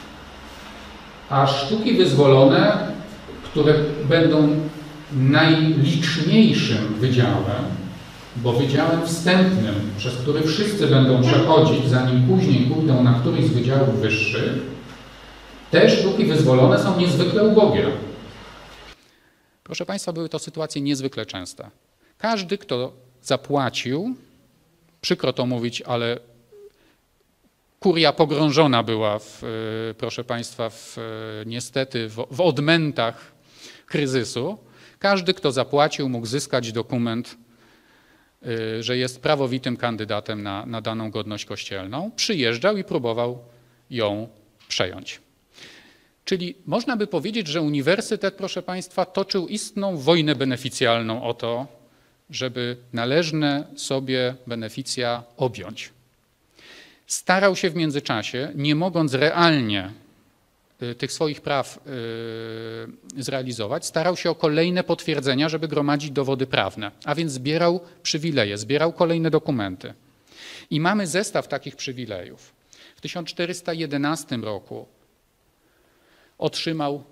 a sztuki wyzwolone, które będą najliczniejszym wydziałem, bo wydziałem wstępnym, przez który wszyscy będą przechodzić, zanim później pójdą na któryś z wydziałów wyższych, te sztuki wyzwolone są niezwykle ubogie. Proszę Państwa, były to sytuacje niezwykle częste. Każdy, kto zapłacił, przykro to mówić, ale kuria pogrążona była, w, proszę Państwa, w, niestety w, w odmętach kryzysu. Każdy, kto zapłacił, mógł zyskać dokument, że jest prawowitym kandydatem na, na daną godność kościelną. Przyjeżdżał i próbował ją przejąć. Czyli można by powiedzieć, że uniwersytet, proszę Państwa, toczył istną wojnę beneficjalną o to, żeby należne sobie beneficja objąć. Starał się w międzyczasie, nie mogąc realnie tych swoich praw zrealizować, starał się o kolejne potwierdzenia, żeby gromadzić dowody prawne, a więc zbierał przywileje, zbierał kolejne dokumenty. I mamy zestaw takich przywilejów. W tysiąc czterysta jedenastym roku otrzymał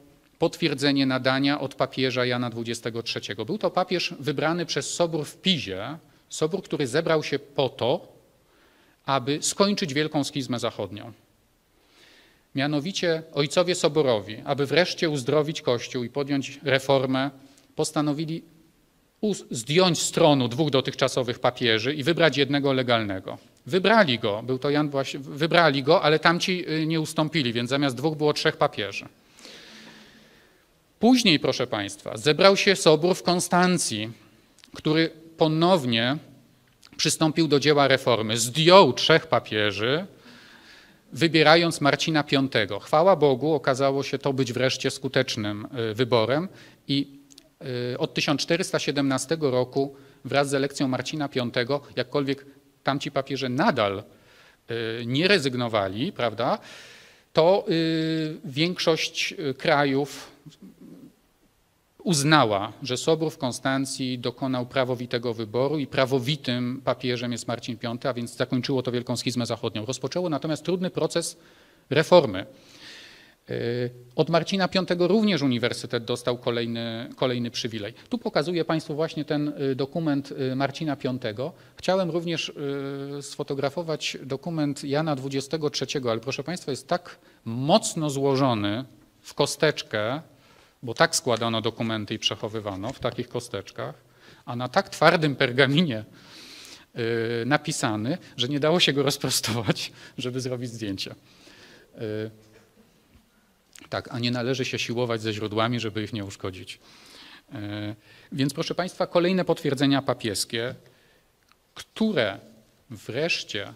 potwierdzenie nadania od papieża Jana dwudziestego trzeciego. Był to papież wybrany przez Sobór w Pizie, Sobór, który zebrał się po to, aby skończyć Wielką Schizmę Zachodnią. Mianowicie ojcowie soborowi, aby wreszcie uzdrowić Kościół i podjąć reformę, postanowili zdjąć z tronu dwóch dotychczasowych papieży i wybrać jednego legalnego. Wybrali go, był to Jan właśnie, wybrali go, ale tamci nie ustąpili, więc zamiast dwóch było trzech papieży. Później, proszę Państwa, zebrał się Sobór w Konstancji, który ponownie przystąpił do dzieła reformy. Zdjął trzech papieży, wybierając Marcina Piątego. Chwała Bogu, okazało się to być wreszcie skutecznym wyborem i od tysiąc czterysta siedemnastego roku wraz z elekcją Marcina Piątego, jakkolwiek tamci papieże nadal nie rezygnowali, prawda, to większość krajów uznała, że Sobór w Konstancji dokonał prawowitego wyboru i prawowitym papieżem jest Marcin Piąty, a więc zakończyło to Wielką Schizmę Zachodnią. Rozpoczęło natomiast trudny proces reformy. Od Marcina Piątego również uniwersytet dostał kolejny, kolejny przywilej. Tu pokazuję Państwu właśnie ten dokument Marcina Piątego. Chciałem również sfotografować dokument Jana dwudziestego trzeciego, ale proszę Państwa, jest tak mocno złożony w kosteczkę, bo tak składano dokumenty i przechowywano w takich kosteczkach, a na tak twardym pergaminie napisany, że nie dało się go rozprostować, żeby zrobić zdjęcie. Tak, a nie należy się siłować ze źródłami, żeby ich nie uszkodzić. Więc proszę Państwa, kolejne potwierdzenia papieskie, które wreszcie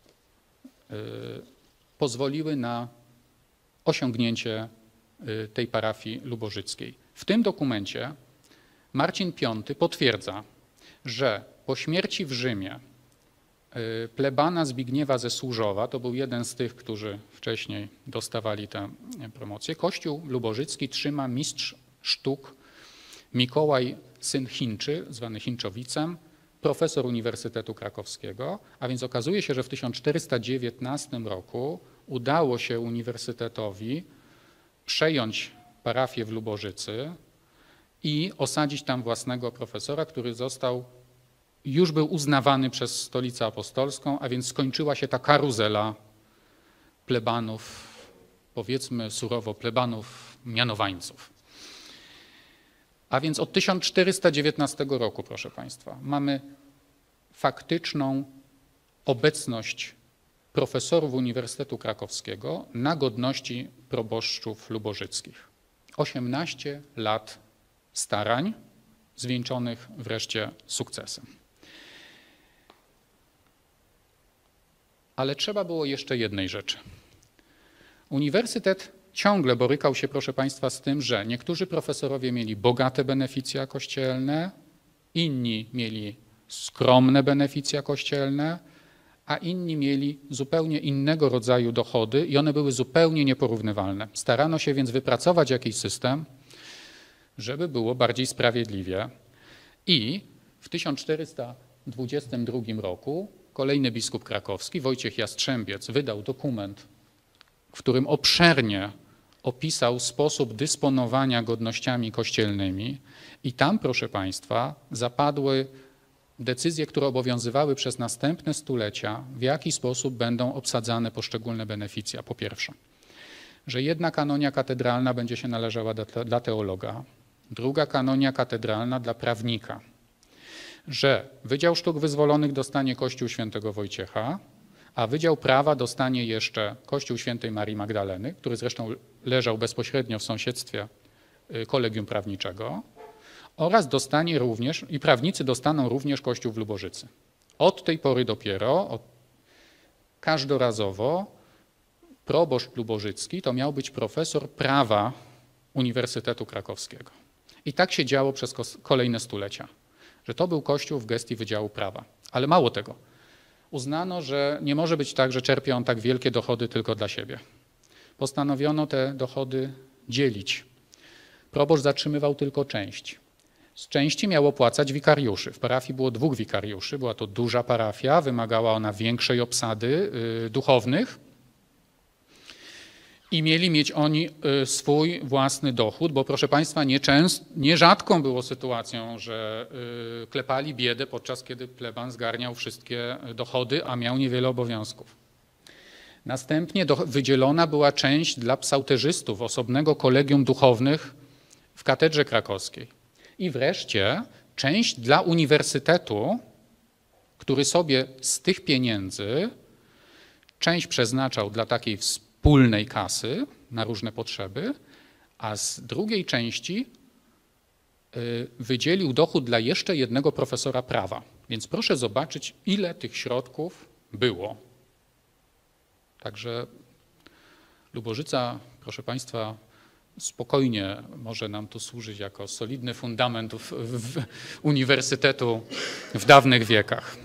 pozwoliły na osiągnięcie tej parafii lubożyckiej. W tym dokumencie Marcin Piąty potwierdza, że po śmierci w Rzymie plebana Zbigniewa ze Służowa, to był jeden z tych, którzy wcześniej dostawali tę promocję, Kościół lubożycki trzyma mistrz sztuk Mikołaj, syn Hinczy, zwany Hinczowicem, profesor Uniwersytetu Krakowskiego, a więc okazuje się, że w tysiąc czterysta dziewiętnastym roku udało się uniwersytetowi przejąć parafię w Lubożycy i osadzić tam własnego profesora, który został, już był uznawany przez Stolicę Apostolską, a więc skończyła się ta karuzela plebanów, powiedzmy surowo plebanów, mianowańców. A więc od tysiąc czterysta dziewiętnastego roku, proszę Państwa, mamy faktyczną obecność profesorów Uniwersytetu Krakowskiego na godności proboszczów lubożyckich. osiemnaście lat starań zwieńczonych wreszcie sukcesem. Ale trzeba było jeszcze jednej rzeczy. Uniwersytet ciągle borykał się, proszę Państwa, z tym, że niektórzy profesorowie mieli bogate beneficja kościelne, inni mieli skromne beneficja kościelne, a inni mieli zupełnie innego rodzaju dochody i one były zupełnie nieporównywalne. Starano się więc wypracować jakiś system, żeby było bardziej sprawiedliwie. I w tysiąc czterysta dwudziestym drugim roku kolejny biskup krakowski, Wojciech Jastrzębiec, wydał dokument, w którym obszernie opisał sposób dysponowania godnościami kościelnymi i tam, proszę Państwa, zapadły decyzje, które obowiązywały przez następne stulecia, w jaki sposób będą obsadzane poszczególne beneficja. Po pierwsze, że jedna kanonia katedralna będzie się należała dla teologa, druga kanonia katedralna dla prawnika, że Wydział Sztuk Wyzwolonych dostanie Kościół Świętego Wojciecha, a Wydział Prawa dostanie jeszcze Kościół Świętej Marii Magdaleny, który zresztą leżał bezpośrednio w sąsiedztwie Kolegium Prawniczego, oraz dostanie również, i prawnicy dostaną również Kościół w Lubożycy. Od tej pory dopiero, od, każdorazowo, proboszcz lubożycki to miał być profesor prawa Uniwersytetu Krakowskiego. I tak się działo przez kolejne stulecia, że to był Kościół w gestii Wydziału Prawa. Ale mało tego, uznano, że nie może być tak, że czerpie on tak wielkie dochody tylko dla siebie. Postanowiono te dochody dzielić. Proboszcz zatrzymywał tylko część. Z części miał opłacać wikariuszy. W parafii było dwóch wikariuszy, była to duża parafia, wymagała ona większej obsady yy, duchownych i mieli mieć oni swój własny dochód, bo proszę Państwa, nieczęst, nierzadką było sytuacją, że klepali biedę, podczas kiedy pleban zgarniał wszystkie dochody, a miał niewiele obowiązków. Następnie do, wydzielona była część dla psałterzystów, osobnego kolegium duchownych w katedrze krakowskiej. I wreszcie część dla uniwersytetu, który sobie z tych pieniędzy część przeznaczał dla takiej wspólnej kasy na różne potrzeby, a z drugiej części wydzielił dochód dla jeszcze jednego profesora prawa. Więc proszę zobaczyć, ile tych środków było. Także Lubożyca, proszę Państwa, spokojnie może nam to służyć jako solidny fundament w, w uniwersytetu w dawnych wiekach.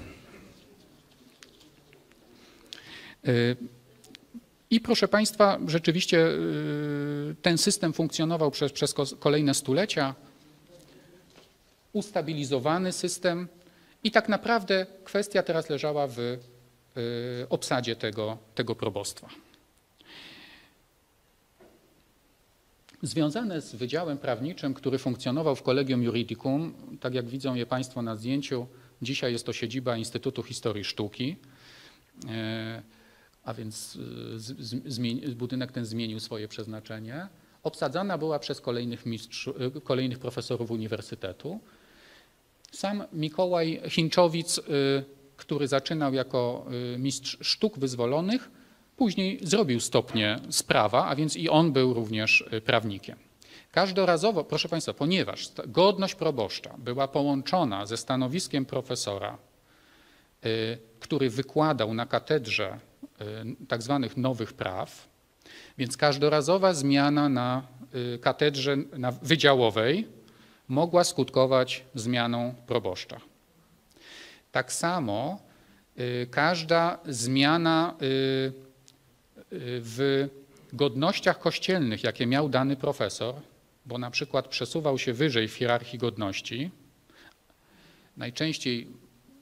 I proszę Państwa, rzeczywiście ten system funkcjonował przez, przez kolejne stulecia, ustabilizowany system i tak naprawdę kwestia teraz leżała w obsadzie tego, tego probostwa. Związane z Wydziałem Prawniczym, który funkcjonował w Collegium Juridicum, tak jak widzą je Państwo na zdjęciu, dzisiaj jest to siedziba Instytutu Historii Sztuki, a więc budynek ten zmienił swoje przeznaczenie. Obsadzana była przez kolejnych, mistrz, kolejnych profesorów uniwersytetu. Sam Mikołaj Chinczowic, który zaczynał jako mistrz sztuk wyzwolonych, później zrobił stopnie z prawa, a więc i on był również prawnikiem. Każdorazowo, proszę Państwa, ponieważ godność proboszcza była połączona ze stanowiskiem profesora, który wykładał na katedrze tak zwanych nowych praw, więc każdorazowa zmiana na katedrze na wydziałowej mogła skutkować zmianą proboszcza. Tak samo każda zmiana w godnościach kościelnych, jakie miał dany profesor, bo na przykład przesuwał się wyżej w hierarchii godności, najczęściej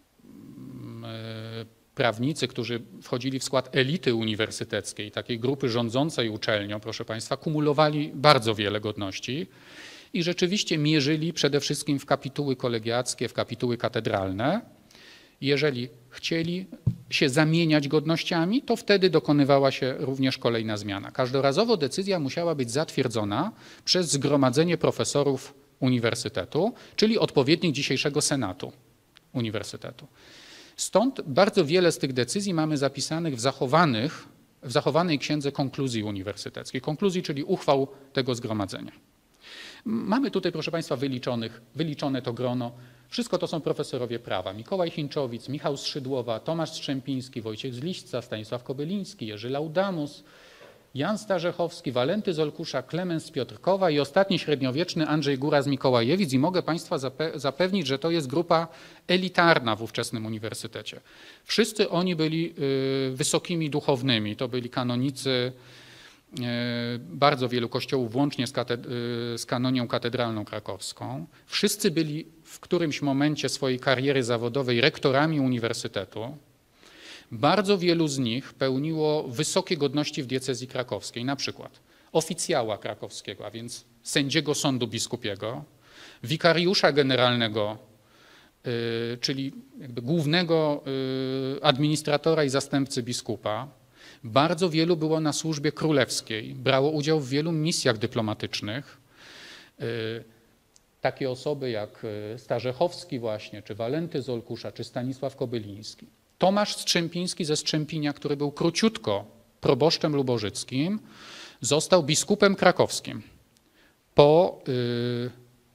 prawnicy, którzy wchodzili w skład elity uniwersyteckiej, takiej grupy rządzącej uczelnią, proszę Państwa, kumulowali bardzo wiele godności i rzeczywiście mierzyli przede wszystkim w kapituły kolegiackie, w kapituły katedralne. Jeżeli chcieli się zamieniać godnościami, to wtedy dokonywała się również kolejna zmiana. Każdorazowo decyzja musiała być zatwierdzona przez zgromadzenie profesorów uniwersytetu, czyli odpowiednik dzisiejszego senatu uniwersytetu. Stąd bardzo wiele z tych decyzji mamy zapisanych w zachowanych, w zachowanej księdze konkluzji uniwersyteckiej. Konkluzji, czyli uchwał tego zgromadzenia. Mamy tutaj, proszę Państwa, wyliczonych, wyliczone to grono. Wszystko to są profesorowie prawa. Mikołaj Chinczowic, Michał Szydłowa, Tomasz Strzempiński, Wojciech z Liśca, Stanisław Kobyliński, Jerzy Laudamus, Jan Starzechowski, Walenty z Olkusza, Klemens z Piotrkowa i ostatni średniowieczny Andrzej Góra z Mikołajewic. I mogę Państwa zape- zapewnić, że to jest grupa elitarna w ówczesnym uniwersytecie. Wszyscy oni byli y, wysokimi duchownymi. To byli kanonicy y, bardzo wielu kościołów, włącznie z, kated- y, z kanonią katedralną krakowską. Wszyscy byli w którymś momencie swojej kariery zawodowej rektorami uniwersytetu. Bardzo wielu z nich pełniło wysokie godności w diecezji krakowskiej, na przykład oficjała krakowskiego, a więc sędziego sądu biskupiego, wikariusza generalnego, y, czyli jakby głównego y, administratora i zastępcy biskupa. Bardzo wielu było na służbie królewskiej, brało udział w wielu misjach dyplomatycznych. Y, takie osoby jak Starzechowski właśnie, czy Walenty z Olkusza, czy Stanisław Kobyliński. Tomasz Strzempiński ze Strzempinia, który był króciutko proboszczem lubożyckim, został biskupem krakowskim po y,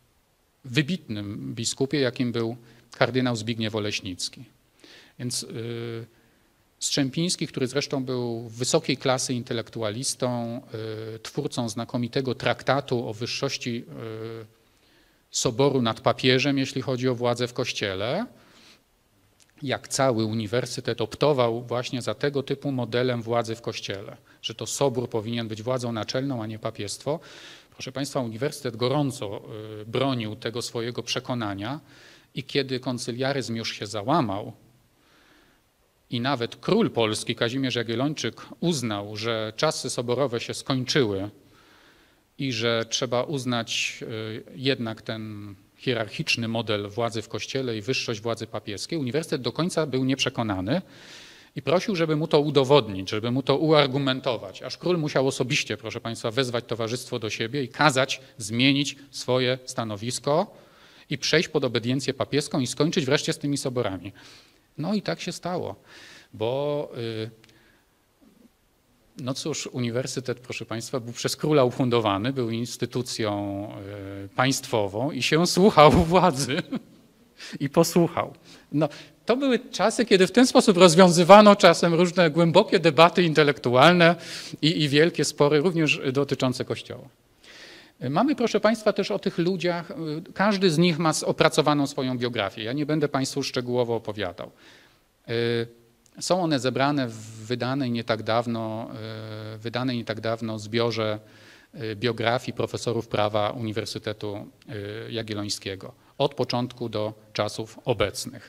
wybitnym biskupie, jakim był kardynał Zbigniew Oleśnicki. Więc y, Strzempiński, który zresztą był wysokiej klasy intelektualistą, y, twórcą znakomitego traktatu o wyższości y, soboru nad papieżem, jeśli chodzi o władzę w kościele, jak cały uniwersytet optował właśnie za tego typu modelem władzy w kościele, że to sobór powinien być władzą naczelną, a nie papiestwo. Proszę Państwa, uniwersytet gorąco bronił tego swojego przekonania i kiedy koncyliaryzm już się załamał i nawet król polski Kazimierz Jagiellończyk uznał, że czasy soborowe się skończyły i że trzeba uznać jednak ten hierarchiczny model władzy w Kościele i wyższość władzy papieskiej, uniwersytet do końca był nieprzekonany i prosił, żeby mu to udowodnić, żeby mu to uargumentować. Aż król musiał osobiście, proszę Państwa, wezwać towarzystwo do siebie i kazać zmienić swoje stanowisko i przejść pod obediencję papieską i skończyć wreszcie z tymi soborami. No i tak się stało, bo no cóż, uniwersytet, proszę Państwa, był przez króla ufundowany, był instytucją państwową i się słuchał władzy i posłuchał. No, to były czasy, kiedy w ten sposób rozwiązywano czasem różne głębokie debaty intelektualne i, i wielkie spory, również dotyczące Kościoła. Mamy, proszę Państwa, też o tych ludziach, każdy z nich ma opracowaną swoją biografię. Ja nie będę Państwu szczegółowo opowiadał. Są one zebrane w wydanej nie tak dawno, wydanej nie tak dawno zbiorze biografii profesorów prawa Uniwersytetu Jagiellońskiego od początku do czasów obecnych.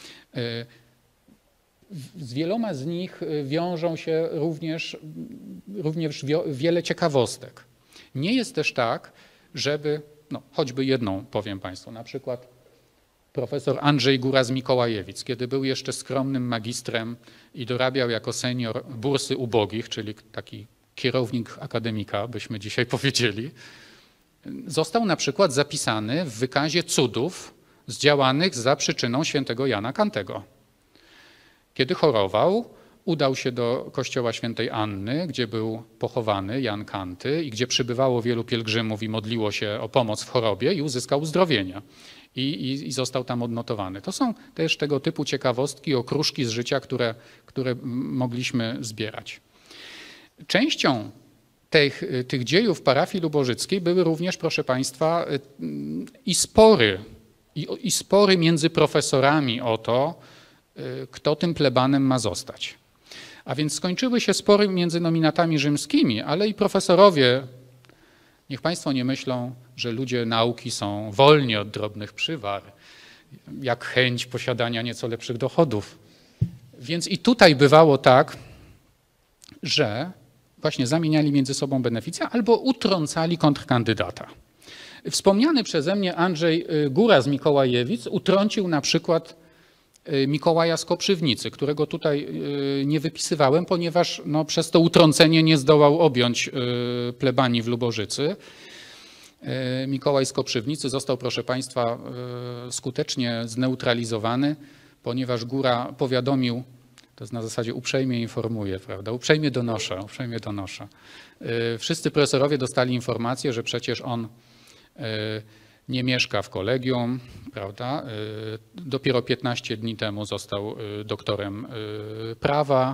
Z wieloma z nich wiążą się również, również wiele ciekawostek. Nie jest też tak, żeby, no choćby jedną powiem Państwu, na przykład profesor Andrzej Góra-Mikołajewic, kiedy był jeszcze skromnym magistrem i dorabiał jako senior bursy ubogich, czyli taki kierownik akademika, byśmy dzisiaj powiedzieli, został na przykład zapisany w wykazie cudów zdziałanych za przyczyną świętego Jana Kantego. Kiedy chorował, udał się do kościoła świętej Anny, gdzie był pochowany Jan Kanty i gdzie przybywało wielu pielgrzymów i modliło się o pomoc w chorobie i uzyskał uzdrowienie. I, i, i został tam odnotowany. To są też tego typu ciekawostki, okruszki z życia, które, które mogliśmy zbierać. Częścią tych, tych dziejów parafii lubożyckiej były również, proszę Państwa, i spory, i, i spory między profesorami o to, kto tym plebanem ma zostać. A więc skończyły się spory między nominatami rzymskimi, ale i profesorowie, niech Państwo nie myślą, że ludzie nauki są wolni od drobnych przywar, jak chęć posiadania nieco lepszych dochodów. Więc i tutaj bywało tak, że właśnie zamieniali między sobą beneficje albo utrącali kontrkandydata. Wspomniany przeze mnie Andrzej Góra-Mikołajewic utrącił na przykład Mikołaja z Koprzywnicy, którego tutaj nie wypisywałem, ponieważ no, przez to utrącenie nie zdołał objąć plebanii w Lubożycy. Mikołaj z Koprzywnicy został, proszę Państwa, skutecznie zneutralizowany, ponieważ Góra powiadomił, to jest na zasadzie uprzejmie informuję, prawda, uprzejmie donoszę, uprzejmie donoszę. Wszyscy profesorowie dostali informację, że przecież on nie mieszka w kolegium, prawda? Dopiero piętnaście dni temu został doktorem prawa.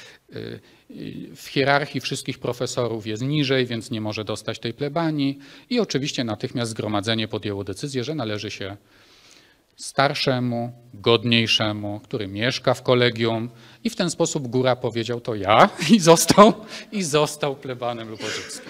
W hierarchii wszystkich profesorów jest niżej, więc nie może dostać tej plebanii. I oczywiście natychmiast zgromadzenie podjęło decyzję, że należy się starszemu, godniejszemu, który mieszka w kolegium. I w ten sposób Góra powiedział: to ja, i został, i został plebanem lubożyckim.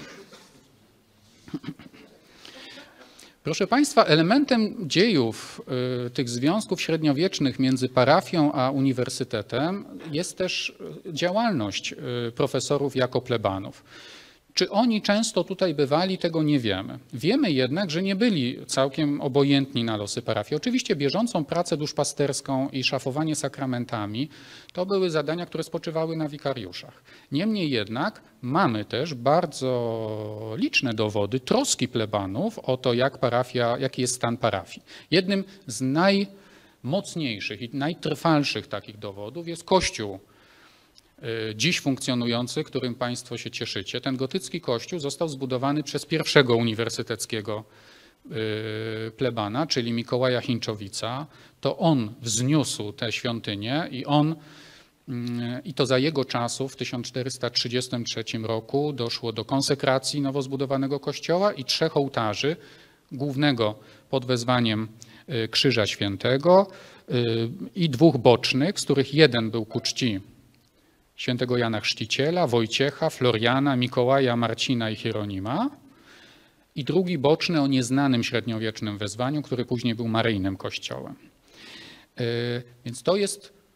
Proszę Państwa, elementem dziejów y, tych związków średniowiecznych między parafią a uniwersytetem jest też działalność y, profesorów jako plebanów. Czy oni często tutaj bywali, tego nie wiemy. Wiemy jednak, że nie byli całkiem obojętni na losy parafii. Oczywiście bieżącą pracę duszpasterską i szafowanie sakramentami to były zadania, które spoczywały na wikariuszach. Niemniej jednak mamy też bardzo liczne dowody troski plebanów o to, jak parafia, jaki jest stan parafii. Jednym z najmocniejszych i najtrwalszych takich dowodów jest Kościół dziś funkcjonujący, którym Państwo się cieszycie. Ten gotycki kościół został zbudowany przez pierwszego uniwersyteckiego plebana, czyli Mikołaja Chińczowica. To on wzniósł tę świątynię i on, i to za jego czasów w tysiąc czterysta trzydziestym trzecim roku doszło do konsekracji nowo zbudowanego kościoła i trzech ołtarzy, głównego pod wezwaniem Krzyża Świętego i dwóch bocznych, z których jeden był ku czci świętego Jana Chrzciciela, Wojciecha, Floriana, Mikołaja, Marcina i Hieronima, i drugi boczny o nieznanym średniowiecznym wezwaniu, który później był maryjnym kościołem. Więc to jest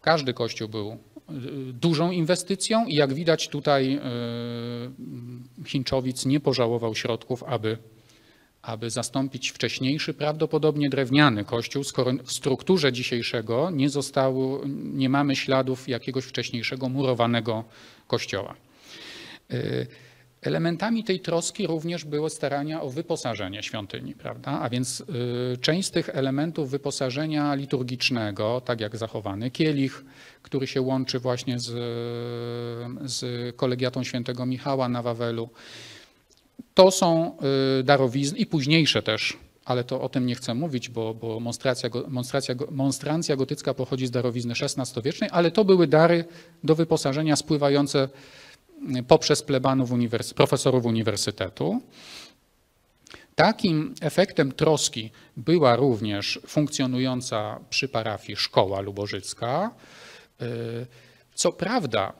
każdy kościół był dużą inwestycją i jak widać tutaj Chińczowic nie pożałował środków, aby, aby zastąpić wcześniejszy, prawdopodobnie drewniany kościół, skoro w strukturze dzisiejszego nie zostało, nie mamy śladów jakiegoś wcześniejszego murowanego kościoła. Elementami tej troski również były starania o wyposażenie świątyni, prawda? A więc y, część z tych elementów wyposażenia liturgicznego, tak jak zachowany kielich, który się łączy właśnie z, z kolegiatą świętego Michała na Wawelu, to są y, darowizny i późniejsze też, ale to o tym nie chcę mówić, bo, bo monstracja, monstracja, monstrancja gotycka pochodzi z darowizny szesnastowiecznej, ale to były dary do wyposażenia spływające poprzez plebanów uniwers- profesorów uniwersytetu. Takim efektem troski była również funkcjonująca przy parafii szkoła lubożycka. Co prawda,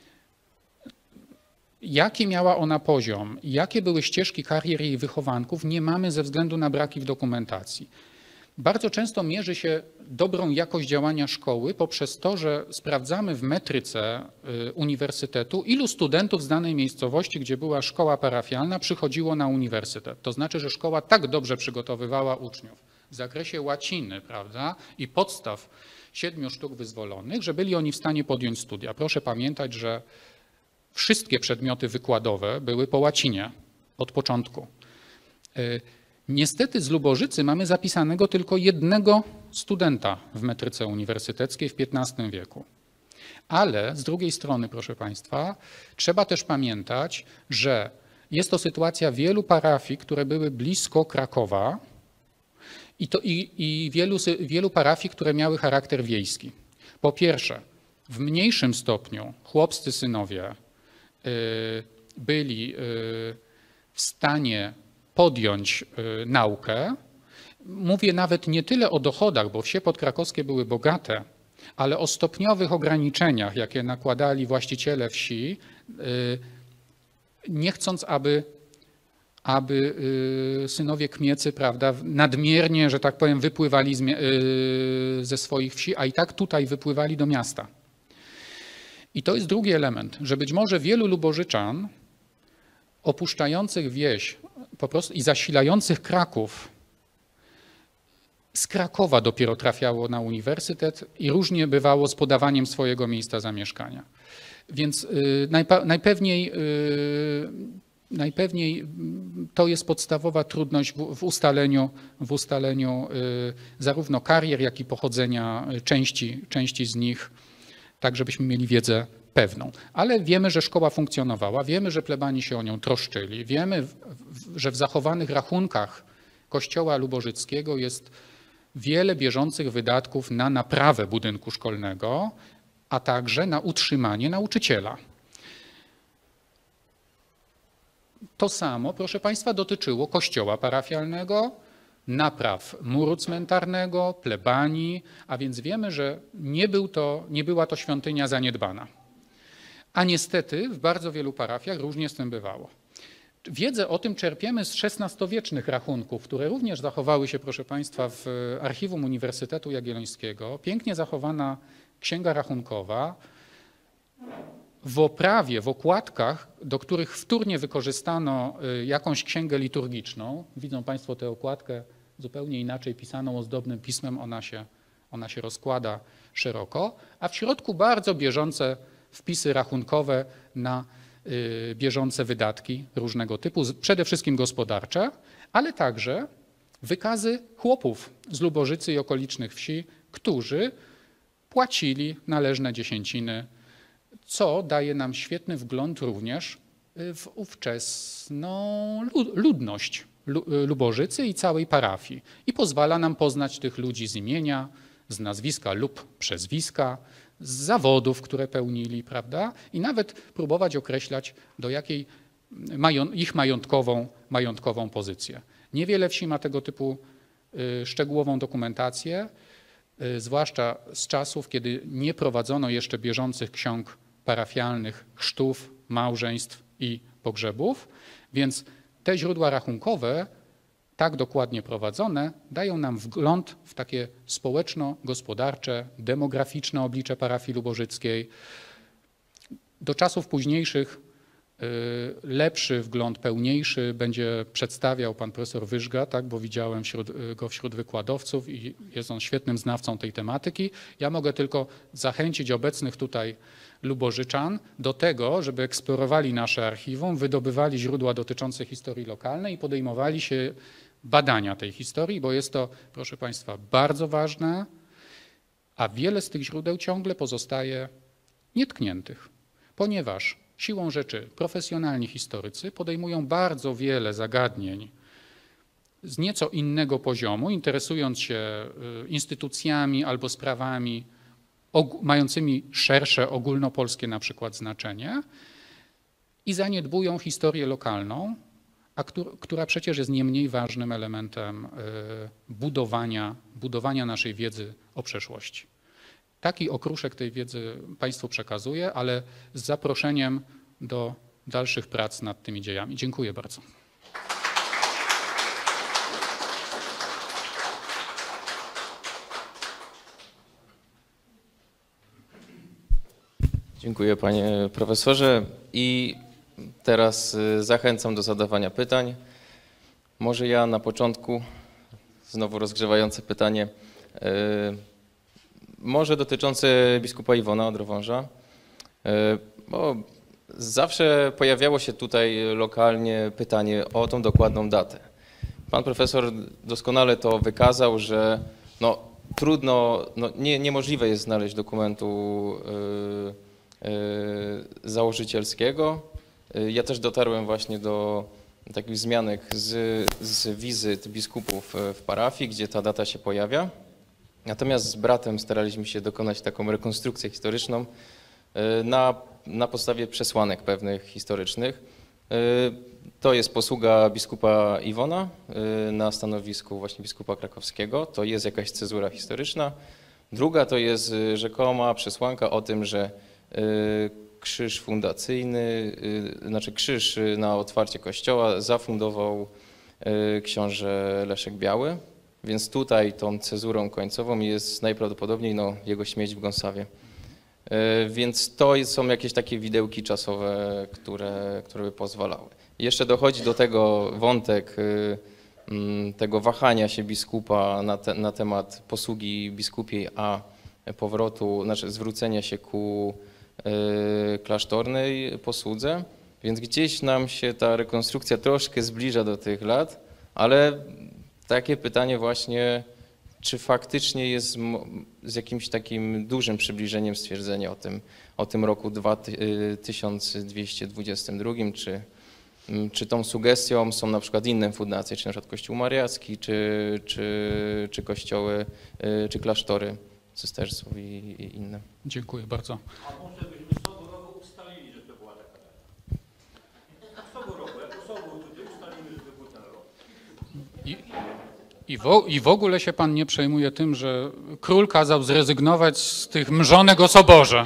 jaki miała ona poziom, jakie były ścieżki karier jej wychowanków, nie mamy ze względu na braki w dokumentacji. Bardzo często mierzy się dobrą jakość działania szkoły poprzez to, że sprawdzamy w metryce uniwersytetu, ilu studentów z danej miejscowości, gdzie była szkoła parafialna, przychodziło na uniwersytet. To znaczy, że szkoła tak dobrze przygotowywała uczniów w zakresie łaciny, prawda, i podstaw siedmiu sztuk wyzwolonych, że byli oni w stanie podjąć studia. Proszę pamiętać, że wszystkie przedmioty wykładowe były po łacinie od początku. Niestety z Lubożycy mamy zapisanego tylko jednego studenta w metryce uniwersyteckiej w piętnastym wieku. Ale z drugiej strony, proszę Państwa, trzeba też pamiętać, że jest to sytuacja wielu parafii, które były blisko Krakowa i, to, i, i wielu, wielu parafii, które miały charakter wiejski. Po pierwsze, w mniejszym stopniu chłopscy synowie y, byli y, w stanie podjąć y, naukę. Mówię nawet nie tyle o dochodach, bo wsie podkrakowskie były bogate, ale o stopniowych ograniczeniach, jakie nakładali właściciele wsi, y, nie chcąc, aby, aby y, synowie kmiecy, prawda, nadmiernie, że tak powiem, wypływali z, y, ze swoich wsi, a i tak tutaj wypływali do miasta. I to jest drugi element, że być może wielu Lubożyczan opuszczających wieś po prostu i zasilających Kraków z Krakowa dopiero trafiało na uniwersytet i różnie bywało z podawaniem swojego miejsca zamieszkania. Więc y, najpa, najpewniej, y, najpewniej to jest podstawowa trudność w, w ustaleniu, w ustaleniu y, zarówno karier, jak i pochodzenia części, części z nich, tak żebyśmy mieli wiedzę pewną. Ale wiemy, że szkoła funkcjonowała, wiemy, że plebani się o nią troszczyli, wiemy, że w zachowanych rachunkach kościoła lubożyckiego jest wiele bieżących wydatków na naprawę budynku szkolnego, a także na utrzymanie nauczyciela. To samo, proszę Państwa, dotyczyło kościoła parafialnego, napraw muru cmentarnego, plebanii, a więc wiemy, że nie, był to, nie była to świątynia zaniedbana. A niestety w bardzo wielu parafiach różnie z tym bywało. Wiedzę o tym czerpiemy z szesnastowiecznych rachunków, które również zachowały się, proszę Państwa, w archiwum Uniwersytetu Jagiellońskiego. Pięknie zachowana księga rachunkowa. W oprawie, w okładkach, do których wtórnie wykorzystano jakąś księgę liturgiczną. Widzą Państwo tę okładkę zupełnie inaczej pisaną ozdobnym pismem. Ona się, ona się rozkłada szeroko, a w środku bardzo bieżące wpisy rachunkowe na y, bieżące wydatki różnego typu, przede wszystkim gospodarcze, ale także wykazy chłopów z Lubożycy i okolicznych wsi, którzy płacili należne dziesięciny, co daje nam świetny wgląd również w ówczesną ludność Lubożycy i całej parafii i pozwala nam poznać tych ludzi z imienia, z nazwiska lub przezwiska, z zawodów, które pełnili, prawda? I nawet próbować określać, do jakiej mają, ich majątkową, majątkową pozycję. Niewiele wsi ma tego typu y, szczegółową dokumentację, y, zwłaszcza z czasów, kiedy nie prowadzono jeszcze bieżących ksiąg parafialnych, chrztów, małżeństw i pogrzebów, więc te źródła rachunkowe tak dokładnie prowadzone, dają nam wgląd w takie społeczno-gospodarcze, demograficzne oblicze parafii lubożyckiej. Do czasów późniejszych lepszy wgląd, pełniejszy będzie przedstawiał pan profesor Wyżga, tak, bo widziałem wśród, go wśród wykładowców i jest on świetnym znawcą tej tematyki. Ja mogę tylko zachęcić obecnych tutaj lubożyczan do tego, żeby eksplorowali nasze archiwum, wydobywali źródła dotyczące historii lokalnej i podejmowali się badania tej historii, bo jest to, proszę państwa, bardzo ważne, a wiele z tych źródeł ciągle pozostaje nietkniętych, ponieważ siłą rzeczy profesjonalni historycy podejmują bardzo wiele zagadnień z nieco innego poziomu, interesując się instytucjami albo sprawami mającymi szersze ogólnopolskie na przykład znaczenie i zaniedbują historię lokalną, a która przecież jest nie mniej ważnym elementem budowania, budowania naszej wiedzy o przeszłości. Taki okruszek tej wiedzy Państwu przekazuję, ale z zaproszeniem do dalszych prac nad tymi dziejami. Dziękuję bardzo. Dziękuję panie profesorze i teraz zachęcam do zadawania pytań. Może ja na początku, znowu rozgrzewające pytanie, może dotyczące biskupa Iwona Odrowąża, bo zawsze pojawiało się tutaj lokalnie pytanie o tą dokładną datę. Pan profesor doskonale to wykazał, że no, trudno, no, nie, niemożliwe jest znaleźć dokumentu yy, yy, założycielskiego. Yy, ja też dotarłem właśnie do takich wzmianek z, z wizyt biskupów w parafii, gdzie ta data się pojawia. Natomiast z bratem staraliśmy się dokonać taką rekonstrukcję historyczną na, na podstawie przesłanek pewnych historycznych. To jest posługa biskupa Iwona na stanowisku właśnie biskupa krakowskiego. To jest jakaś cezura historyczna. Druga to jest rzekoma przesłanka o tym, że krzyż fundacyjny, znaczy krzyż na otwarcie kościoła zafundował książę Leszek Biały. Więc tutaj tą cezurą końcową jest najprawdopodobniej no, jego śmierć w Gąsawie. Więc to są jakieś takie widełki czasowe, które, które by pozwalały. Jeszcze dochodzi do tego wątek tego wahania się biskupa na, te, na temat posługi biskupiej, a powrotu, znaczy zwrócenia się ku klasztornej posłudze. Więc gdzieś nam się ta rekonstrukcja troszkę zbliża do tych lat, ale takie pytanie właśnie, czy faktycznie jest z jakimś takim dużym przybliżeniem stwierdzenia o tym, o tym roku dwa tysiące dwieście dwudziestym drugim, czy, czy tą sugestią są na przykład inne fundacje, czy na przykład Kościół Mariacki, czy, czy, czy kościoły, czy klasztory cystersów i, i inne. Dziękuję bardzo. A może byśmy soborowo ustalili, że to była taka data? Soborowo, jako sobór tutaj ustalimy, że to był ten rok. I... I w, I w ogóle się pan nie przejmuje tym, że król kazał zrezygnować z tych mrzonek o soborze.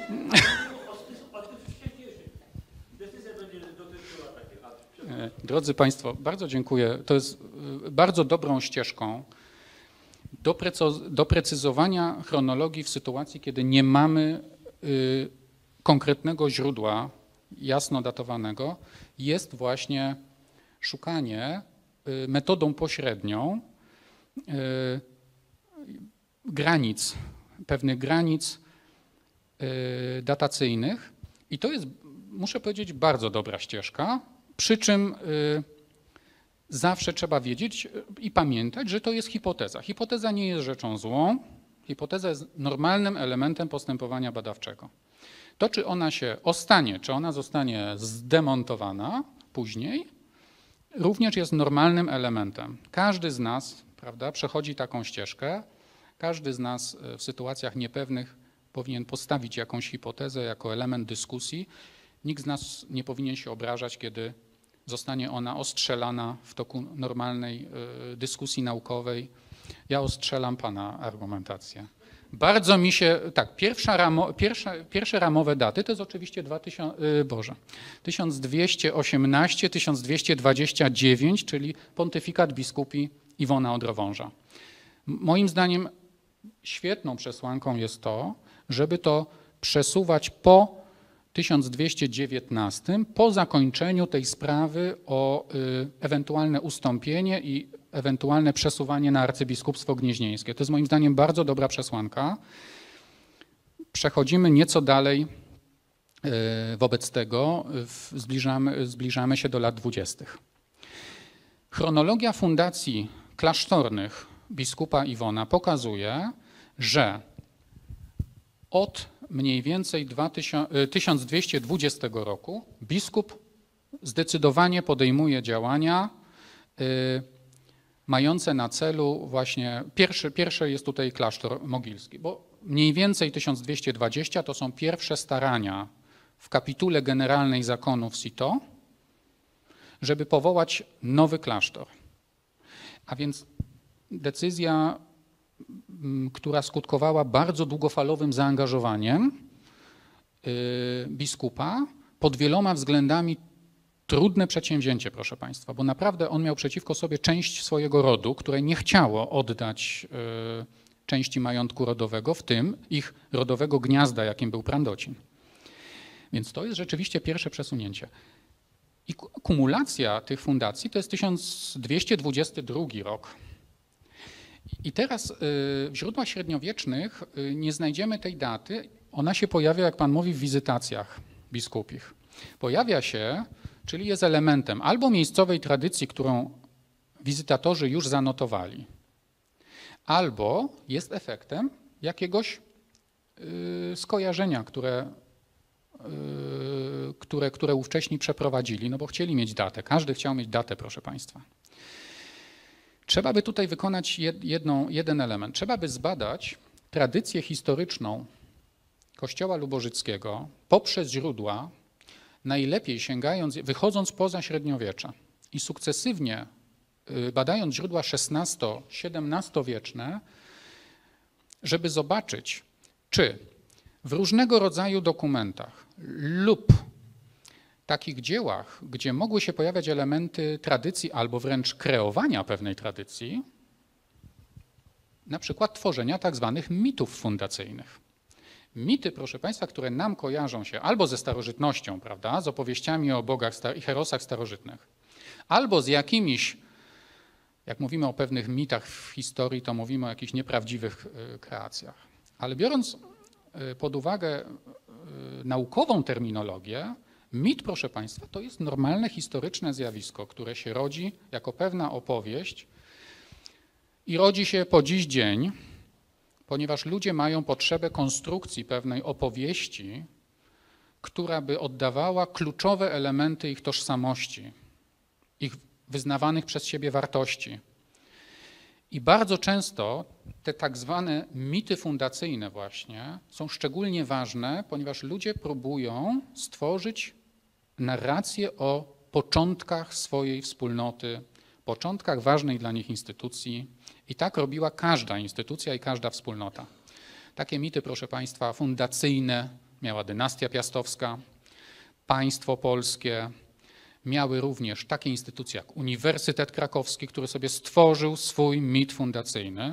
Drodzy Państwo, bardzo dziękuję. To jest bardzo dobrą ścieżką do, preco- do precyzowania chronologii w sytuacji, kiedy nie mamy y, konkretnego źródła jasno datowanego. Jest właśnie szukanie y, metodą pośrednią granic, pewnych granic datacyjnych i to jest, muszę powiedzieć, bardzo dobra ścieżka, przy czym zawsze trzeba wiedzieć i pamiętać, że to jest hipoteza. Hipoteza nie jest rzeczą złą, hipoteza jest normalnym elementem postępowania badawczego. To, czy ona się ostanie, czy ona zostanie zdemontowana później, również jest normalnym elementem. Każdy z nas, prawda, przechodzi taką ścieżkę. Każdy z nas w sytuacjach niepewnych powinien postawić jakąś hipotezę jako element dyskusji. Nikt z nas nie powinien się obrażać, kiedy zostanie ona ostrzelana w toku normalnej dyskusji naukowej. Ja ostrzelam pana argumentację. Bardzo mi się, tak, pierwsza ramo, pierwsza, pierwsze ramowe daty to jest oczywiście dwa tysiące, Boże, tysiąc dwieście osiemnaście, tysiąc dwieście dwadzieścia dziewięć, czyli pontyfikat biskupi Iwona Odrowąża. Moim zdaniem świetną przesłanką jest to, żeby to przesuwać po tysiąc dwieście dziewiętnastym, po zakończeniu tej sprawy o y, ewentualne ustąpienie i ewentualne przesuwanie na arcybiskupstwo gnieźnieńskie. To jest moim zdaniem bardzo dobra przesłanka. Przechodzimy nieco dalej y, wobec tego, w, zbliżamy, zbliżamy się do lat dwudziestych. Chronologia fundacji klasztornych biskupa Iwona pokazuje, że od mniej więcej tysiąc dwieście dwudziestego roku biskup zdecydowanie podejmuje działania y, mające na celu właśnie, pierwszy, pierwszy jest tutaj klasztor mogilski, bo mniej więcej tysiąc dwieście dwadzieścia to są pierwsze starania w kapitule generalnej zakonu w Citeaux, żeby powołać nowy klasztor. A więc decyzja, która skutkowała bardzo długofalowym zaangażowaniem biskupa, pod wieloma względami trudne przedsięwzięcie, proszę Państwa, bo naprawdę on miał przeciwko sobie część swojego rodu, które nie chciało oddać części majątku rodowego, w tym ich rodowego gniazda, jakim był Prandocin. Więc to jest rzeczywiście pierwsze przesunięcie. I kumulacja tych fundacji to jest tysiąc dwieście dwudziesty drugi rok. I teraz w źródłach średniowiecznych nie znajdziemy tej daty. Ona się pojawia, jak pan mówi, w wizytacjach biskupich. Pojawia się, czyli jest elementem albo miejscowej tradycji, którą wizytatorzy już zanotowali, albo jest efektem jakiegoś skojarzenia, które, które, które ówcześni przeprowadzili, no bo chcieli mieć datę. Każdy chciał mieć datę, proszę Państwa. Trzeba by tutaj wykonać jedną, jeden element. Trzeba by zbadać tradycję historyczną Kościoła Lubożyckiego poprzez źródła, najlepiej sięgając, wychodząc poza średniowiecze i sukcesywnie badając źródła szesnasto siedemnastowieczne, żeby zobaczyć, czy w różnego rodzaju dokumentach lub takich dziełach, gdzie mogły się pojawiać elementy tradycji albo wręcz kreowania pewnej tradycji, na przykład tworzenia tak zwanych mitów fundacyjnych. Mity, proszę Państwa, które nam kojarzą się albo ze starożytnością, prawda, z opowieściami o bogach i herosach starożytnych, albo z jakimiś, jak mówimy o pewnych mitach w historii, to mówimy o jakichś nieprawdziwych kreacjach. Ale biorąc pod uwagę naukową terminologię, mit, proszę Państwa, to jest normalne historyczne zjawisko, które się rodzi jako pewna opowieść i rodzi się po dziś dzień, ponieważ ludzie mają potrzebę konstrukcji pewnej opowieści, która by oddawała kluczowe elementy ich tożsamości, ich wyznawanych przez siebie wartości. I bardzo często te tak zwane mity fundacyjne właśnie są szczególnie ważne, ponieważ ludzie próbują stworzyć narrację o początkach swojej wspólnoty, początkach ważnej dla nich instytucji. I tak robiła każda instytucja i każda wspólnota. Takie mity, proszę Państwa, fundacyjne miała dynastia piastowska, państwo polskie, miały również takie instytucje jak Uniwersytet Krakowski, który sobie stworzył swój mit fundacyjny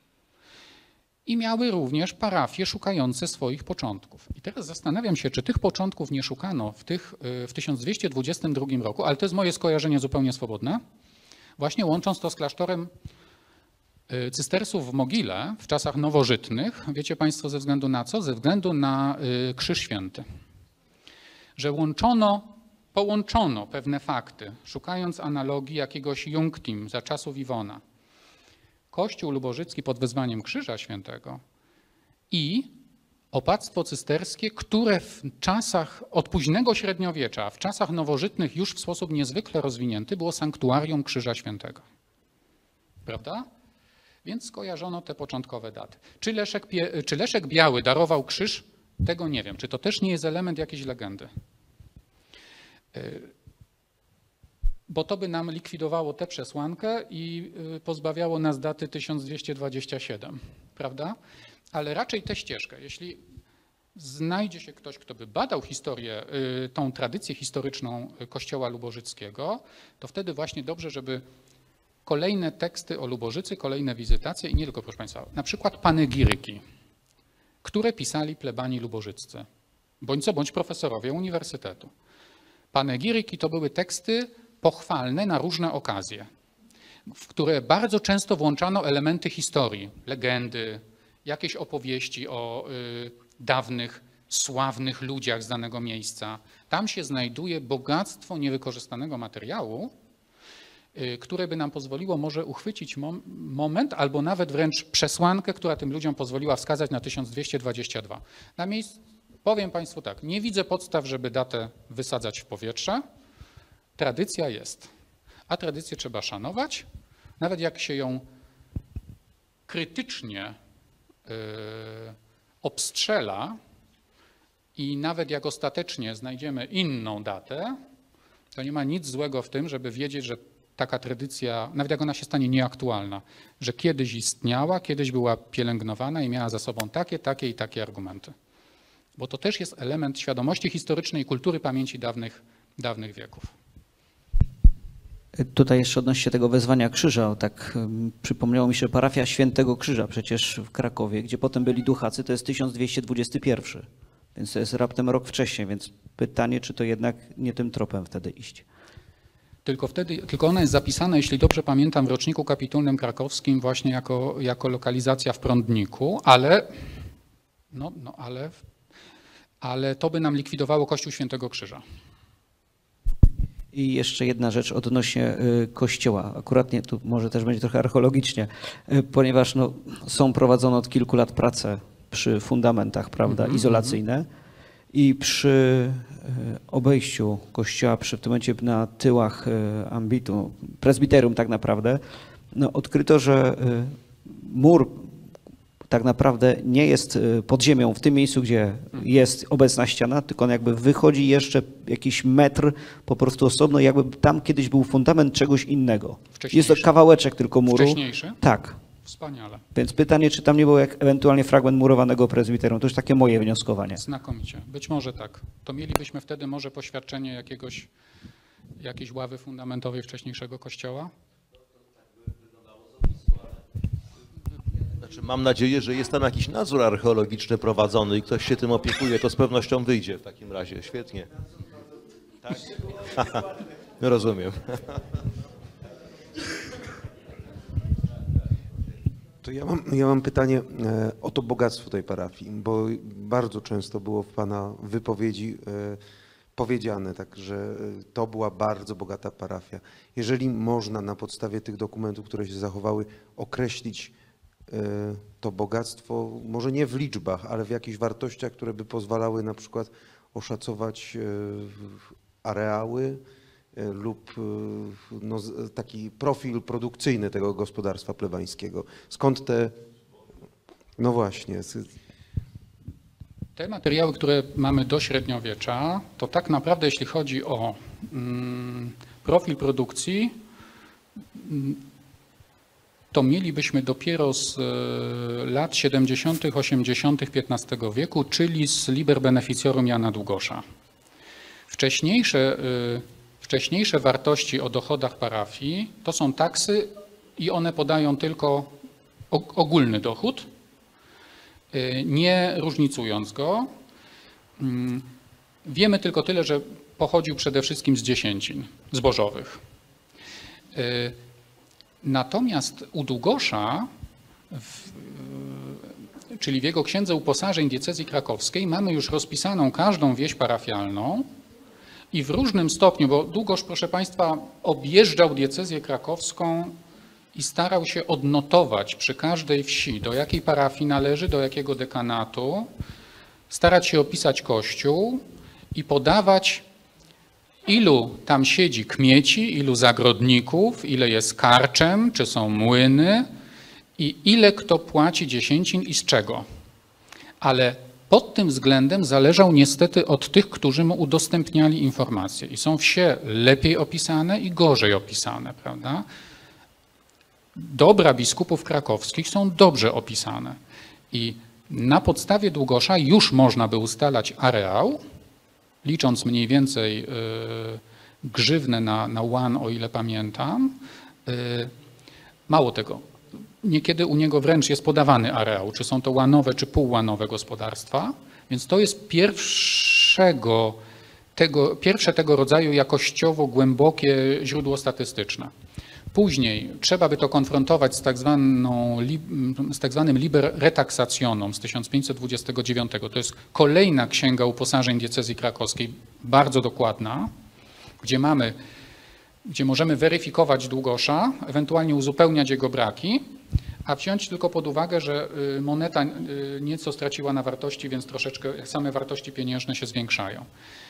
i miały również parafie szukające swoich początków. I teraz zastanawiam się, czy tych początków nie szukano w, tych, w tysiąc dwieście dwudziestym drugim roku, ale to jest moje skojarzenie zupełnie swobodne, właśnie łącząc to z klasztorem cystersów w Mogile w czasach nowożytnych. Wiecie Państwo ze względu na co? Ze względu na Krzyż Święty. Że łączono, połączono pewne fakty, szukając analogii jakiegoś Junktim za czasów Iwona. Kościół lubożycki pod wezwaniem Krzyża Świętego i opactwo cysterskie, które w czasach od późnego średniowiecza, w czasach nowożytnych już w sposób niezwykle rozwinięty było sanktuarium Krzyża Świętego. Prawda? Więc skojarzono te początkowe daty. Czy Leszek, czy Leszek Biały darował krzyż? Tego nie wiem. Czy to też nie jest element jakiejś legendy? Bo to by nam likwidowało tę przesłankę i pozbawiało nas daty tysiąc dwieście dwadzieścia siedem, prawda? ale raczej tę ścieżkę. Jeśli znajdzie się ktoś, kto by badał historię, tą tradycję historyczną Kościoła Lubożyckiego, to wtedy właśnie dobrze, żeby kolejne teksty o Lubożycy, kolejne wizytacje i nie tylko, proszę Państwa, na przykład panegiryki, które pisali plebani lubożyccy, bądź co bądź profesorowie uniwersytetu. Panegiryki to były teksty pochwalne na różne okazje, w które bardzo często włączano elementy historii, legendy, jakieś opowieści o y, dawnych, sławnych ludziach z danego miejsca. Tam się znajduje bogactwo niewykorzystanego materiału, y, które by nam pozwoliło może uchwycić mom moment albo nawet wręcz przesłankę, która tym ludziom pozwoliła wskazać na tysiąc dwieście dwadzieścia dwa. Na miejscu, powiem Państwu tak, nie widzę podstaw, żeby datę wysadzać w powietrze. Tradycja jest, a tradycję trzeba szanować, nawet jak się ją krytycznie yy, obstrzela i nawet jak ostatecznie znajdziemy inną datę, to nie ma nic złego w tym, żeby wiedzieć, że taka tradycja, nawet jak ona się stanie nieaktualna, że kiedyś istniała, kiedyś była pielęgnowana i miała za sobą takie, takie i takie argumenty. Bo to też jest element świadomości historycznej i kultury pamięci dawnych, dawnych wieków. Tutaj jeszcze odnośnie tego wezwania krzyża, tak um, przypomniało mi się parafia Świętego Krzyża przecież w Krakowie, gdzie potem byli duchacy, to jest tysiąc dwieście dwudziesty pierwszy, więc to jest raptem rok wcześniej, więc pytanie, czy to jednak nie tym tropem wtedy iść. Tylko wtedy, tylko ona jest zapisana, jeśli dobrze pamiętam, w roczniku kapitulnym krakowskim właśnie jako, jako lokalizacja w Prądniku, ale, no, no, ale, ale to by nam likwidowało Kościół Świętego Krzyża. I jeszcze jedna rzecz odnośnie kościoła. Akurat nie, tu może też będzie trochę archeologicznie, ponieważ no, są prowadzone od kilku lat prace przy fundamentach, prawda, mm-hmm. izolacyjne i przy obejściu kościoła, przy w tym momencie na tyłach ambitu, prezbiterium tak naprawdę, no, odkryto, że mur tak naprawdę nie jest pod ziemią w tym miejscu, gdzie jest obecna ściana, tylko on jakby wychodzi jeszcze jakiś metr po prostu osobno, jakby tam kiedyś był fundament czegoś innego. Jest to kawałeczek tylko muru. Wcześniejszy? Tak. Wspaniale. Więc pytanie, czy tam nie był jak ewentualnie fragment murowanego prezbiterium. To już takie moje wnioskowanie. Znakomicie. Być może tak. To mielibyśmy wtedy może poświadczenie jakiegoś, jakiejś ławy fundamentowej wcześniejszego kościoła? Znaczy, mam nadzieję, że jest tam jakiś nadzór archeologiczny prowadzony i ktoś się tym opiekuje, to z pewnością wyjdzie w takim razie. Świetnie. Tak? Rozumiem. To ja mam, ja mam pytanie o to bogactwo tej parafii, bo bardzo często było w Pana wypowiedzi powiedziane, tak, że to była bardzo bogata parafia. Jeżeli można na podstawie tych dokumentów, które się zachowały, określić to bogactwo, może nie w liczbach, ale w jakichś wartościach, które by pozwalały na przykład oszacować areały lub no, taki profil produkcyjny tego gospodarstwa plebańskiego. Skąd te, no właśnie. Te materiały, które mamy do średniowiecza, to tak naprawdę jeśli chodzi o mm, profil produkcji, to mielibyśmy dopiero z lat siedemdziesiątych, osiemdziesiątych piętnastego wieku, czyli z Liber Beneficiorum Jana Długosza. Wcześniejsze, wcześniejsze wartości o dochodach parafii to są taksy i one podają tylko ogólny dochód, nie różnicując go. Wiemy tylko tyle, że pochodził przede wszystkim z dziesięcin zbożowych. Natomiast u Długosza, w, czyli w jego księdze uposażeń diecezji krakowskiej, mamy już rozpisaną każdą wieś parafialną i w różnym stopniu, bo Długosz, proszę Państwa, objeżdżał diecezję krakowską i starał się odnotować przy każdej wsi, do jakiej parafii należy, do jakiego dekanatu, starać się opisać kościół i podawać, ilu tam siedzi kmieci, ilu zagrodników, ile jest karczem, czy są młyny i ile kto płaci dziesięcin i z czego. Ale pod tym względem zależał niestety od tych, którzy mu udostępniali informacje. I są wsie lepiej opisane i gorzej opisane, prawda? Dobra biskupów krakowskich są dobrze opisane. I Na podstawie Długosza już można by ustalać areał, licząc mniej więcej y, grzywnę na, na łan, o ile pamiętam. Y, mało tego, niekiedy u niego wręcz jest podawany areał, czy są to łanowe, czy półłanowe gospodarstwa, więc to jest pierwszego, tego, pierwsze tego rodzaju jakościowo głębokie źródło statystyczne. Później trzeba by to konfrontować z tak, zwaną, z tak zwanym liber retaxationum z tysiąc pięćset dwudziestego dziewiątego. To jest kolejna księga uposażeń diecezji krakowskiej, bardzo dokładna, gdzie mamy, gdzie możemy weryfikować Długosza, ewentualnie uzupełniać jego braki, a wziąć tylko pod uwagę, że moneta nieco straciła na wartości, więc troszeczkę same wartości pieniężne się zwiększają.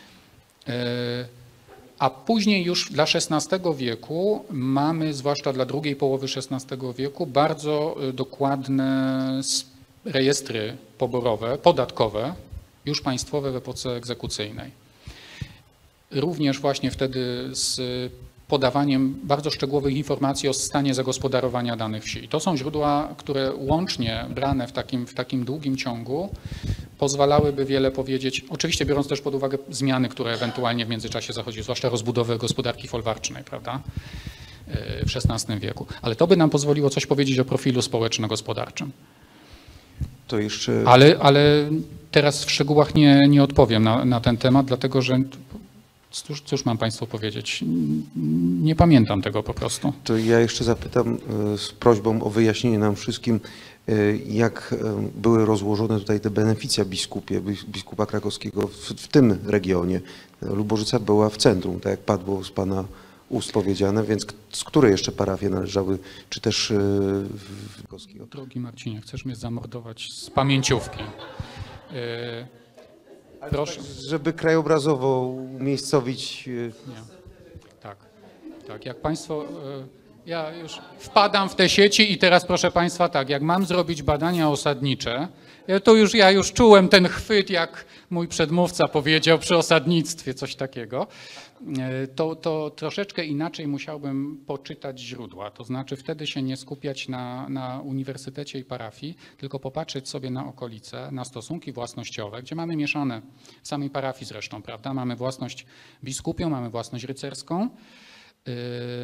A później już dla szesnastego wieku mamy, zwłaszcza dla drugiej połowy szesnastego wieku, bardzo dokładne rejestry poborowe, podatkowe, już państwowe w epoce egzekucyjnej. Również właśnie wtedy z podawaniem bardzo szczegółowych informacji o stanie zagospodarowania danych wsi. To są źródła, które łącznie brane w takim, w takim długim ciągu pozwalałyby wiele powiedzieć, oczywiście biorąc też pod uwagę zmiany, które ewentualnie w międzyczasie zachodziły, zwłaszcza rozbudowę gospodarki folwarcznej, prawda, w szesnastym wieku. Ale to by nam pozwoliło coś powiedzieć o profilu społeczno-gospodarczym. To jeszcze... Ale, ale teraz w szczegółach nie, nie odpowiem na, na ten temat, dlatego że cóż, cóż mam Państwu powiedzieć, nie pamiętam tego po prostu. To ja jeszcze zapytam z prośbą o wyjaśnienie nam wszystkim, jak były rozłożone tutaj te beneficja biskupie, biskupa krakowskiego w, w tym regionie. Lubożyca była w centrum, tak jak padło z Pana ust powiedziane, więc z której jeszcze parafie należały, czy też w Krakowskiego? Drogi Marcinie, chcesz mnie zamordować z pamięciówki. Yy, proszę. Tak, żeby krajobrazowo umiejscowić... Nie. Tak, tak, jak Państwo... Yy, Ja już wpadam w te sieci i teraz proszę Państwa tak, jak mam zrobić badania osadnicze, to już ja już czułem ten chwyt, jak mój przedmówca powiedział przy osadnictwie, coś takiego, to, to troszeczkę inaczej musiałbym poczytać źródła, to znaczy wtedy się nie skupiać na, na uniwersytecie i parafii, tylko popatrzeć sobie na okolice, na stosunki własnościowe, gdzie mamy mieszane, w samej parafii zresztą, prawda, mamy własność biskupią, mamy własność rycerską, yy,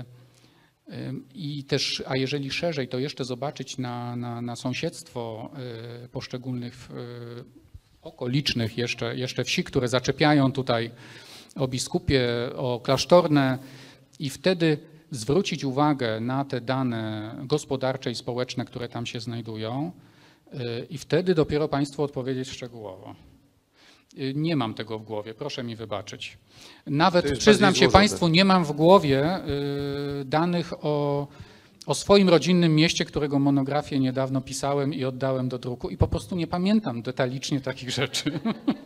I też, a jeżeli szerzej, to jeszcze zobaczyć na, na, na sąsiedztwo poszczególnych okolicznych jeszcze, jeszcze wsi, które zaczepiają tutaj o biskupie, o klasztorne i wtedy zwrócić uwagę na te dane gospodarcze i społeczne, które tam się znajdują i wtedy dopiero Państwu odpowiedzieć szczegółowo. Nie mam tego w głowie, proszę mi wybaczyć. Nawet, przyznam się Państwu, nie mam w głowie y, danych o, o swoim rodzinnym mieście, którego monografię niedawno pisałem i oddałem do druku i po prostu nie pamiętam detalicznie takich rzeczy.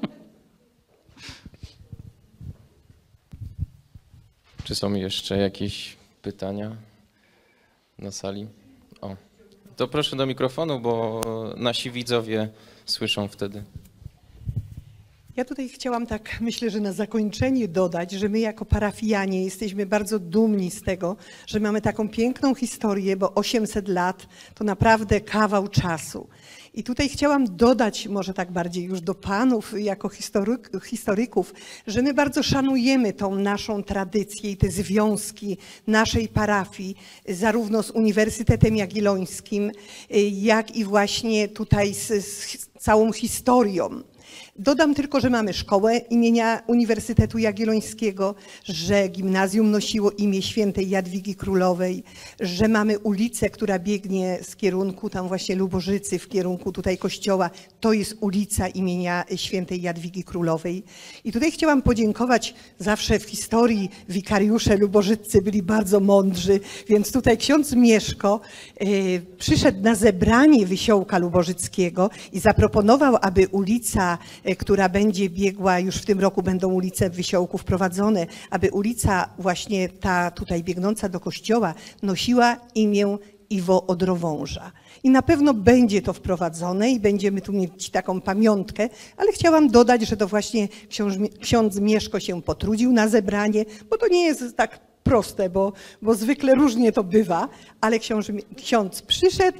Czy są jeszcze jakieś pytania na sali? O, to proszę do mikrofonu, bo nasi widzowie słyszą wtedy. Ja tutaj chciałam tak, myślę, że na zakończenie dodać, że my jako parafianie jesteśmy bardzo dumni z tego, że mamy taką piękną historię, bo osiemset lat to naprawdę kawał czasu. I tutaj chciałam dodać, może tak bardziej już do panów jako historyk, historyków, że my bardzo szanujemy tą naszą tradycję i te związki naszej parafii, zarówno z Uniwersytetem Jagiellońskim, jak i właśnie tutaj z, z całą historią. Dodam tylko, że mamy szkołę imienia Uniwersytetu Jagiellońskiego, że gimnazjum nosiło imię świętej Jadwigi Królowej, że mamy ulicę, która biegnie z kierunku tam właśnie Lubożycy, w kierunku tutaj kościoła. To jest ulica imienia świętej Jadwigi Królowej. I tutaj chciałam podziękować, zawsze w historii wikariusze lubożyccy byli bardzo mądrzy, więc tutaj ksiądz Mieszko y, przyszedł na zebranie Wysiołka Lubożyckiego i zaproponował, aby ulica, która będzie biegła, już w tym roku będą ulice w Wysiołku wprowadzone, aby ulica właśnie ta tutaj biegnąca do kościoła nosiła imię Iwo Odrowąża. I na pewno będzie to wprowadzone i będziemy tu mieć taką pamiątkę, ale chciałam dodać, że to właśnie ksiądz, ksiądz Mieszko się potrudził na zebranie, bo to nie jest tak proste, bo, bo zwykle różnie to bywa, ale ksiądz, ksiądz przyszedł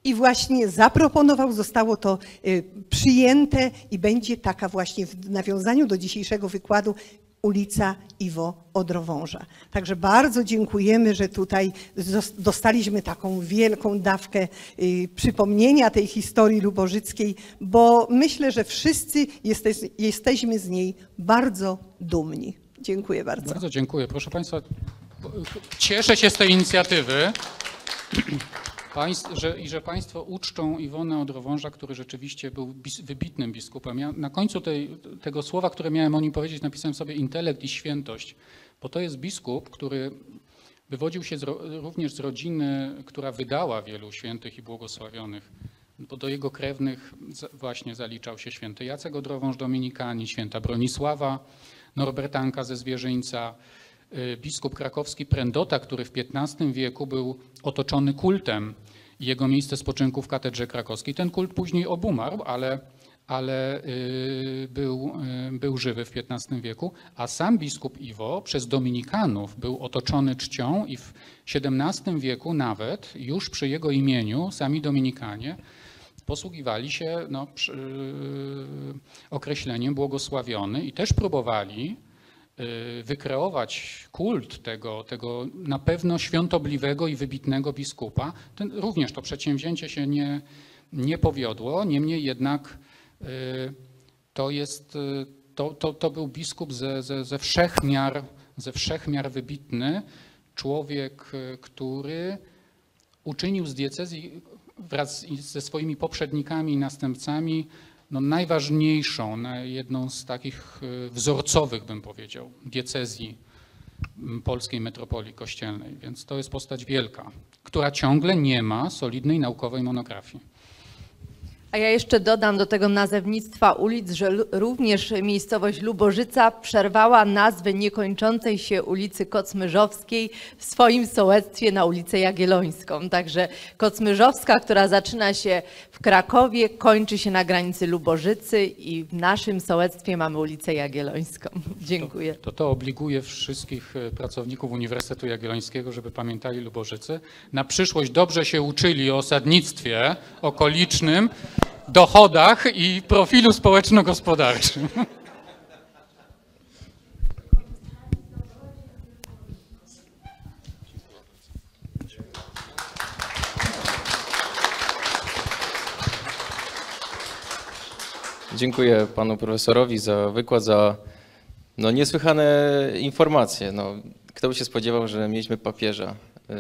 I właśnie zaproponował, zostało to y, przyjęte i będzie taka właśnie w nawiązaniu do dzisiejszego wykładu ulica Iwo Odrowąża. Także bardzo dziękujemy, że tutaj dostaliśmy taką wielką dawkę y, przypomnienia tej historii lubożyckiej, bo myślę, że wszyscy jesteś, jesteśmy z niej bardzo dumni. Dziękuję bardzo. Bardzo dziękuję. Proszę Państwa, cieszę się z tej inicjatywy. Państw, że, i że Państwo uczczą Iwonę Odrowąża, który rzeczywiście był bis, wybitnym biskupem. Ja na końcu tej, tego słowa, które miałem o nim powiedzieć, napisałem sobie intelekt i świętość, bo to jest biskup, który wywodził się z, również z rodziny, która wydała wielu świętych i błogosławionych, bo do jego krewnych właśnie zaliczał się święty Jacek Odrowąż Dominikanin, święta Bronisława Norbertanka ze Zwierzyńca, biskup krakowski Prędota, który w piętnastym wieku był otoczony kultem i jego miejsce spoczynku w katedrze krakowskiej. Ten kult później obumarł, ale, ale był, był żywy w piętnastym wieku, a sam biskup Iwo przez dominikanów był otoczony czcią i w siedemnastym wieku nawet już przy jego imieniu sami dominikanie posługiwali się no, przy, określeniem błogosławiony i też próbowali wykreować kult tego, tego na pewno świątobliwego i wybitnego biskupa. Ten, również to przedsięwzięcie się nie, nie powiodło, niemniej jednak to jest, to, to, to był biskup ze, ze, ze wszechmiar, ze wszechmiar wybitny, człowiek, który uczynił z diecezji wraz ze swoimi poprzednikami i następcami no, najważniejszą, jedną z takich wzorcowych, bym powiedział, diecezji polskiej metropolii kościelnej. Więc to jest postać wielka, która ciągle nie ma solidnej naukowej monografii. A ja jeszcze dodam do tego nazewnictwa ulic, że również miejscowość Lubożyca przerwała nazwę niekończącej się ulicy Kocmyrzowskiej w swoim sołectwie na ulicę Jagiellońską. Także Kocmyrzowska, która zaczyna się w Krakowie, kończy się na granicy Lubożycy i w naszym sołectwie mamy ulicę Jagiellońską. Dziękuję. To, to to obliguje wszystkich pracowników Uniwersytetu Jagiellońskiego, żeby pamiętali Lubożycy. Na przyszłość dobrze się uczyli o osadnictwie okolicznym, dochodach i profilu społeczno-gospodarczym. Dziękuję panu profesorowi za wykład, za no, niesłychane informacje. No, kto by się spodziewał, że mieliśmy papieża.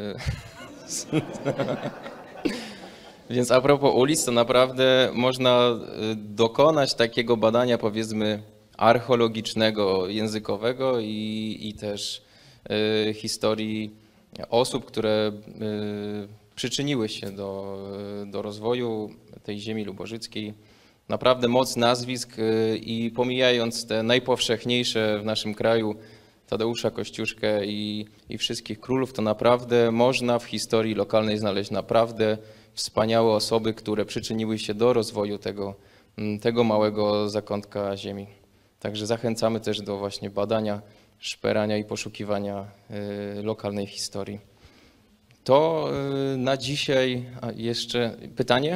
Więc a propos ulic, to naprawdę można dokonać takiego badania, powiedzmy, archeologicznego, językowego i, i też y, historii osób, które y, przyczyniły się do, do rozwoju tej ziemi lubożyckiej. Naprawdę moc nazwisk y, i pomijając te najpowszechniejsze w naszym kraju, Tadeusza Kościuszkę i, i wszystkich królów, to naprawdę można w historii lokalnej znaleźć naprawdę wspaniałe osoby, które przyczyniły się do rozwoju tego, tego małego zakątka ziemi. Także zachęcamy też do właśnie badania, szperania i poszukiwania y, lokalnej historii. To y, na dzisiaj a jeszcze pytanie?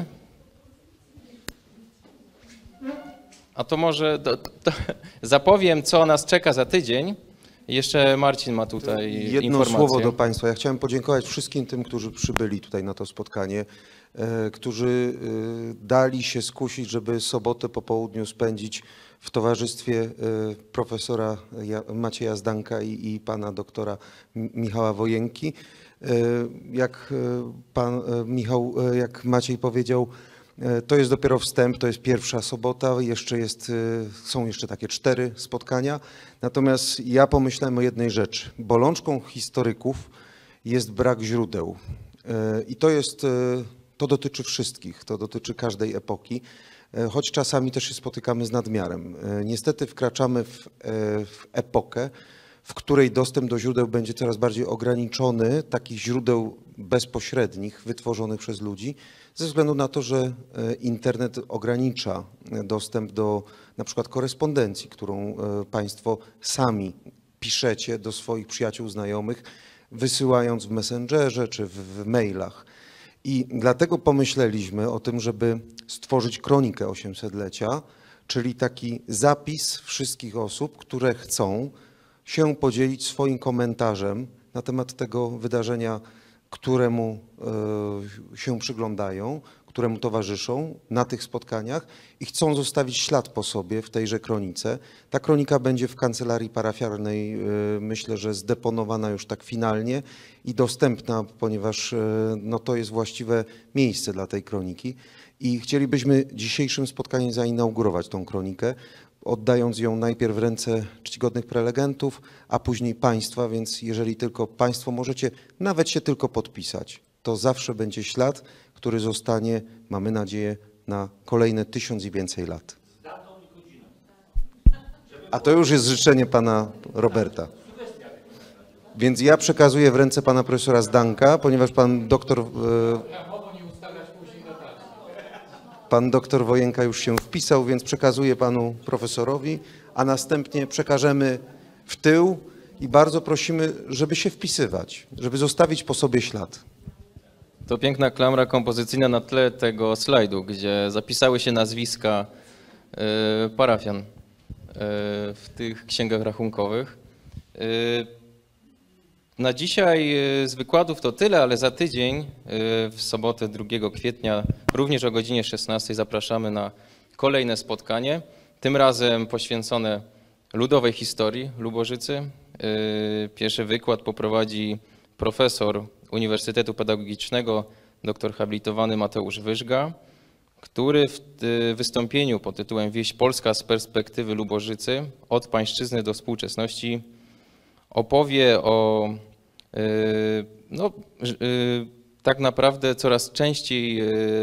A to może to, to zapowiem, co nas czeka za tydzień. Jeszcze Marcin ma tutaj Jedno informację. słowo do Państwa. Ja chciałem podziękować wszystkim tym, którzy przybyli tutaj na to spotkanie, e, którzy e, dali się skusić, żeby sobotę po południu spędzić w towarzystwie e, profesora ja, Macieja Zdanka i, i pana doktora Michała Wojenki. E, jak pan e, Michał, e, jak Maciej powiedział, to jest dopiero wstęp, to jest pierwsza sobota, jeszcze jest, są jeszcze takie cztery spotkania. Natomiast ja pomyślałem o jednej rzeczy. Bolączką historyków jest brak źródeł. I to jest, to dotyczy wszystkich, to dotyczy każdej epoki, choć czasami też się spotykamy z nadmiarem. Niestety wkraczamy w, w epokę, w której dostęp do źródeł będzie coraz bardziej ograniczony, takich źródeł bezpośrednich, wytworzonych przez ludzi, ze względu na to, że internet ogranicza dostęp do na przykład korespondencji, którą Państwo sami piszecie do swoich przyjaciół, znajomych, wysyłając w Messengerze czy w mailach. I dlatego pomyśleliśmy o tym, żeby stworzyć kronikę osiemsetlecia, czyli taki zapis wszystkich osób, które chcą się podzielić swoim komentarzem na temat tego wydarzenia, któremu e, się przyglądają, któremu towarzyszą na tych spotkaniach i chcą zostawić ślad po sobie w tejże kronice. Ta kronika będzie w kancelarii parafialnej, e, myślę, że zdeponowana już tak finalnie i dostępna, ponieważ e, no, to jest właściwe miejsce dla tej kroniki. I chcielibyśmy dzisiejszym spotkaniem zainaugurować tą kronikę, oddając ją najpierw w ręce czcigodnych prelegentów, a później Państwa, więc jeżeli tylko Państwo możecie nawet się tylko podpisać, to zawsze będzie ślad, który zostanie, mamy nadzieję, na kolejne tysiąc i więcej lat. A to już jest życzenie Pana Roberta. Więc ja przekazuję w ręce Pana Profesora Zdanka, ponieważ Pan Doktor... Pan doktor Wojenka już się wpisał, więc przekazuję panu profesorowi, a następnie przekażemy w tył i bardzo prosimy, żeby się wpisywać, żeby zostawić po sobie ślad. To piękna klamra kompozycyjna na tle tego slajdu, gdzie zapisały się nazwiska y, parafian y, w tych księgach rachunkowych. Y, Na dzisiaj z wykładów to tyle, ale za tydzień, w sobotę drugiego kwietnia, również o godzinie szesnastej zapraszamy na kolejne spotkanie, tym razem poświęcone ludowej historii Lubożycy. Pierwszy wykład poprowadzi profesor Uniwersytetu Pedagogicznego, doktor habilitowany Mateusz Wyżga, który w wystąpieniu pod tytułem Wieś Polska z perspektywy Lubożycy od pańszczyzny do współczesności opowie o no, tak naprawdę coraz częściej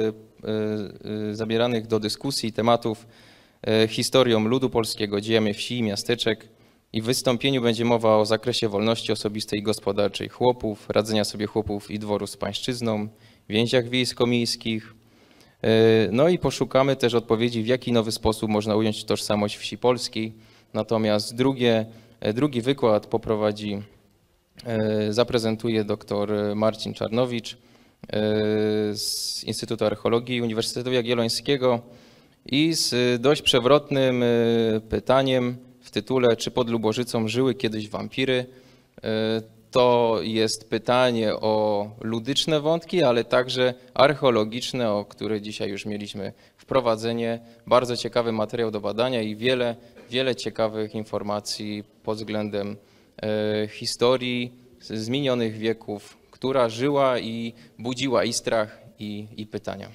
zabieranych do dyskusji tematów historią ludu polskiego, dziejami wsi i miasteczek. I w wystąpieniu będzie mowa o zakresie wolności osobistej i gospodarczej chłopów, radzenia sobie chłopów i dworu z pańszczyzną, więziach wiejsko-miejskich. No i poszukamy też odpowiedzi, w jaki nowy sposób można ująć tożsamość wsi polskiej. Natomiast drugie, drugi wykład poprowadzi, zaprezentuje dr Marcin Czarnowicz z Instytutu Archeologii Uniwersytetu Jagiellońskiego i z dość przewrotnym pytaniem w tytule: czy pod Lubożycą żyły kiedyś wampiry? To jest pytanie o ludyczne wątki, ale także archeologiczne, o które dzisiaj już mieliśmy wprowadzenie. Bardzo ciekawy materiał do badania i wiele, wiele ciekawych informacji pod względem historii z minionych wieków, która żyła i budziła i strach, i, i pytania.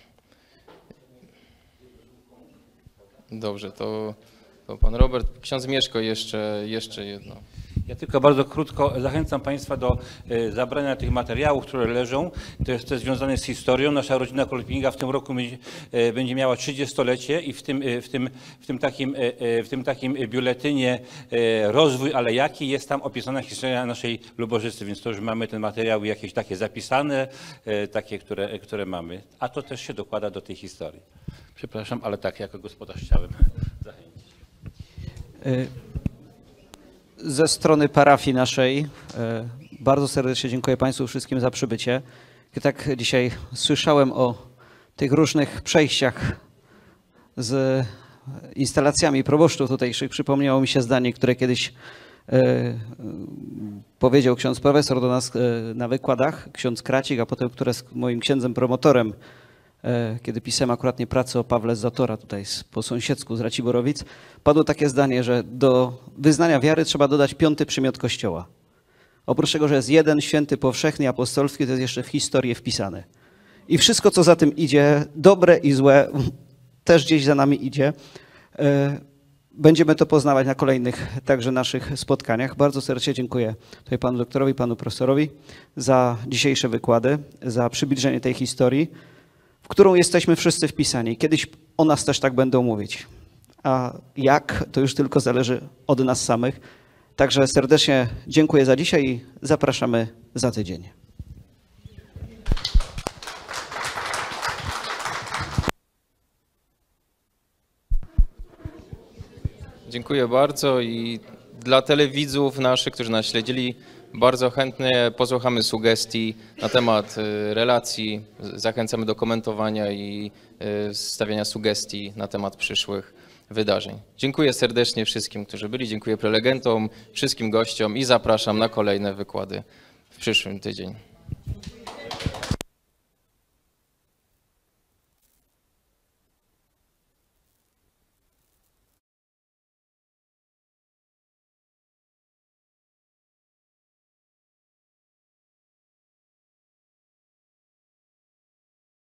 Dobrze, to, to pan Robert. Ksiądz Mieszko jeszcze, jeszcze jedno. Ja tylko bardzo krótko zachęcam Państwa do zabrania tych materiałów, które leżą. To jest to związane z historią. Nasza rodzina Kolpinga w tym roku będzie, będzie miała trzydziestolecie i w tym, w, tym, w, tym takim, w tym takim biuletynie Rozwój, ale jaki jest tam opisana historia naszej Lubożycy, więc to już mamy te materiały jakieś takie zapisane, takie, które, które mamy. A to też się dokłada do tej historii. Przepraszam, ale tak jako gospodarz chciałem zachęcić. Ze strony parafii naszej bardzo serdecznie dziękuję Państwu wszystkim za przybycie. Tak dzisiaj słyszałem o tych różnych przejściach z instalacjami proboszczów tutejszych. Przypomniało mi się zdanie, które kiedyś powiedział ksiądz profesor do nas na wykładach, ksiądz Kracik, a potem które z moim księdzem promotorem, kiedy pisałem akurat nie pracę o Pawle z Zatora, tutaj po sąsiedzku z Raciborowic, padło takie zdanie, że do wyznania wiary trzeba dodać piąty przymiot Kościoła. Oprócz tego, że jest jeden święty, powszechny, apostolski, to jest jeszcze w historię wpisane. I wszystko, co za tym idzie, dobre i złe, też gdzieś za nami idzie. Będziemy to poznawać na kolejnych także naszych spotkaniach. Bardzo serdecznie dziękuję tutaj panu doktorowi, panu profesorowi za dzisiejsze wykłady, za przybliżenie tej historii, w którą jesteśmy wszyscy wpisani. Kiedyś o nas też tak będą mówić. A jak, to już tylko zależy od nas samych. Także serdecznie dziękuję za dzisiaj i zapraszamy za tydzień. Dziękuję bardzo i dla telewidzów naszych, którzy nas śledzili, Bardzo chętnie posłuchamy sugestii na temat relacji. Zachęcamy do komentowania i stawiania sugestii na temat przyszłych wydarzeń. Dziękuję serdecznie wszystkim, którzy byli. Dziękuję prelegentom, wszystkim gościom i zapraszam na kolejne wykłady w przyszłym tydzień.